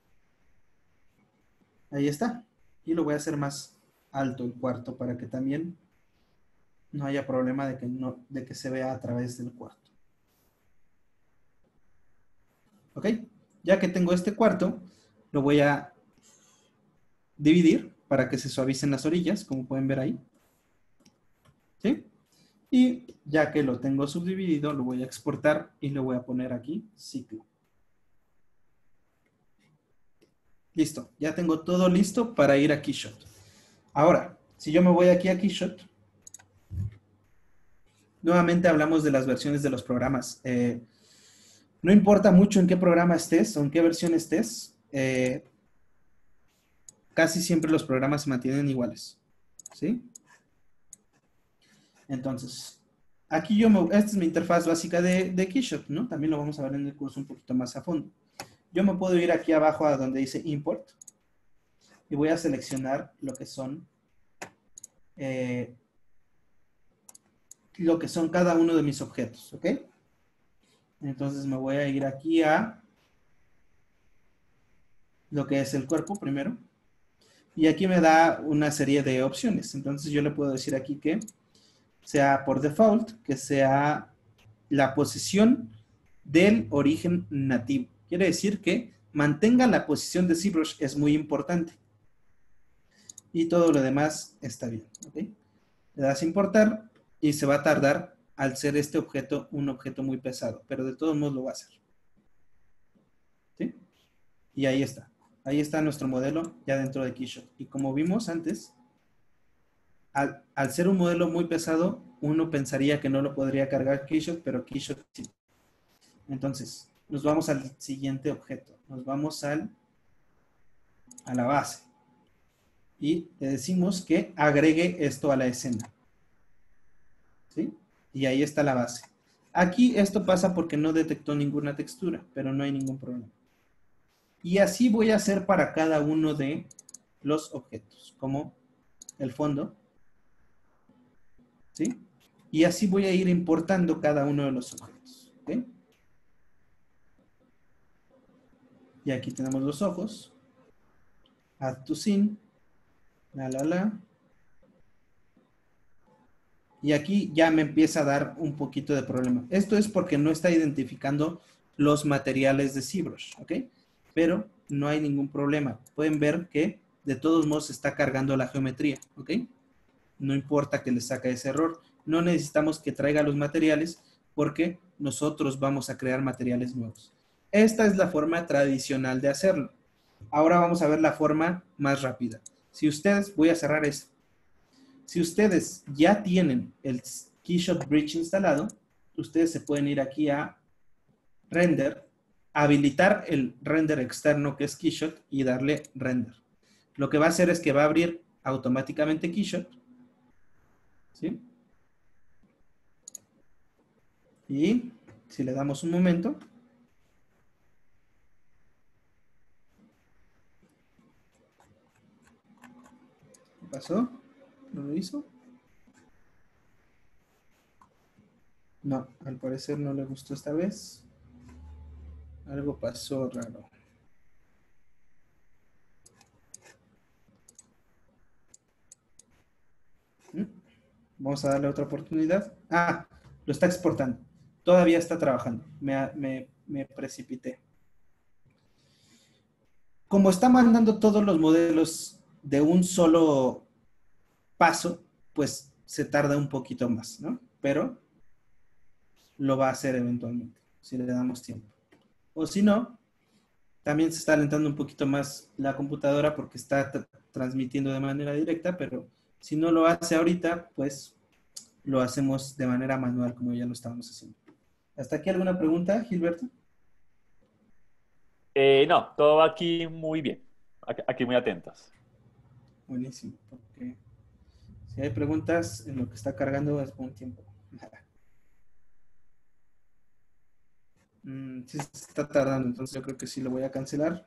Speaker 2: Ahí está. Y lo voy a hacer más alto el cuarto para que también no haya problema de que se vea a través del cuarto. ¿Ok? Ya que tengo este cuarto, lo voy a dividir para que se suavicen las orillas, como pueden ver ahí. ¿Sí? Y ya que lo tengo subdividido, lo voy a exportar y le voy a poner aquí ciclo. Listo, ya tengo todo listo para ir a Keyshot. Ahora, si yo me voy aquí a Keyshot, nuevamente hablamos de las versiones de los programas. No importa mucho en qué programa estés o en qué versión estés, casi siempre los programas se mantienen iguales. ¿Sí? Entonces, aquí esta es mi interfaz básica de Keyshot, ¿no? También lo vamos a ver en el curso un poquito más a fondo. Yo me puedo ir aquí abajo a donde dice Import y voy a seleccionar lo que son cada uno de mis objetos, ¿ok? Entonces me voy a ir aquí a lo que es el cuerpo primero. Y aquí me da una serie de opciones. Entonces yo le puedo decir aquí que sea por default, que sea la posición del origen nativo. Quiere decir que mantenga la posición de ZBrush, es muy importante. Y todo lo demás está bien, ¿ok? Le das a importar y se va a tardar al ser este objeto un objeto muy pesado, pero de todos modos lo va a hacer. ¿Sí? Y ahí está. Ahí está nuestro modelo ya dentro de Keyshot. Y como vimos antes, al ser un modelo muy pesado, uno pensaría que no lo podría cargar Keyshot, pero Keyshot sí. Entonces, nos vamos al siguiente objeto. Nos vamos a la base. Y le decimos que agregue esto a la escena. ¿Sí? Y ahí está la base. Aquí esto pasa porque no detectó ninguna textura, pero no hay ningún problema. Y así voy a hacer para cada uno de los objetos, como el fondo. ¿Sí? Y así voy a ir importando cada uno de los objetos. ¿Ok? Y aquí tenemos los ojos. Add to scene. La. Y aquí ya me empieza a dar un poquito de problema. Esto es porque no está identificando los materiales de ZBrush, ¿ok? Pero no hay ningún problema. Pueden ver que de todos modos está cargando la geometría, ¿ok? No importa que le saque ese error. No necesitamos que traiga los materiales porque nosotros vamos a crear materiales nuevos. Esta es la forma tradicional de hacerlo. Ahora vamos a ver la forma más rápida. Si ustedes, voy a cerrar esto. Si ustedes ya tienen el Keyshot Bridge instalado, ustedes se pueden ir aquí a Render, habilitar el render externo que es Keyshot y darle Render. Lo que va a hacer es que va a abrir automáticamente Keyshot. ¿Sí? Y si le damos un momento, ¿qué pasó? ¿No lo hizo? No, al parecer no le gustó esta vez. Algo pasó raro. Vamos a darle otra oportunidad. Ah, lo está exportando. Todavía está trabajando. Me precipité. Como está mandando todos los modelos de un solo paso, pues se tarda un poquito más, ¿no? Pero lo va a hacer eventualmente, si le damos tiempo. O si no, también se está alentando un poquito más la computadora porque está transmitiendo de manera directa, pero si no lo hace ahorita, pues lo hacemos de manera manual como ya lo estábamos haciendo. ¿Hasta aquí alguna pregunta, Gilberto?
Speaker 1: No, todo va aquí muy bien. Aquí muy atentos.
Speaker 2: Buenísimo, porque si hay preguntas en lo que está cargando es buen tiempo. Sí se está tardando, entonces yo creo que sí lo voy a cancelar.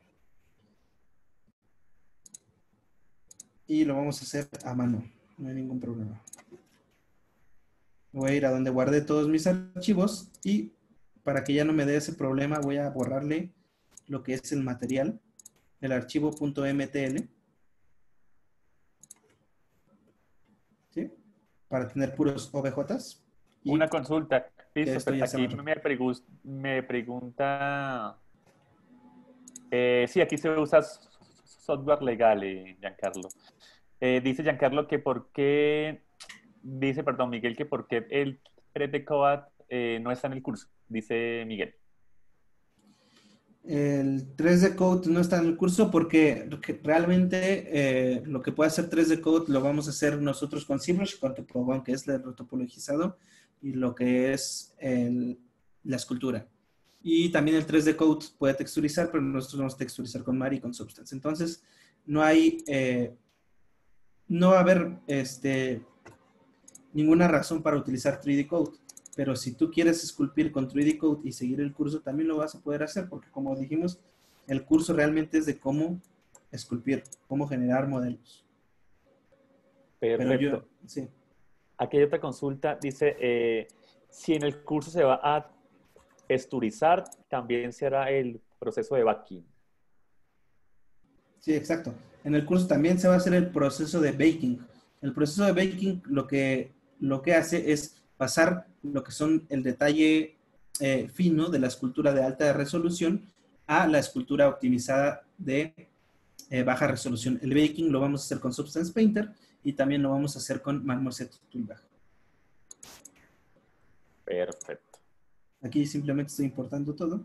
Speaker 2: Y lo vamos a hacer a mano, no hay ningún problema. Voy a ir a donde guardé todos mis archivos y para que ya no me dé ese problema voy a borrarle lo que es el material, el archivo .mtl, ¿sí? Para tener puros OBJs y
Speaker 1: Una consulta,
Speaker 2: que esto
Speaker 1: Christopher,
Speaker 2: ya sea
Speaker 1: aquí
Speaker 2: más rápido.
Speaker 1: me pregunta, sí, aquí se usa software legal, Giancarlo. Dice Giancarlo que por qué, dice, perdón, Miguel, que por qué el 3D Code no está en el curso, dice Miguel.
Speaker 2: El 3D Code no está en el curso porque realmente lo que puede hacer 3D Code lo vamos a hacer nosotros con ZBrush, con Topologon, que es el retopologizado, y lo que es la escultura. Y también el 3D Code puede texturizar, pero nosotros vamos a texturizar con Mari y con Substance. Entonces, no va a haber ninguna razón para utilizar 3D Code. Pero si tú quieres esculpir con 3D Code y seguir el curso, también lo vas a poder hacer, porque como dijimos, el curso realmente es de cómo esculpir, cómo generar modelos. Pero yo,
Speaker 1: Perfecto.
Speaker 2: sí.
Speaker 1: Aquí hay otra consulta, dice, si en el curso se va a texturizar, también será el proceso de backing.
Speaker 2: Sí, exacto. En el curso también se va a hacer el proceso de baking. El proceso de baking lo que hace es pasar lo que son el detalle fino de la escultura de alta resolución a la escultura optimizada de baja resolución. El baking lo vamos a hacer con Substance Painter y también lo vamos a hacer con Marmoset Toolbar.
Speaker 1: Perfecto.
Speaker 2: Aquí simplemente estoy importando todo.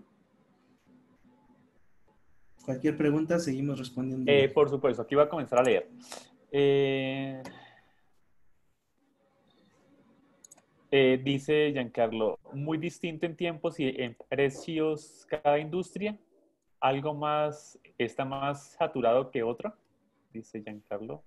Speaker 2: Cualquier pregunta, seguimos respondiendo.
Speaker 1: Por supuesto, aquí va a comenzar a leer. Eh, Dice Giancarlo, muy distinto en tiempos y en precios cada industria. Algo más, está más saturado que otro, dice Giancarlo.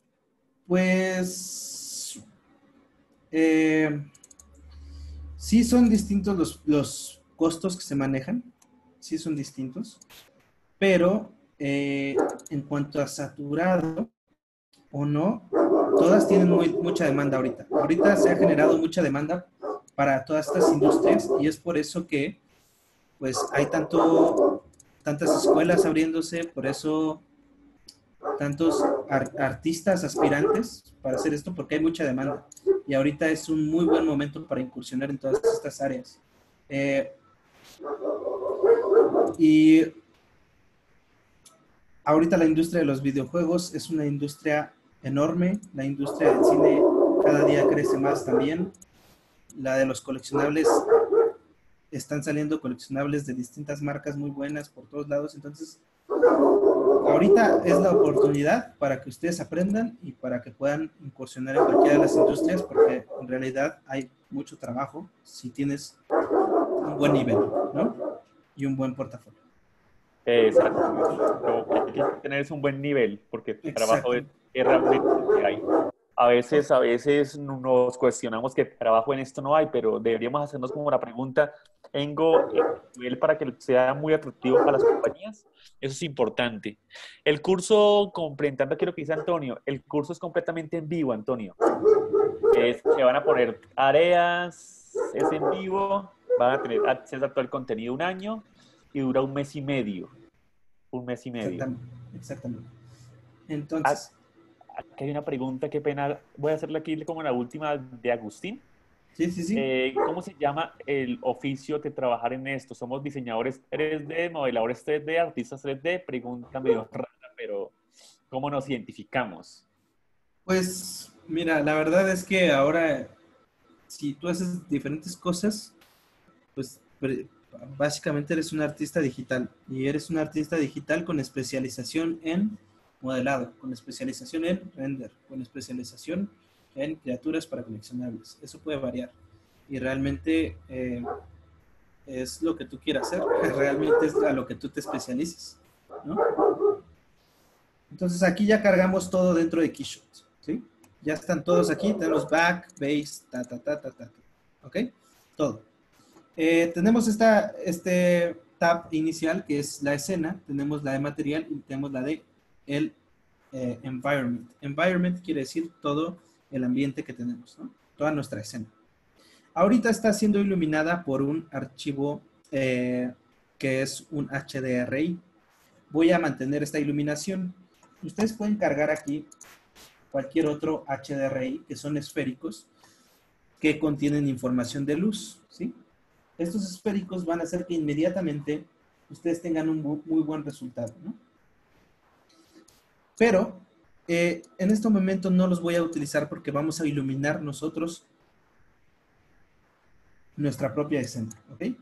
Speaker 2: Pues eh, sí son distintos los costos que se manejan, sí son distintos, pero en cuanto a saturado o no, todas tienen mucha demanda ahorita. Ahorita se ha generado mucha demanda para todas estas industrias y es por eso que pues hay tantas escuelas abriéndose, por eso tantos artistas aspirantes para hacer esto, porque hay mucha demanda. Y ahorita es un muy buen momento para incursionar en todas estas áreas. Y ahorita la industria de los videojuegos es una industria enorme. La industria del cine cada día crece más también. La de los coleccionables, están saliendo coleccionables de distintas marcas muy buenas por todos lados. Entonces, ahorita es la oportunidad para que ustedes aprendan y para que puedan incursionar en cualquiera de las industrias, porque en realidad hay mucho trabajo si tienes un buen nivel, ¿no? Y un buen portafolio.
Speaker 1: Exactamente. Lo que hay que tener es un buen nivel, porque el trabajo
Speaker 2: Exactamente.
Speaker 1: es realmente lo que hay. A veces nos cuestionamos que trabajo en esto no hay, pero deberíamos hacernos como la pregunta, ¿tengo el nivel para que sea muy atractivo para las compañías? Eso es importante. El curso, complementando aquí lo que dice Antonio, el curso es completamente en vivo, Antonio. Se van a poner tareas, es en vivo, van a tener acceso a todo el contenido un año y dura un mes y medio. Un mes y medio.
Speaker 2: Exactamente. Exactamente.
Speaker 1: Ah,
Speaker 2: Entonces,
Speaker 1: aquí hay una pregunta, qué pena. Voy a hacerle aquí como la última de Agustín.
Speaker 2: sí, sí, sí.
Speaker 1: ¿Cómo se llama el oficio de trabajar en esto? ¿Somos diseñadores 3D, modeladores 3D, artistas 3D? Pregunta medio rara, pero ¿cómo nos identificamos?
Speaker 2: Pues, mira, la verdad es que ahora, si tú haces diferentes cosas, pues básicamente eres un artista digital y eres un artista digital con especialización en modelado, con especialización en render, con especialización en criaturas para coleccionables. Eso puede variar y realmente es lo que tú quieras hacer, realmente es a lo que tú te especialices, ¿no? Entonces aquí ya cargamos todo dentro de Keyshot, ¿sí? Ya están todos aquí, tenemos back, base, ¿ok? Todo. Tenemos este tab inicial que es la escena, tenemos la de material y tenemos la de el environment. Environment quiere decir todo el ambiente que tenemos, ¿no? Toda nuestra escena. Ahorita está siendo iluminada por un archivo que es un HDRI. Voy a mantener esta iluminación. Ustedes pueden cargar aquí cualquier otro HDRI que son esféricos que contienen información de luz, ¿sí? Estos esféricos van a hacer que inmediatamente ustedes tengan un muy buen resultado, ¿no? Pero en este momento no los voy a utilizar porque vamos a iluminar nosotros nuestra propia escena, ¿ok?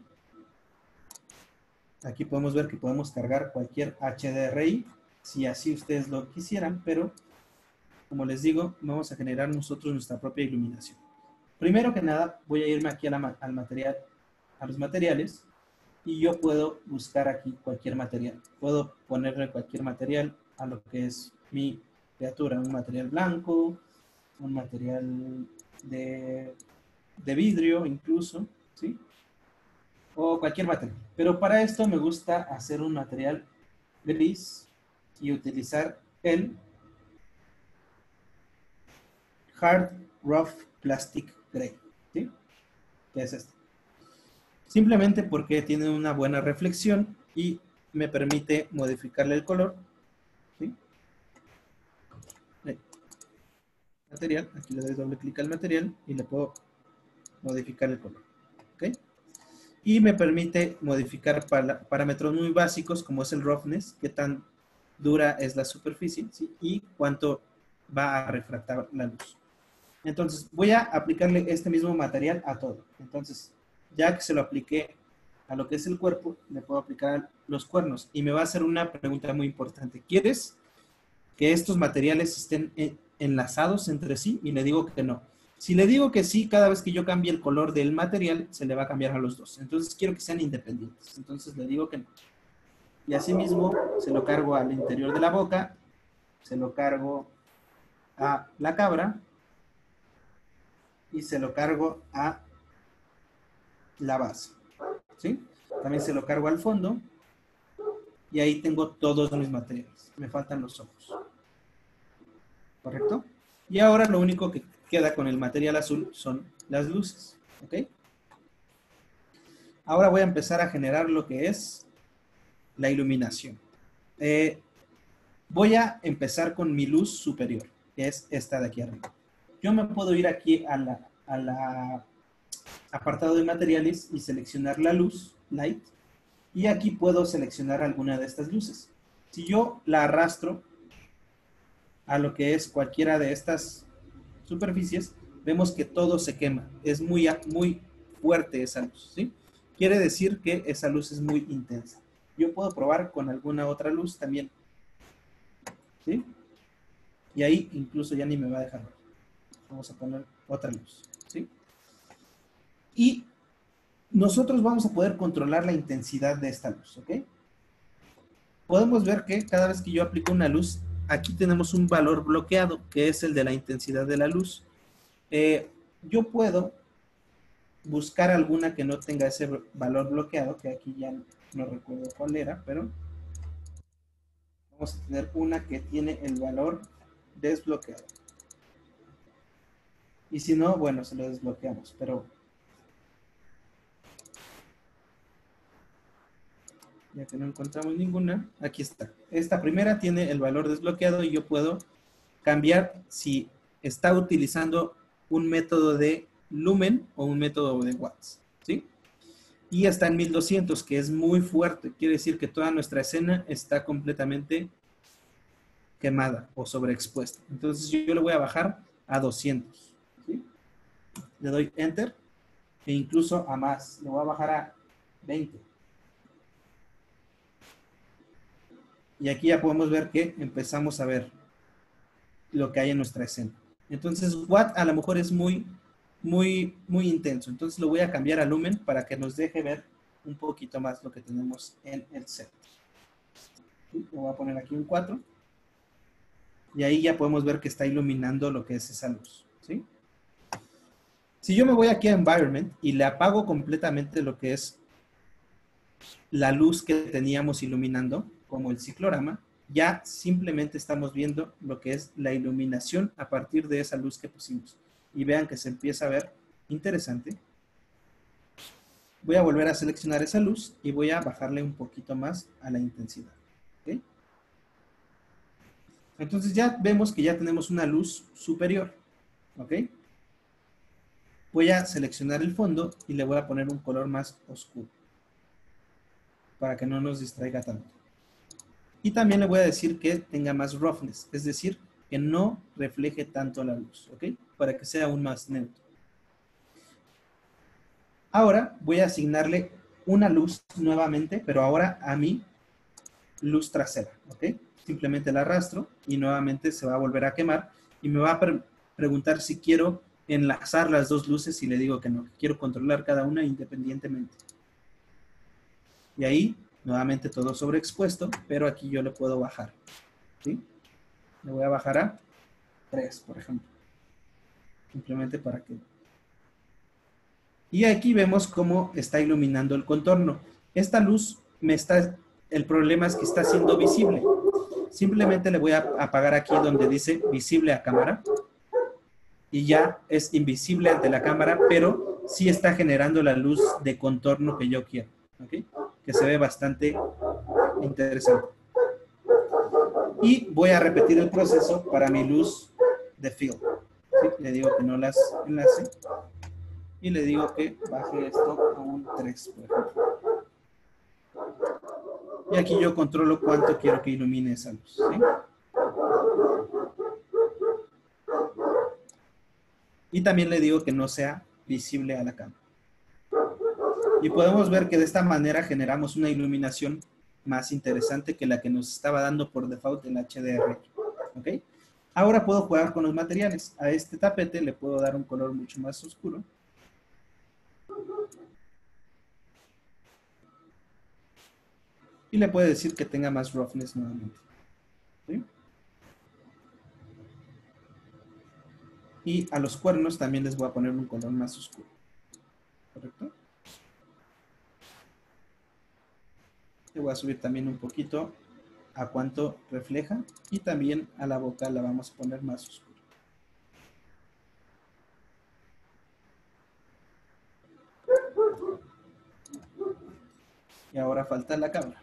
Speaker 2: Aquí podemos ver que podemos cargar cualquier HDRI, si así ustedes lo quisieran, pero como les digo, vamos a generar nosotros nuestra propia iluminación. Primero que nada, voy a irme aquí al material, a los materiales, y yo puedo buscar aquí cualquier material. Puedo ponerle cualquier material a lo que es mi criatura, un material blanco, un material de vidrio incluso, ¿sí? O cualquier material. Pero para esto me gusta hacer un material gris y utilizar el Hard Rough Plastic Gray, ¿sí? ¿Qué es esto? Simplemente porque tiene una buena reflexión y me permite modificarle el color, ¿sí? Material, aquí le doy doble clic al material y le puedo modificar el color, ¿ok? Y me permite modificar parámetros muy básicos como es el roughness, qué tan dura es la superficie, ¿sí? Y cuánto va a refractar la luz. Entonces voy a aplicarle este mismo material a todo. Entonces, ya que se lo apliqué a lo que es el cuerpo, le puedo aplicar los cuernos y me va a hacer una pregunta muy importante. ¿Quieres que estos materiales estén enlazados entre sí? Y le digo que no. Si le digo que sí, cada vez que yo cambie el color del material, se le va a cambiar a los dos. Entonces quiero que sean independientes. Entonces le digo que no. Y asimismo, se lo cargo al interior de la boca, se lo cargo a la cabra y se lo cargo a la base. ¿Sí? También se lo cargo al fondo y ahí tengo todos mis materiales. Me faltan los ojos. ¿Correcto? Y ahora lo único que queda con el material azul son las luces. ¿Ok? Ahora voy a empezar a generar lo que es la iluminación. Voy a empezar con mi luz superior, que es esta de aquí arriba. Yo me puedo ir aquí a la apartado de materiales y seleccionar la luz, light, y aquí puedo seleccionar alguna de estas luces. Si yo la arrastro a lo que es cualquiera de estas superficies, vemos que todo se quema. Es muy fuerte esa luz, ¿sí? Quiere decir que esa luz es muy intensa. Yo puedo probar con alguna otra luz también, ¿sí? Y ahí incluso ya ni me va a dejar ver. Vamos a poner otra luz, ¿sí? Y nosotros vamos a poder controlar la intensidad de esta luz, ¿ok? Podemos ver que cada vez que yo aplico una luz, aquí tenemos un valor bloqueado, que es el de la intensidad de la luz. Yo puedo buscar alguna que no tenga ese valor bloqueado, que aquí ya no recuerdo cuál era, pero vamos a tener una que tiene el valor desbloqueado. Y si no, bueno, se lo desbloqueamos, pero ya que no encontramos ninguna, aquí está. Esta primera tiene el valor desbloqueado y yo puedo cambiar si está utilizando un método de lumen o un método de watts, ¿sí? Y está en 1200, que es muy fuerte. Quiere decir que toda nuestra escena está completamente quemada o sobreexpuesta. Entonces yo le voy a bajar a 200, ¿sí? Le doy Enter e incluso a más. Le voy a bajar a 20. Y aquí ya podemos ver que empezamos a ver lo que hay en nuestra escena. Entonces, Watt a lo mejor es muy intenso. Entonces lo voy a cambiar a lumen para que nos deje ver un poquito más lo que tenemos en el set. ¿Sí? Le voy a poner aquí un 4. Y ahí ya podemos ver que está iluminando lo que es esa luz, ¿sí? Si yo me voy aquí a Environment y le apago completamente lo que es la luz que teníamos iluminando, como el ciclorama, ya simplemente estamos viendo lo que es la iluminación a partir de esa luz que pusimos. Y vean que se empieza a ver interesante. Voy a volver a seleccionar esa luz y voy a bajarle un poquito más a la intensidad. ¿Okay? Entonces ya vemos que ya tenemos una luz superior. ¿Ok? Voy a seleccionar el fondo y le voy a poner un color más oscuro para que no nos distraiga tanto. Y también le voy a decir que tenga más roughness, es decir, que no refleje tanto la luz, ¿ok? Para que sea aún más neutro. Ahora voy a asignarle una luz nuevamente, pero ahora a mi luz trasera, ¿ok? Simplemente la arrastro y nuevamente se va a volver a quemar y me va a preguntar si quiero enlazar las dos luces y le digo que no, que quiero controlar cada una independientemente. Y ahí, nuevamente todo sobreexpuesto, pero aquí yo le puedo bajar, ¿sí? Le voy a bajar a 3, por ejemplo. Simplemente para que... Y aquí vemos cómo está iluminando el contorno. Esta luz el problema es que está siendo visible. Simplemente le voy a apagar aquí donde dice visible a cámara. Y ya es invisible ante la cámara, pero sí está generando la luz de contorno que yo quiero. ¿Ok? Que se ve bastante interesante. Y voy a repetir el proceso para mi luz de fill. ¿Sí? Le digo que no las enlace. Y le digo que baje esto a un 3, por ejemplo. Y aquí yo controlo cuánto quiero que ilumine esa luz, ¿sí? Y también le digo que no sea visible a la cámara. Y podemos ver que de esta manera generamos una iluminación más interesante que la que nos estaba dando por default el HDR. ¿Ok? Ahora puedo jugar con los materiales. A este tapete le puedo dar un color mucho más oscuro. Y le puedo decir que tenga más roughness nuevamente. ¿Sí? Y a los cuernos también les voy a poner un color más oscuro. ¿Correcto? Le voy a subir también un poquito a cuánto refleja. Y también a la boca la vamos a poner más oscura. Y ahora falta la cámara.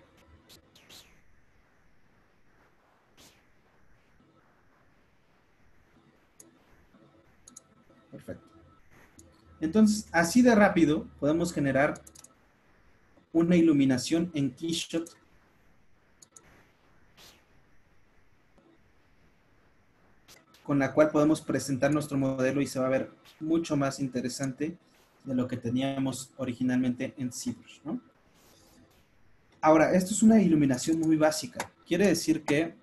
Speaker 2: Perfecto. Entonces, así de rápido podemos generar una iluminación en Keyshot con la cual podemos presentar nuestro modelo y se va a ver mucho más interesante de lo que teníamos originalmente en ZBrush, ¿no? Ahora, esto es una iluminación muy básica. Quiere decir que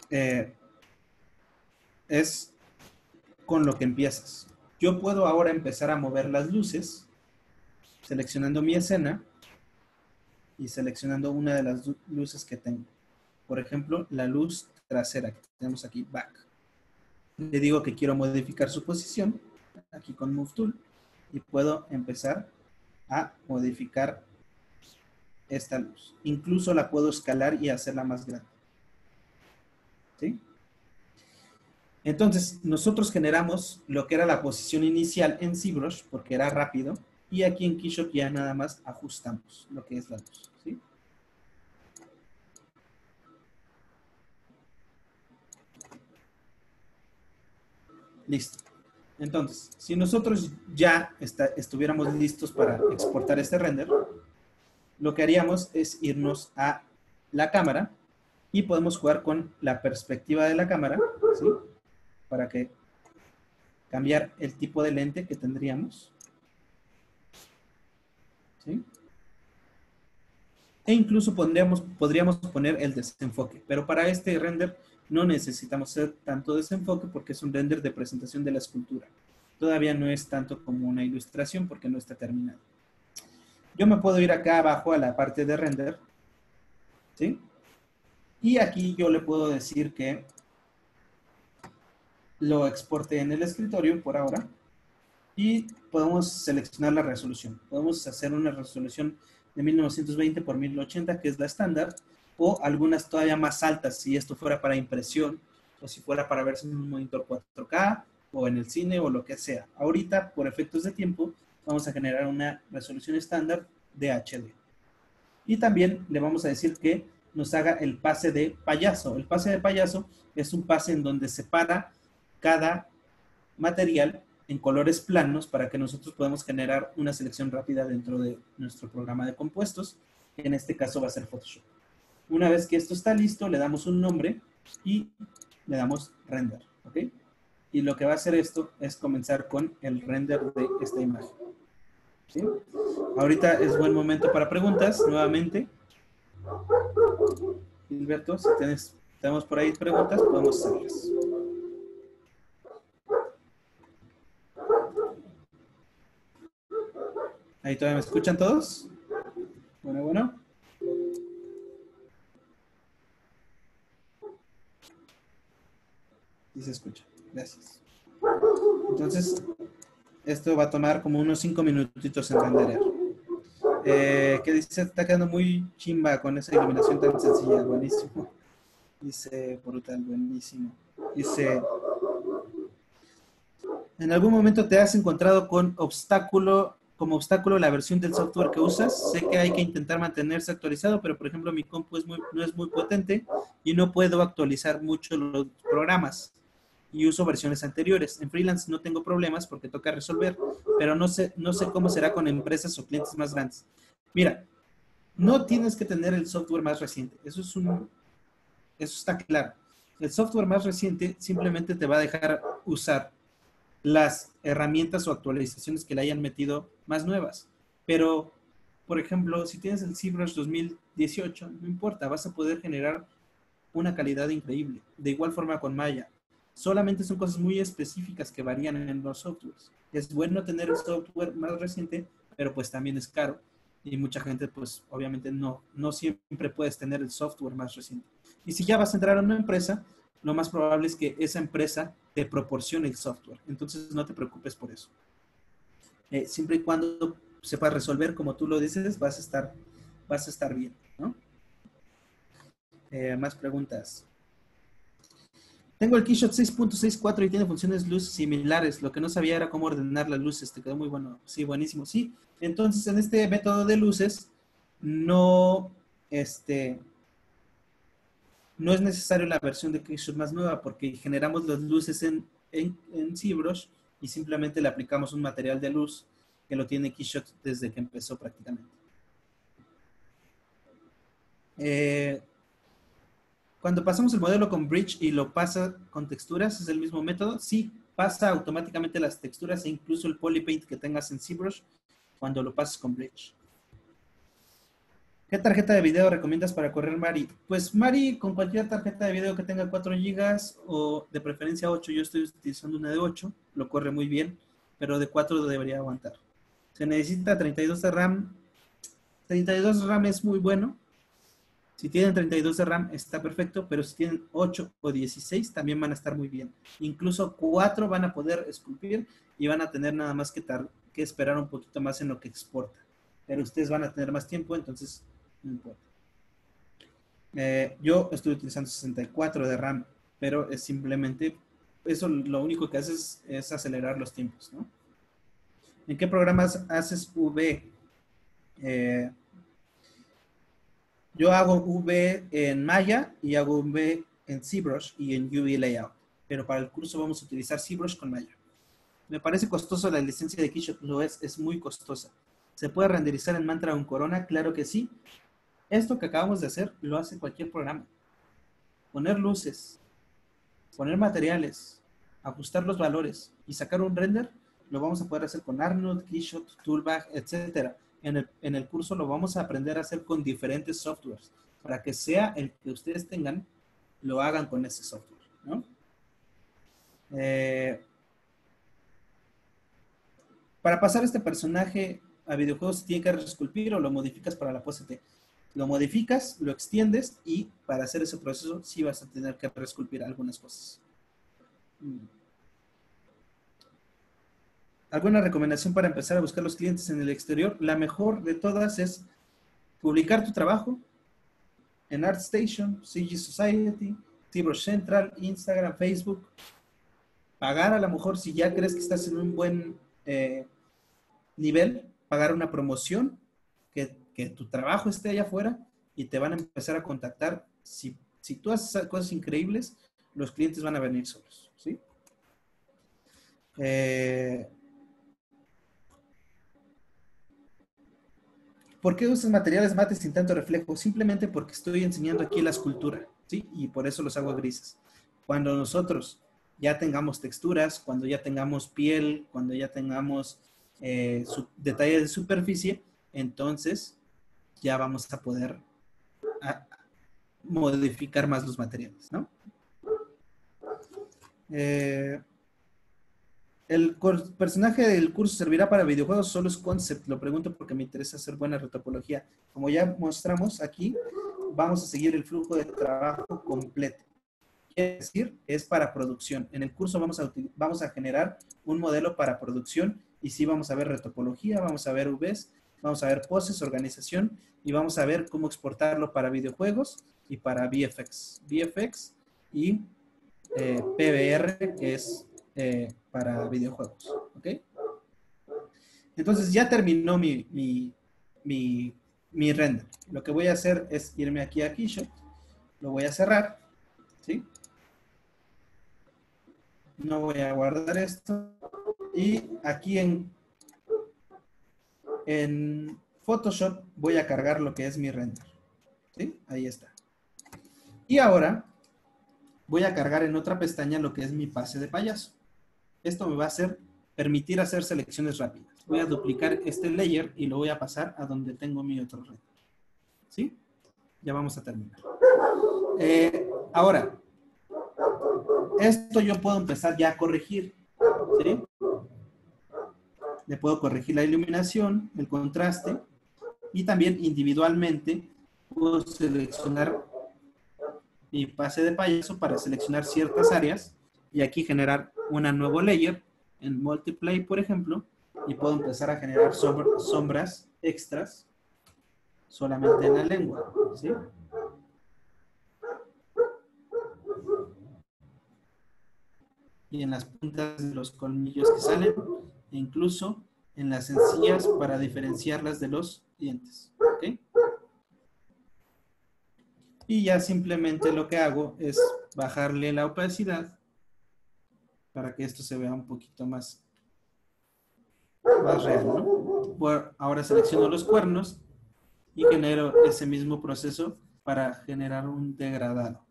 Speaker 2: es con lo que empiezas. Yo puedo ahora empezar a mover las luces, seleccionando mi escena y seleccionando una de las luces que tengo. Por ejemplo, la luz trasera que tenemos aquí, back. Le digo que quiero modificar su posición, aquí con Move Tool, y puedo empezar a modificar esta luz. Incluso la puedo escalar y hacerla más grande. ¿Sí? Entonces, nosotros generamos lo que era la posición inicial en ZBrush, porque era rápido, y aquí en Keyshot ya nada más ajustamos lo que es la luz. ¿Sí? Listo. Entonces, si nosotros ya estuviéramos listos para exportar este render, lo que haríamos es irnos a la cámara y podemos jugar con la perspectiva de la cámara, ¿sí? Para que cambiar el tipo de lente que tendríamos, ¿sí? E incluso podríamos poner el desenfoque, pero para este render no necesitamos hacer tanto desenfoque porque es un render de presentación de la escultura. Todavía no es tanto como una ilustración porque no está terminado. Yo me puedo ir acá abajo a la parte de render, ¿sí? Y aquí yo le puedo decir que lo exporte en el escritorio por ahora y podemos seleccionar la resolución. Podemos hacer una resolución de 1920 por 1080, que es la estándar, o algunas todavía más altas, si esto fuera para impresión, o si fuera para verse en un monitor 4K, o en el cine, o lo que sea. Ahorita, por efectos de tiempo, vamos a generar una resolución estándar de HD. Y también le vamos a decir que nos haga el pase de payaso. El pase de payaso es un pase en donde separa cada material en colores planos para que nosotros podamos generar una selección rápida dentro de nuestro programa de compuestos, que en este caso va a ser Photoshop. Una vez que esto está listo, le damos un nombre y le damos render, ¿ok? Y lo que va a hacer esto es comenzar con el render de esta imagen. ¿Sí? Ahorita es buen momento para preguntas, nuevamente. Gilberto, si tenemos por ahí preguntas, podemos hacerlas. ¿Ahí todavía me escuchan todos? Bueno, bueno. Sí se escucha. Gracias. Entonces, esto va a tomar como unos 5 minutitos en renderear. ¿Qué dice? Está quedando muy chimba con esa iluminación tan sencilla. Buenísimo. Dice, brutal, buenísimo. Dice, ¿en algún momento te has encontrado con como obstáculo la versión del software que usas? Sé que hay que intentar mantenerse actualizado, pero por ejemplo mi compu no es muy potente y no puedo actualizar mucho los programas y uso versiones anteriores. En freelance no tengo problemas porque toca resolver, pero no sé cómo será con empresas o clientes más grandes. Mira, no tienes que tener el software más reciente. Eso está claro. El software más reciente simplemente te va a dejar usar las herramientas o actualizaciones que le hayan metido más nuevas. Pero, por ejemplo, si tienes el ZBrush 2018, no importa, vas a poder generar una calidad increíble. De igual forma con Maya. Solamente son cosas muy específicas que varían en los softwares. Es bueno tener el software más reciente, pero pues también es caro. Y mucha gente, pues obviamente no siempre puedes tener el software más reciente. Y si ya vas a entrar a una empresa, lo más probable es que esa empresa te proporcione el software. Entonces no te preocupes por eso. Siempre y cuando sepas resolver como tú lo dices, vas a estar bien, ¿no? Más preguntas. Tengo el Keyshot 6.64 y tiene funciones luz similares. Lo que no sabía era cómo ordenar las luces. Te quedó muy bueno. Sí, buenísimo. Sí. Entonces, en este método de luces, no es necesario la versión de Keyshot más nueva porque generamos las luces en ZBrush y simplemente le aplicamos un material de luz que lo tiene Keyshot desde que empezó prácticamente. Cuando pasamos el modelo con Bridge y lo pasa con texturas, ¿es el mismo método? Sí, pasa automáticamente las texturas e incluso el polypaint que tengas en ZBrush cuando lo pasas con Bridge. ¿Qué tarjeta de video recomiendas para correr Mari? Pues Mari, con cualquier tarjeta de video que tenga 4 GB o de preferencia 8, yo estoy utilizando una de 8, lo corre muy bien, pero de 4 debería aguantar. Se necesita 32 de RAM. 32 de RAM es muy bueno. Si tienen 32 de RAM está perfecto, pero si tienen 8 o 16 también van a estar muy bien. Incluso 4 van a poder esculpir y van a tener nada más que esperar un poquito más en lo que exporta. Pero ustedes van a tener más tiempo, entonces no importa. Yo estoy utilizando 64 de RAM, pero es simplemente, eso lo único que hace es acelerar los tiempos, ¿no? ¿En qué programas haces V? Yo hago V en Maya y hago V en ZBrush y en UV Layout. Pero para el curso vamos a utilizar ZBrush con Maya. Me parece costoso la licencia de Keyshot. Lo es muy costosa. ¿Se puede renderizar en Mantra o en Corona? Claro que sí. Esto que acabamos de hacer lo hace cualquier programa. Poner luces, poner materiales, ajustar los valores y sacar un render, lo vamos a poder hacer con Arnold, Keyshot, Toolbag, etc. En el curso lo vamos a aprender a hacer con diferentes softwares para que sea el que ustedes tengan, lo hagan con ese software, ¿no? Para pasar este personaje a videojuegos, ¿se tiene que reesculpir o lo modificas para la pose T? Lo modificas, lo extiendes y para hacer ese proceso sí vas a tener que reesculpir algunas cosas. ¿Alguna recomendación para empezar a buscar los clientes en el exterior? La mejor de todas es publicar tu trabajo en ArtStation, CG Society, ZBrush Central, Instagram, Facebook. Pagar a lo mejor si ya crees que estás en un buen nivel, pagar una promoción, que tu trabajo esté allá afuera y te van a empezar a contactar. Si tú haces cosas increíbles, los clientes van a venir solos, ¿sí? ¿Por qué usas materiales mates sin tanto reflejo? Simplemente porque estoy enseñando aquí la escultura, ¿sí? Y por eso los hago grises. Cuando nosotros ya tengamos texturas, cuando ya tengamos piel, cuando ya tengamos detalle de superficie, entonces ya vamos a poder modificar más los materiales, ¿no? ¿El personaje del curso servirá para videojuegos? Solo es concept. Lo pregunto porque me interesa hacer buena retopología. Como ya mostramos aquí, vamos a seguir el flujo de trabajo completo. Quiere decir, es para producción. En el curso vamos a generar un modelo para producción y sí vamos a ver retopología, vamos a ver UVs, vamos a ver poses, organización y vamos a ver cómo exportarlo para videojuegos y para VFX. VFX y PBR, que es para videojuegos. ¿Ok? Entonces ya terminó mi render. Lo que voy a hacer es irme aquí a Keyshot. Lo voy a cerrar. ¿Sí? No voy a guardar esto. Y aquí en Photoshop voy a cargar lo que es mi render. ¿Sí? Ahí está. Y ahora voy a cargar en otra pestaña lo que es mi pase de payaso. Esto me va a permitir hacer selecciones rápidas. Voy a duplicar este layer y lo voy a pasar a donde tengo mi otro render. ¿Sí? Ya vamos a terminar. Ahora, esto yo puedo empezar ya a corregir, ¿sí? Le puedo corregir la iluminación, el contraste, y también individualmente puedo seleccionar mi pase de payaso para seleccionar ciertas áreas y aquí generar una nuevo layer en Multiply, por ejemplo, y puedo empezar a generar sombras extras solamente en la lengua, ¿sí? Y en las puntas de los colmillos que salen, e incluso en las encías para diferenciarlas de los dientes, ¿ok? Y ya simplemente lo que hago es bajarle la opacidad para que esto se vea un poquito más real, ¿no? Ahora selecciono los cuernos y genero ese mismo proceso para generar un degradado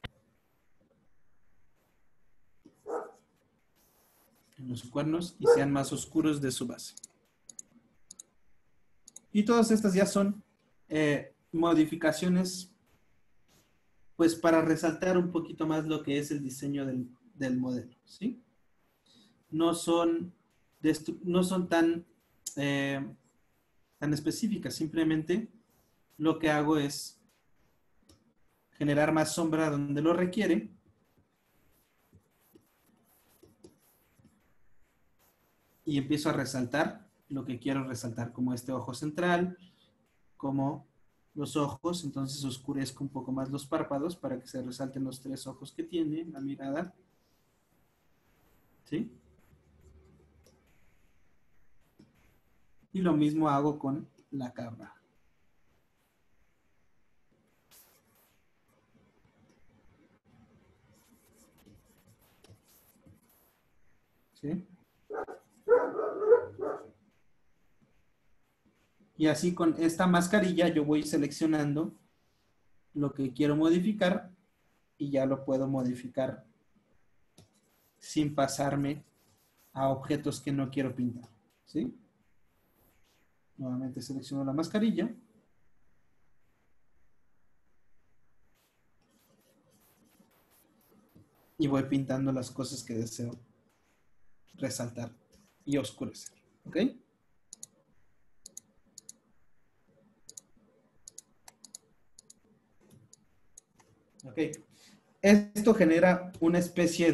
Speaker 2: en los cuernos y sean más oscuros de su base. Y todas estas ya son modificaciones pues para resaltar un poquito más lo que es el diseño del modelo, ¿sí? No son tan específicas, simplemente lo que hago es generar más sombra donde lo requiere y empiezo a resaltar lo que quiero resaltar, como este ojo central, como los ojos, entonces oscurezco un poco más los párpados para que se resalten los 3 ojos que tiene la mirada, ¿sí? Y lo mismo hago con la cabra. ¿Sí? Y así con esta mascarilla yo voy seleccionando lo que quiero modificar y ya lo puedo modificar sin pasarme a objetos que no quiero pintar, ¿sí? Nuevamente selecciono la mascarilla. Y voy pintando las cosas que deseo resaltar y oscurecer, ¿ok? Ok. Esto genera una especie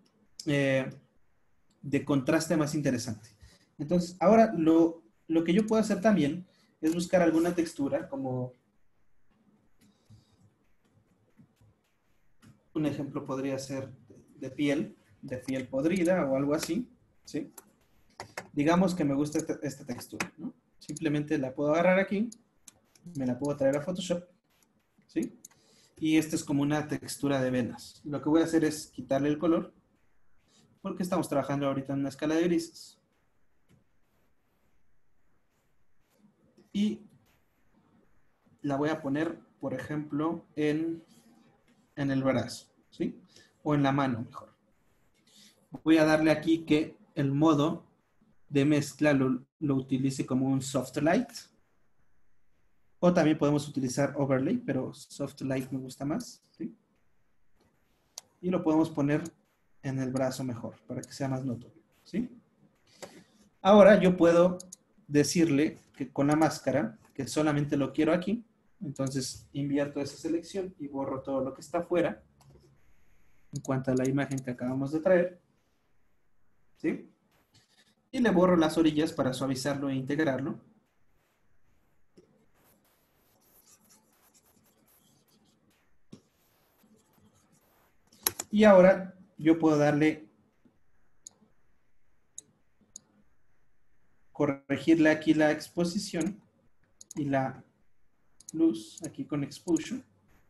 Speaker 2: de contraste más interesante. Entonces, ahora lo que yo puedo hacer también es buscar alguna textura, como un ejemplo podría ser de piel podrida o algo así, ¿sí? Digamos que me gusta esta textura, ¿no? Simplemente la puedo agarrar aquí, me la puedo traer a Photoshop, ¿sí? Y esta es como una textura de venas. Lo que voy a hacer es quitarle el color, porque estamos trabajando ahorita en una escala de grises. Y la voy a poner, por ejemplo, en el brazo, ¿sí? O en la mano, mejor. Voy a darle aquí que el modo de mezcla lo utilice como un soft light. O también podemos utilizar overlay, pero soft light me gusta más, ¿sí? Y lo podemos poner en el brazo mejor, para que sea más notorio, ¿sí? Ahora yo puedo decirle que con la máscara, que solamente lo quiero aquí, entonces invierto esa selección y borro todo lo que está afuera en cuanto a la imagen que acabamos de traer, ¿sí? Y le borro las orillas para suavizarlo e integrarlo. Y ahora yo puedo corregirle aquí la exposición y la luz aquí con exposure.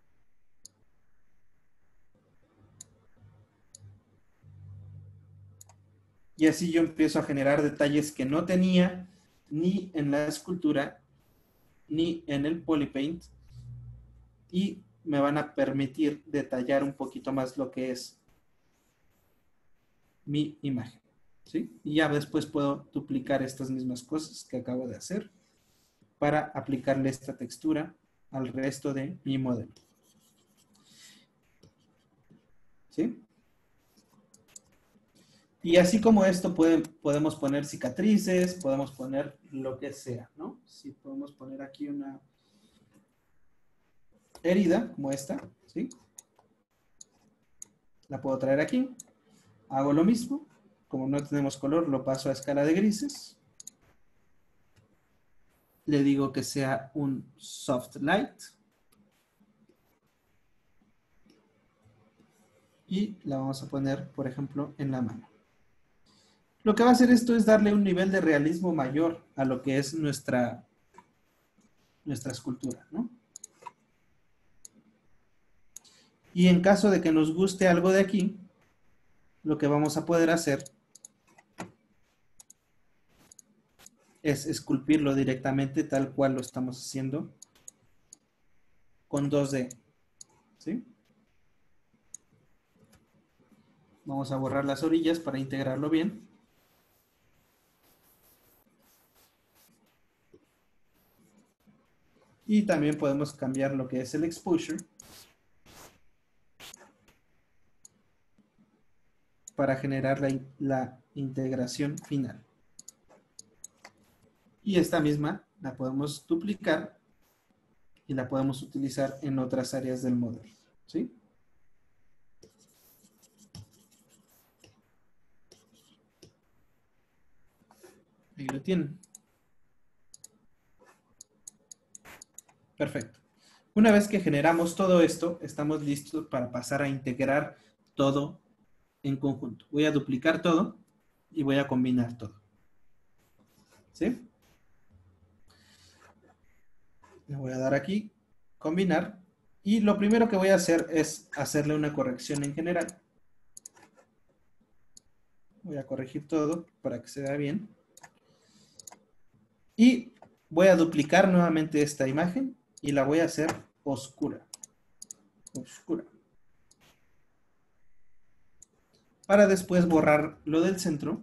Speaker 2: Y así yo empiezo a generar detalles que no tenía ni en la escultura ni en el polypaint y me van a permitir detallar un poquito más lo que es mi imagen, ¿sí? Y ya después puedo duplicar estas mismas cosas que acabo de hacer para aplicarle esta textura al resto de mi modelo, ¿sí? Y así como esto, podemos poner cicatrices, podemos poner lo que sea, ¿no? Si podemos poner aquí una herida, como esta, ¿sí? La puedo traer aquí. Hago lo mismo. Como no tenemos color, lo paso a escala de grises. Le digo que sea un soft light. Y la vamos a poner, por ejemplo, en la mano. Lo que va a hacer esto es darle un nivel de realismo mayor a lo que es nuestra escultura, ¿no? Y en caso de que nos guste algo de aquí, lo que vamos a poder hacer es esculpirlo directamente tal cual lo estamos haciendo con 2D, ¿sí? Vamos a borrar las orillas para integrarlo bien. Y también podemos cambiar lo que es el exposure para generar la integración final. Y esta misma la podemos duplicar y la podemos utilizar en otras áreas del modelo, ¿sí? Ahí lo tienen. Perfecto. Una vez que generamos todo esto, estamos listos para pasar a integrar todo en conjunto. Voy a duplicar todo y voy a combinar todo. ¿Sí? Le voy a dar aquí, combinar. Y lo primero que voy a hacer es hacerle una corrección en general. Voy a corregir todo para que se vea bien. Y voy a duplicar nuevamente esta imagen y la voy a hacer oscura. Oscura. Para después borrar lo del centro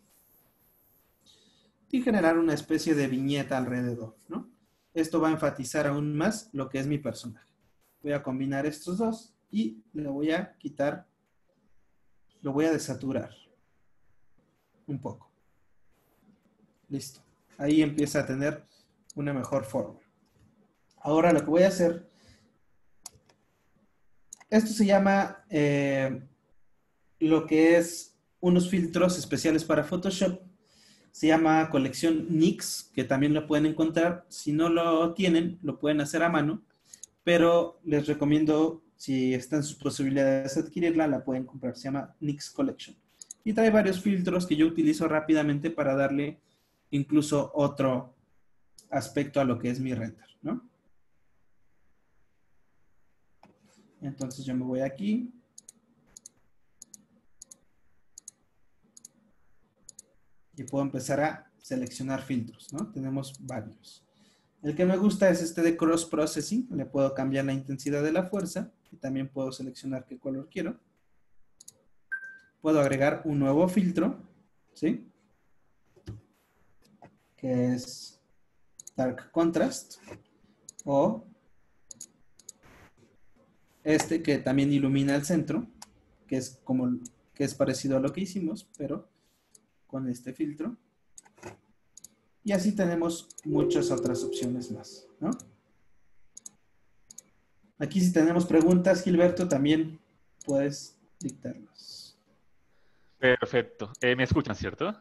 Speaker 2: y generar una especie de viñeta alrededor, ¿no? Esto va a enfatizar aún más lo que es mi personaje. Voy a combinar estos dos y le voy a quitar, lo voy a desaturar un poco. Listo. Ahí empieza a tener una mejor forma. Ahora lo que voy a hacer, esto se llama lo que es unos filtros especiales para Photoshop. Se llama colección NYX, que también lo pueden encontrar. Si no lo tienen, lo pueden hacer a mano, pero les recomiendo, si están en sus posibilidades de adquirirla, la pueden comprar. Se llama NYX Collection. Y trae varios filtros que yo utilizo rápidamente para darle incluso otro aspecto a lo que es mi render, ¿no? Entonces yo me voy aquí. Y puedo empezar a seleccionar filtros, ¿no? Tenemos varios. El que me gusta es este de Cross Processing. Le puedo cambiar la intensidad de la fuerza y también puedo seleccionar qué color quiero. Puedo agregar un nuevo filtro, ¿sí? Que es Dark Contrast. O este que también ilumina el centro, que es parecido a lo que hicimos, pero con este filtro. Y así tenemos muchas otras opciones más, ¿no? Aquí si tenemos preguntas, Gilberto, también puedes dictarlas.
Speaker 1: Perfecto. ¿Me escuchan, cierto?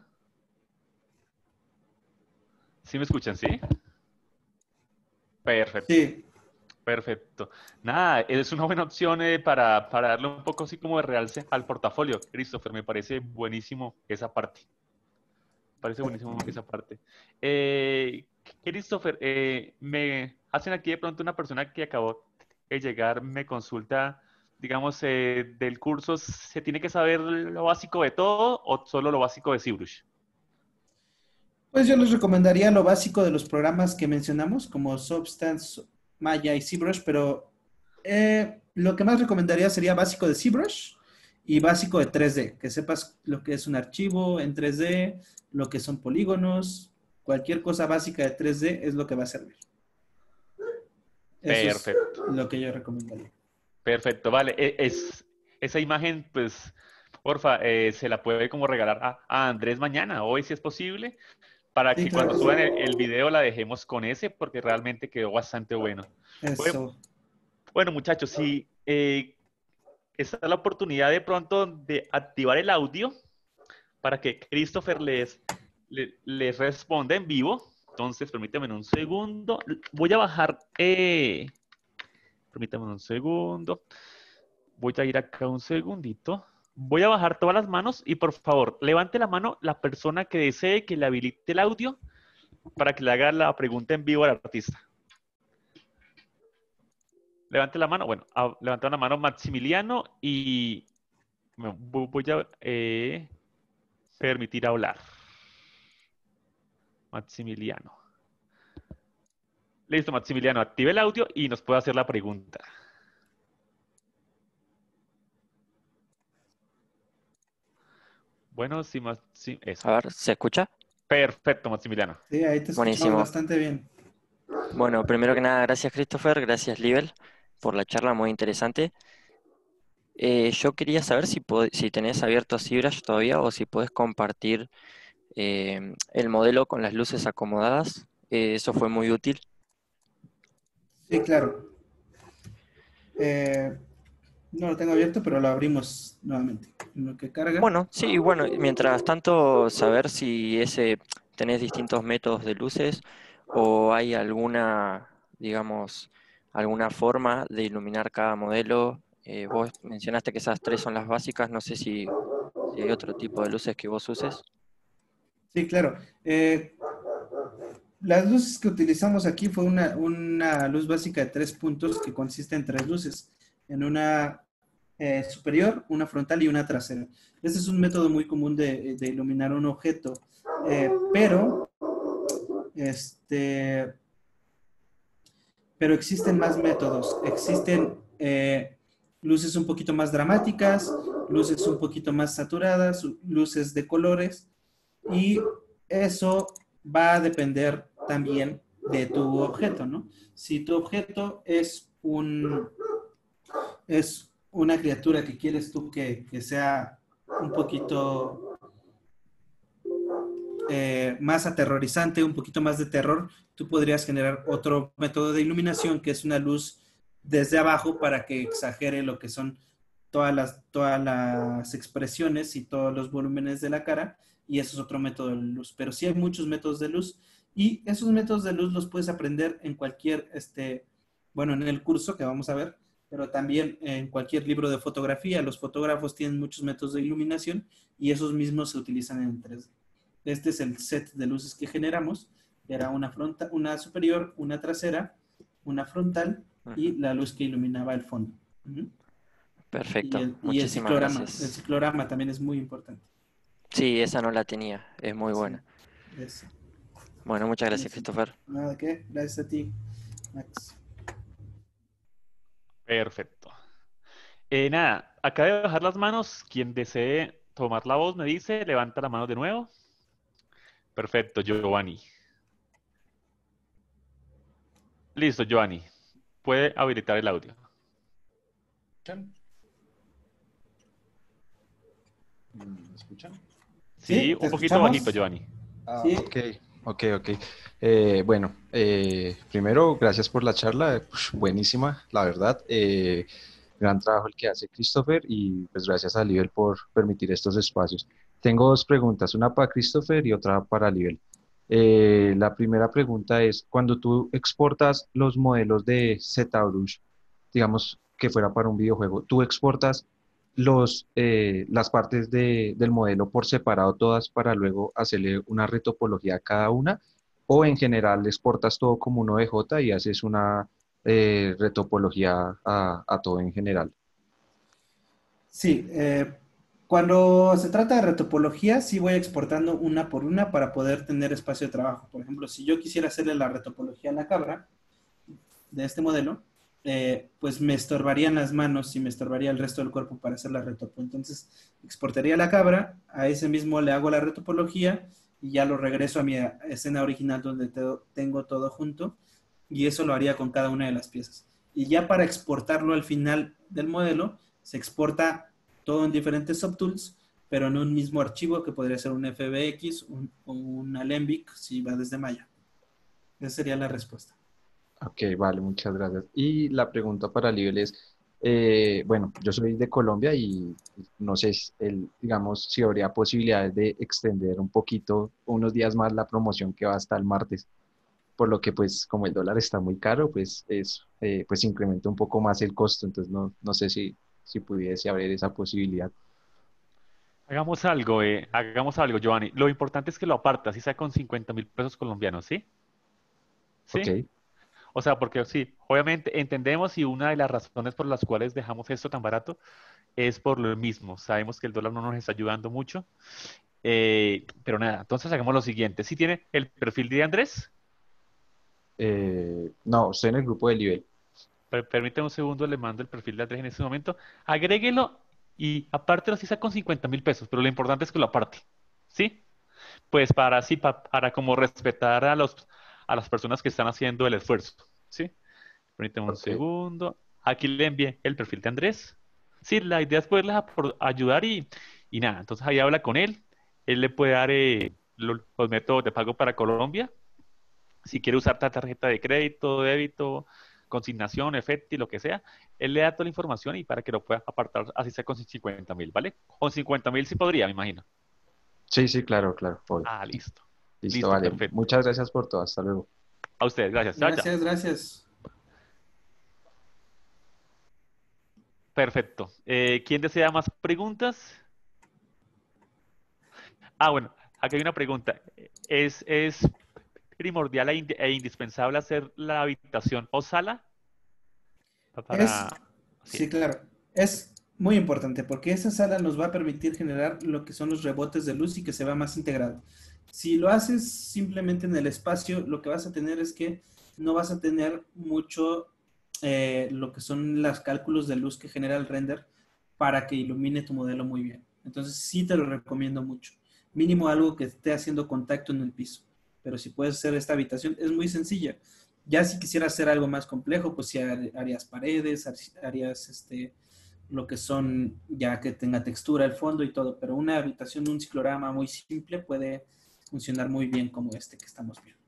Speaker 1: ¿Sí me escuchan, sí? Perfecto.
Speaker 2: Sí,
Speaker 1: Perfecto. Nada, es una buena opción para darle un poco así como de realce al portafolio. Christopher, me parece buenísimo esa parte. Parece buenísimo esa parte. Eh, Christopher, me hacen aquí de pronto una persona que acabó de llegar, me consulta, digamos, del curso, ¿se tiene que saber lo básico de todo o solo lo básico de ZBrush?
Speaker 2: pues yo les recomendaría lo básico de los programas que mencionamos, como Substance, Maya y ZBrush, pero lo que más recomendaría sería básico de ZBrush y básico de 3D, que sepas lo que es un archivo en 3D, lo que son polígonos, cualquier cosa básica de 3D es lo que va a servir. Eso es
Speaker 1: Perfecto.
Speaker 2: lo que yo recomendaría.
Speaker 1: Perfecto, vale. Esa imagen, pues, Porfa, se la puede como regalar a Andrés mañana, hoy si es posible, para
Speaker 2: Sí,
Speaker 1: que
Speaker 2: claro
Speaker 1: cuando
Speaker 2: que sí.
Speaker 1: suban el video la dejemos con ese, porque realmente quedó bastante bueno. Bueno,
Speaker 2: Eso.
Speaker 1: bueno, muchachos, si esta es la oportunidad de pronto de activar el audio para que Christopher les responda en vivo. Entonces, permítame un segundo. Voy a bajar, permítame un segundo. Voy a ir acá un segundito. Voy a bajar todas las manos y por favor, levante la mano la persona que desee que le habilite el audio para que le haga la pregunta en vivo al artista. Levante la mano. Bueno, levanta la mano Maximiliano y voy a permitir hablar. Maximiliano. Listo, Maximiliano, active el audio y nos puede hacer la pregunta. Bueno, sí, sí, eso.
Speaker 3: A ver, ¿se escucha?
Speaker 1: Perfecto, Maximiliano.
Speaker 2: Sí, ahí te escuchamos
Speaker 3: Buenísimo.
Speaker 2: bastante bien.
Speaker 3: Bueno, primero que nada, gracias Christopher, gracias Libel por la charla muy interesante. Yo quería saber si tenés abierto ZBrush todavía o si podés compartir el modelo con las luces acomodadas. Eso fue muy útil.
Speaker 2: Sí, claro. No lo tengo abierto, pero lo abrimos nuevamente. En lo que carga.
Speaker 3: Bueno, sí, bueno, mientras tanto, saber si tenés distintos métodos de luces o hay alguna, digamos, alguna forma de iluminar cada modelo. Vos mencionaste que esas tres son las básicas, no sé si hay otro tipo de luces que vos uses.
Speaker 2: Sí, claro. Las luces que utilizamos aquí fue una luz básica de 3 puntos que consiste en 3 luces. En una superior, una frontal y una trasera. Este es un método muy común de iluminar un objeto, pero existen más métodos. Existen luces un poquito más dramáticas, luces un poquito más saturadas, luces de colores, y eso va a depender también de tu objeto, ¿no? Si tu objeto es una criatura que quieres tú que sea un poquito más aterrorizante, un poquito más de terror, tú podrías generar otro método de iluminación que es una luz desde abajo para que exagere lo que son todas las expresiones y todos los volúmenes de la cara, y eso es otro método de luz. Pero sí hay muchos métodos de luz, y esos métodos de luz los puedes aprender en cualquier, bueno, en el curso que vamos a ver, pero también en cualquier libro de fotografía. Los fotógrafos tienen muchos métodos de iluminación y esos mismos se utilizan en 3D. Este es el set de luces que generamos. Era una superior, una trasera, una frontal y la luz que iluminaba el fondo.
Speaker 3: Perfecto,
Speaker 2: Y el
Speaker 3: muchísimas
Speaker 2: ciclorama.
Speaker 3: gracias.
Speaker 2: El ciclorama también es muy importante.
Speaker 3: Sí, esa no la tenía, es muy buena.
Speaker 2: Sí, eso.
Speaker 3: Bueno, muchas gracias, Christopher.
Speaker 2: Nada de qué, gracias a ti, Max.
Speaker 1: Perfecto. Nada, acaba de bajar las manos. Quien desee tomar la voz me dice, levanta la mano de nuevo. Perfecto, Giovanni. Listo, Giovanni. Puede habilitar el audio.
Speaker 4: ¿Me escuchan?
Speaker 1: Sí,
Speaker 2: ¿Sí? ¿Te
Speaker 1: un poquito
Speaker 2: escuchamos?
Speaker 1: bajito, Giovanni.
Speaker 2: Sí.
Speaker 4: Ok. Bueno, primero, gracias por la charla, buenísima, la verdad. Gran trabajo el que hace Christopher y pues gracias a Libel por permitir estos espacios. Tengo dos preguntas, una para Christopher y otra para Libel. La primera pregunta es, cuando tú exportas los modelos de ZBrush, digamos que fuera para un videojuego, ¿tú exportas las partes del modelo por separado todas para luego hacerle una retopología a cada una? ¿O en general exportas todo como un OBJ y haces una retopología a todo en general?
Speaker 2: Sí, cuando se trata de retopología, sí voy exportando una por una para poder tener espacio de trabajo. Por ejemplo, si yo quisiera hacerle la retopología a la cabra de este modelo, pues me estorbarían las manos y me estorbaría el resto del cuerpo para hacer la retopo. Entonces, exportaría la cabra, a ese mismo le hago la retopología y ya lo regreso a mi escena original donde tengo todo junto, y eso lo haría con cada una de las piezas. Y ya para exportarlo al final del modelo, se exporta todo en diferentes subtools, pero en un mismo archivo que podría ser un FBX o un Alembic si va desde Maya. Esa sería la respuesta.
Speaker 4: Ok, vale, muchas gracias. Y la pregunta para Livel es, bueno, yo soy de Colombia y no sé, digamos, si habría posibilidades de extender un poquito, unos días más la promoción que va hasta el martes, por lo que pues como el dólar está muy caro, pues pues incrementa un poco más el costo, entonces no sé si pudiese haber esa posibilidad.
Speaker 1: Hagamos algo, Giovanni. Lo importante es que lo apartas, y sea con 50.000 pesos colombianos, ¿sí?
Speaker 4: Ok,
Speaker 1: ¿Sí? O sea, porque sí, obviamente entendemos y una de las razones por las cuales dejamos esto tan barato es por lo mismo. Sabemos que el dólar no nos está ayudando mucho. Pero nada, entonces hagamos lo siguiente. ¿Sí tiene el perfil de Andrés?
Speaker 4: no, estoy en el grupo de Livel.
Speaker 1: Permítame un segundo, le mando el perfil de Andrés en este momento. Agréguelo y apártelo si está con 50.000 pesos, pero lo importante es que lo aparte. ¿Sí? Pues para así, para como respetar a las personas que están haciendo el esfuerzo. ¿Sí? Permítame un
Speaker 4: Ok,
Speaker 1: segundo. Aquí le envié el perfil de Andrés. Sí, la idea es poderles ayudar y nada. Entonces ahí habla con él. Él le puede dar los métodos de pago para Colombia. Si quiere usar tarjeta de crédito, débito, consignación, efecto y lo que sea, él le da toda la información y para que lo pueda apartar, así sea con 50.000, ¿vale? Con 50.000 sí podría, me imagino.
Speaker 4: sí, sí, claro, claro, obvio.
Speaker 1: Ah, listo.
Speaker 4: Listo,
Speaker 1: Listo,
Speaker 4: vale.
Speaker 1: perfecto.
Speaker 4: Muchas gracias por todo, hasta luego.
Speaker 1: A ustedes, gracias. Chao, chao.
Speaker 2: Gracias, gracias.
Speaker 1: Perfecto. ¿Quién desea más preguntas? Ah, bueno, aquí hay una pregunta. ¿Es primordial e indispensable hacer la habitación o sala
Speaker 2: Es,
Speaker 1: para... Sí.
Speaker 2: sí, claro, es muy importante porque esa sala nos va a permitir generar lo que son los rebotes de luz y que se vea más integrado. Si lo haces simplemente en el espacio, lo que vas a tener es que no vas a tener mucho lo que son los cálculos de luz que genera el render para que ilumine tu modelo muy bien. Entonces sí te lo recomiendo mucho. Mínimo algo que esté haciendo contacto en el piso. Pero si puedes hacer esta habitación, es muy sencilla. Ya si quisieras hacer algo más complejo, pues sí harías paredes, harías lo que son, ya que tenga textura el fondo y todo, pero una habitación, un ciclorama muy simple puede funcionar muy bien como este que estamos viendo.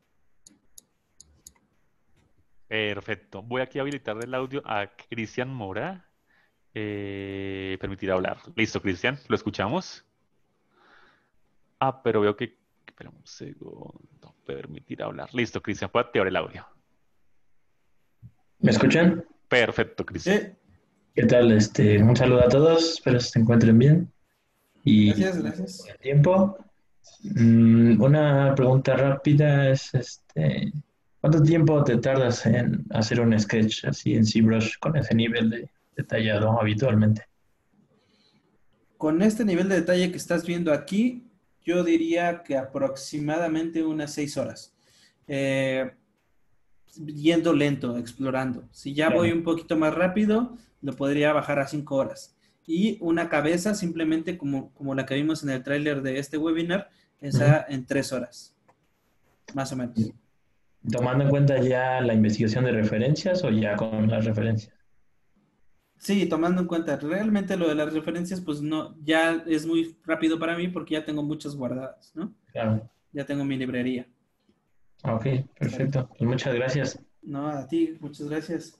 Speaker 1: Perfecto. Voy aquí a habilitar el audio a Cristian Mora. Permitir hablar. Listo, Cristian, lo escuchamos. Ah, pero veo que... Espera un segundo. Permitir hablar. Listo, Cristian, puedo activar el audio.
Speaker 5: ¿Me escuchan?
Speaker 1: Perfecto, Cristian.
Speaker 2: Sí,
Speaker 5: ¿Qué tal? Un saludo a todos, espero se encuentren bien
Speaker 2: gracias,
Speaker 5: y por
Speaker 2: gracias.
Speaker 5: el tiempo. Una pregunta rápida es, ¿cuánto tiempo te tardas en hacer un sketch así en ZBrush con ese nivel de detallado habitualmente?
Speaker 2: Con este nivel de detalle que estás viendo aquí, yo diría que aproximadamente unas 6 horas. Eh, Yendo lento, explorando. Si ya voy
Speaker 5: Claro.
Speaker 2: un poquito más rápido, lo podría bajar a 5 horas. Y una cabeza, simplemente como la que vimos en el tráiler de este webinar,
Speaker 5: Ujú.
Speaker 2: esa en 3 horas, más o menos.
Speaker 5: Tomando en cuenta ya la investigación de referencias o ya con las referencias.
Speaker 2: Sí, tomando en cuenta realmente lo de las referencias, pues no, ya es muy rápido para mí porque ya tengo muchas guardadas, ¿no?
Speaker 5: Claro.
Speaker 2: Ya tengo mi librería.
Speaker 5: Ok,
Speaker 2: ¿Sale?
Speaker 5: perfecto. Pues muchas gracias.
Speaker 2: No, a ti, muchas gracias.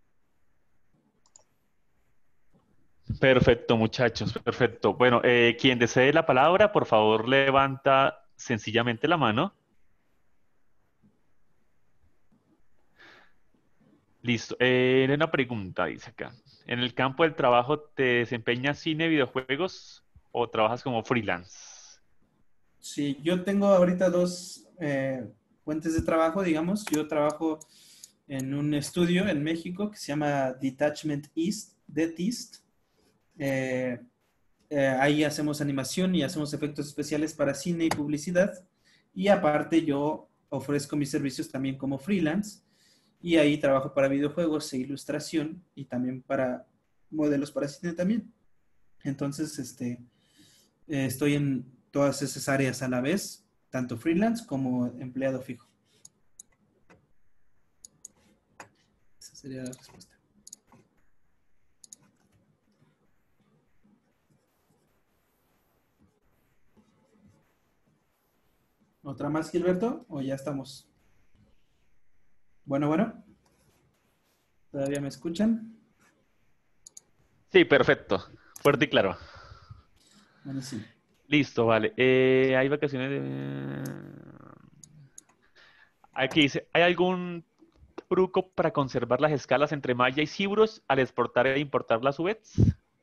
Speaker 1: Perfecto, muchachos. Perfecto. Bueno, quien desee la palabra, por favor, levanta sencillamente la mano. Listo. Una pregunta, dice acá. ¿En el campo del trabajo te desempeñas cine, videojuegos o trabajas como freelance?
Speaker 2: Sí, yo tengo ahorita dos fuentes de trabajo, digamos. Yo trabajo en un estudio en México que se llama Detachment East, DETIST. Eh, Ahí hacemos animación y hacemos efectos especiales para cine y publicidad. Y aparte yo ofrezco mis servicios también como freelance. Y ahí trabajo para videojuegos e ilustración y también para modelos para cine también. Entonces, estoy en todas esas áreas a la vez, tanto freelance como empleado fijo. Esa sería la respuesta. ¿Otra más, Gilberto? ¿O ya estamos? Bueno, bueno. ¿Todavía me escuchan?
Speaker 1: Sí, perfecto. Fuerte y claro.
Speaker 2: Buenísimo.
Speaker 1: Listo, vale. Hay vacaciones de... Aquí dice, ¿hay algún truco para conservar las escalas entre Maya y ZBrush al exportar e importar las UVs?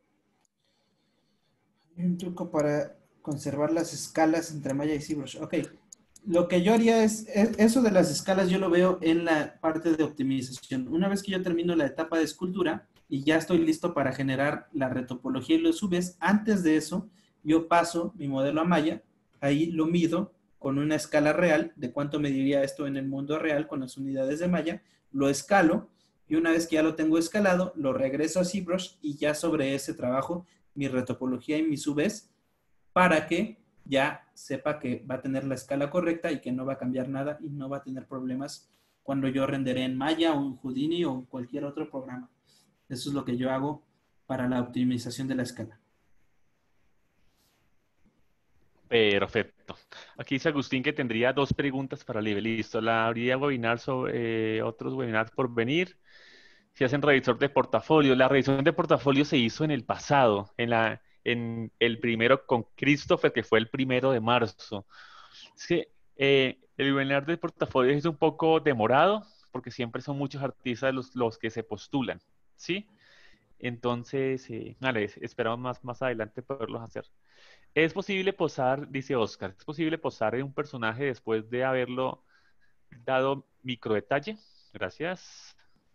Speaker 2: Hay un truco para conservar las escalas entre Maya y ZBrush. Ok. Lo que yo haría eso de las escalas yo lo veo en la parte de optimización. Una vez que yo termino la etapa de escultura y ya estoy listo para generar la retopología y los UVs, antes de eso yo paso mi modelo a Maya, ahí lo mido con una escala real de cuánto mediría esto en el mundo real con las unidades de Maya, lo escalo y una vez que ya lo tengo escalado, lo regreso a ZBrush y ya sobre ese trabajo mi retopología y mis UVs para que ya sepa que va a tener la escala correcta y que no va a cambiar nada y no va a tener problemas cuando yo renderé en Maya o en Houdini o en cualquier otro programa. Eso es lo que yo hago para la optimización de la escala.
Speaker 1: Perfecto. Aquí dice Agustín que tendría 2 preguntas para Libre. Listo. Habría webinar sobre otros webinars por venir. Si hacen revisor de portafolio. La revisión de portafolio se hizo en el pasado, en el primero con Christopher, que fue el 1 de marzo. Es que el webinar de portafolio es un poco demorado, porque siempre son muchos artistas los que se postulan, ¿sí? Entonces, vale, esperamos más adelante poderlos hacer. ¿Es posible posar, dice Oscar, es posible posar en un personaje después de haberlo dado microdetalle? Gracias.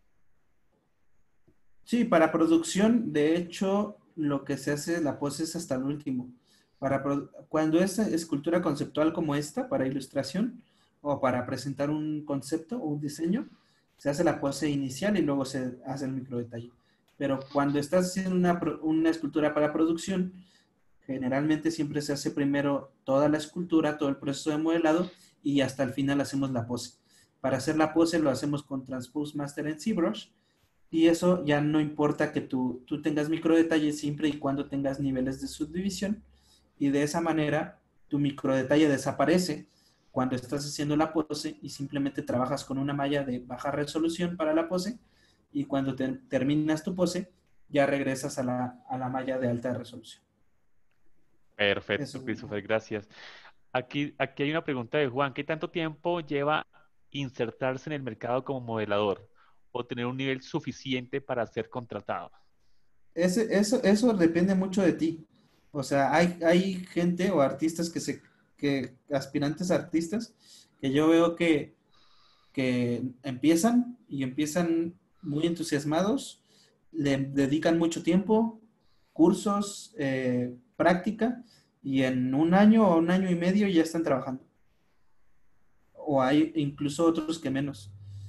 Speaker 2: Sí, para producción, de hecho, lo que se hace, la pose es hasta el último. Cuando es escultura conceptual como esta, para ilustración o para presentar un concepto o un diseño, se hace la pose inicial y luego se hace el microdetalle. Pero cuando estás haciendo una escultura para producción, generalmente siempre se hace primero toda la escultura, todo el proceso de modelado y hasta el final hacemos la pose. Para hacer la pose lo hacemos con Transpose Master en ZBrush y eso ya no importa que tú tengas micro detalles siempre y cuando tengas niveles de subdivisión y de esa manera tu micro detalle desaparece cuando estás haciendo la pose y simplemente trabajas con una malla de baja resolución para la pose y cuando terminas tu pose ya regresas a la malla de alta resolución.
Speaker 1: Perfecto,
Speaker 2: Eso.
Speaker 1: Christopher, gracias. Aquí hay una pregunta de Juan. ¿Qué tanto tiempo lleva insertarse en el mercado como modelador o tener un nivel suficiente para ser contratado?
Speaker 2: Eso depende mucho de ti. O sea, hay gente o artistas aspirantes artistas, que yo veo que empiezan y empiezan muy entusiasmados, le dedican mucho tiempo, cursos, práctica, y en un año o un año y medio ya están trabajando. O hay incluso otros que menos.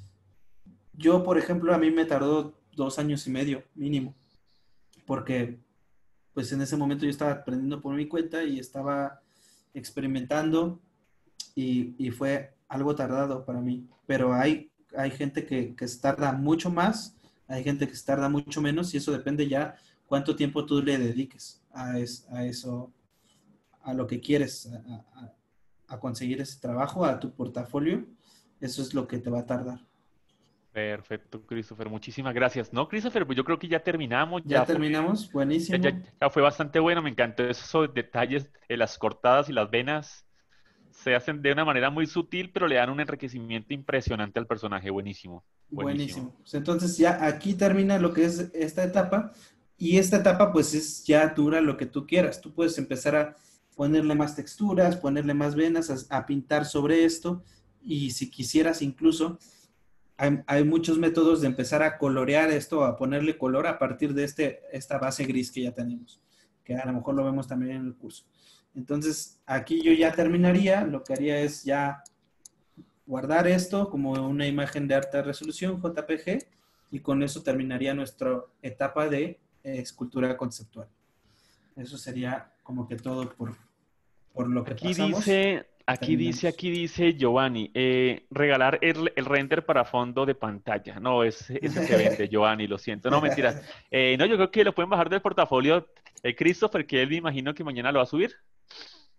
Speaker 2: Yo, por ejemplo, a mí me tardó 2 años y medio mínimo, porque pues en ese momento yo estaba aprendiendo por mi cuenta y estaba experimentando y fue algo tardado para mí. Pero hay gente que se tarda mucho más, hay gente que se tarda mucho menos y eso depende ya cuánto tiempo tú le dediques a eso, a lo que quieres, a conseguir ese trabajo, a tu portafolio. Eso es lo que te va a tardar.
Speaker 1: Perfecto, Christopher. Muchísimas gracias. No, Christopher, pues yo creo que ya terminamos.
Speaker 2: Ya terminamos, buenísimo.
Speaker 1: Ya fue bastante bueno. Me encantó esos detalles de las cortadas y las venas. Se hacen de una manera muy sutil, pero le dan un enriquecimiento impresionante al personaje. Buenísimo. Buenísimo.
Speaker 2: Buenísimo. Pues entonces ya aquí termina lo que es esta etapa y esta etapa pues ya dura lo que tú quieras. Tú puedes empezar a ponerle más texturas, ponerle más venas, a pintar sobre esto y si quisieras incluso hay muchos métodos de empezar a colorear esto, a ponerle color a partir de esta base gris que ya tenemos, que a lo mejor lo vemos también en el curso. Entonces aquí yo ya terminaría, lo que haría es ya guardar esto como una imagen de alta resolución, JPG, y con eso terminaría nuestra etapa de escultura conceptual. Eso sería como que todo por lo que pasamos.
Speaker 1: Aquí dice Giovanni, regalar el render para fondo de pantalla. No, ese se vende, Giovanni, lo siento. No, mentiras. No, yo creo que lo pueden bajar del portafolio Christopher, que él me imagino que mañana lo va a subir.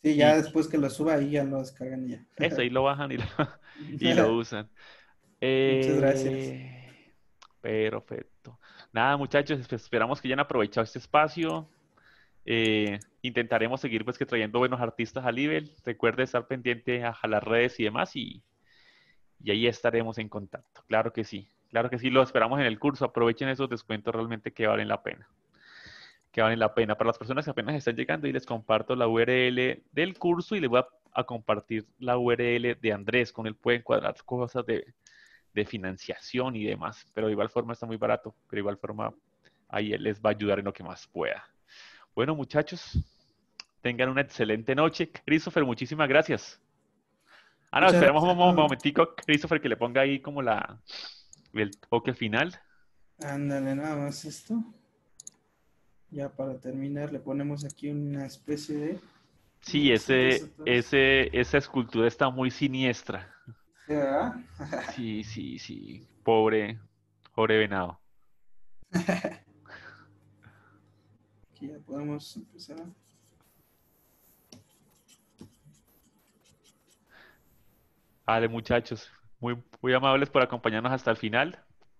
Speaker 2: Sí, ya
Speaker 1: Y
Speaker 2: después que lo suba, ahí ya lo descargan y ya.
Speaker 1: eso, ahí lo bajan y y lo usan.
Speaker 2: Muchas gracias.
Speaker 1: Perfecto. Nada, muchachos, pues, esperamos que hayan aprovechado este espacio. Intentaremos seguir pues que trayendo buenos artistas al nivel. Recuerde estar pendiente a las redes y demás y ahí estaremos en contacto. Claro que sí, lo esperamos en el curso. Aprovechen esos descuentos realmente que valen la pena. Que valen la pena. Para las personas que apenas están llegando y les comparto la URL del curso y les voy a compartir la URL de Andrés. Con él pueden cuadrar cosas de financiación y demás. Pero de igual forma está muy barato. Pero de igual forma ahí él les va a ayudar en lo que más pueda. Bueno, muchachos, tengan una excelente noche. Christopher, muchísimas gracias. Ah, no,
Speaker 2: Muchas
Speaker 1: esperemos
Speaker 2: gracias a
Speaker 1: un
Speaker 2: todos.
Speaker 1: momentico, Christopher, que le ponga ahí como el toque final.
Speaker 2: Ándale, nada más esto. Ya para terminar, le ponemos aquí una especie de
Speaker 1: Sí,
Speaker 2: lucecitas atrás.
Speaker 1: esa escultura está muy siniestra.
Speaker 2: ¿Sí, verdad?
Speaker 1: Sí, sí, sí. Pobre venado.
Speaker 2: Aquí ya podemos empezar.
Speaker 1: Vale, muchachos, muy amables por acompañarnos hasta el final.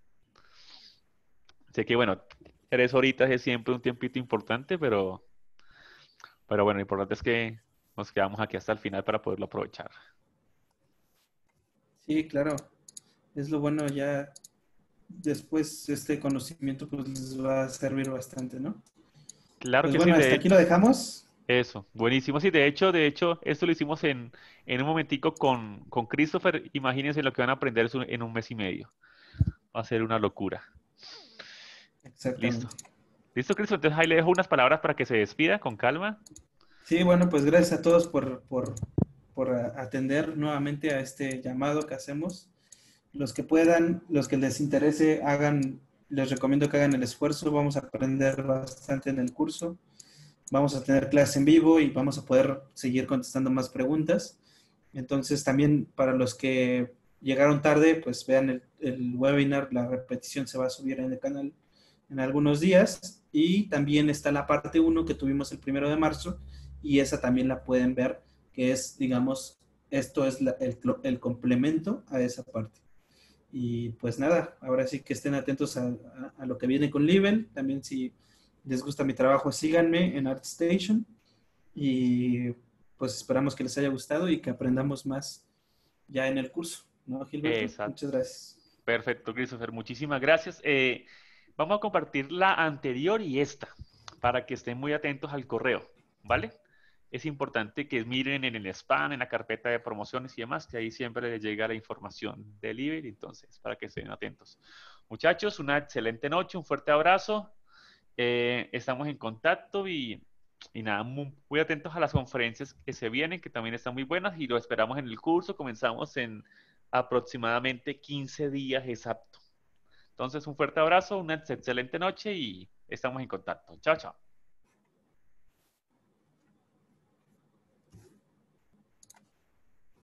Speaker 1: Sé que, bueno, 3 horitas es siempre un tiempito importante, pero bueno, lo importante es que nos quedamos aquí hasta el final para poderlo aprovechar.
Speaker 2: Sí, claro. Es lo bueno ya. Después este conocimiento pues les va a servir bastante, ¿no?
Speaker 1: Claro
Speaker 2: Pues
Speaker 1: que sí,
Speaker 2: bueno, hasta aquí lo dejamos.
Speaker 1: eso, buenísimo. Sí, de hecho, esto lo hicimos en un momentico con Christopher. Imagínense lo que van a aprender en un mes y medio. Va a ser una locura. Listo.
Speaker 2: Exactamente.
Speaker 1: Listo, Christopher. Entonces ahí le dejo unas palabras para que se despida con calma.
Speaker 2: Sí, bueno, pues gracias a todos por atender nuevamente a este llamado que hacemos. Los que puedan, los que les interese, hagan, les recomiendo que hagan el esfuerzo. Vamos a aprender bastante en el curso. Vamos a tener clase en vivo y vamos a poder seguir contestando más preguntas. Entonces, también para los que llegaron tarde, pues vean el webinar, la repetición se va a subir en el canal en algunos días. Y también está la parte uno que tuvimos el 1 de marzo y esa también la pueden ver, que es, digamos, esto es el complemento a esa parte. Y pues nada, ahora sí que estén atentos a lo que viene con Livel. También si les gusta mi trabajo, síganme en ArtStation. Y pues esperamos que les haya gustado y que aprendamos más ya en el curso, ¿no, Gilberto?
Speaker 1: Exacto.
Speaker 2: Muchas gracias.
Speaker 1: Perfecto, Christopher. Muchísimas gracias. Vamos a compartir la anterior y esta para que estén muy atentos al correo, ¿vale? Es importante que miren en el spam, en la carpeta de promociones y demás, que ahí siempre les llega la información del delivery, entonces, para que estén atentos. Muchachos, una excelente noche, un fuerte abrazo. Estamos en contacto y nada, muy atentos a las conferencias que se vienen, que también están muy buenas y lo esperamos en el curso. Comenzamos en aproximadamente 15 días exacto. Entonces, un fuerte abrazo, una excelente noche y estamos en contacto. Chao, chao.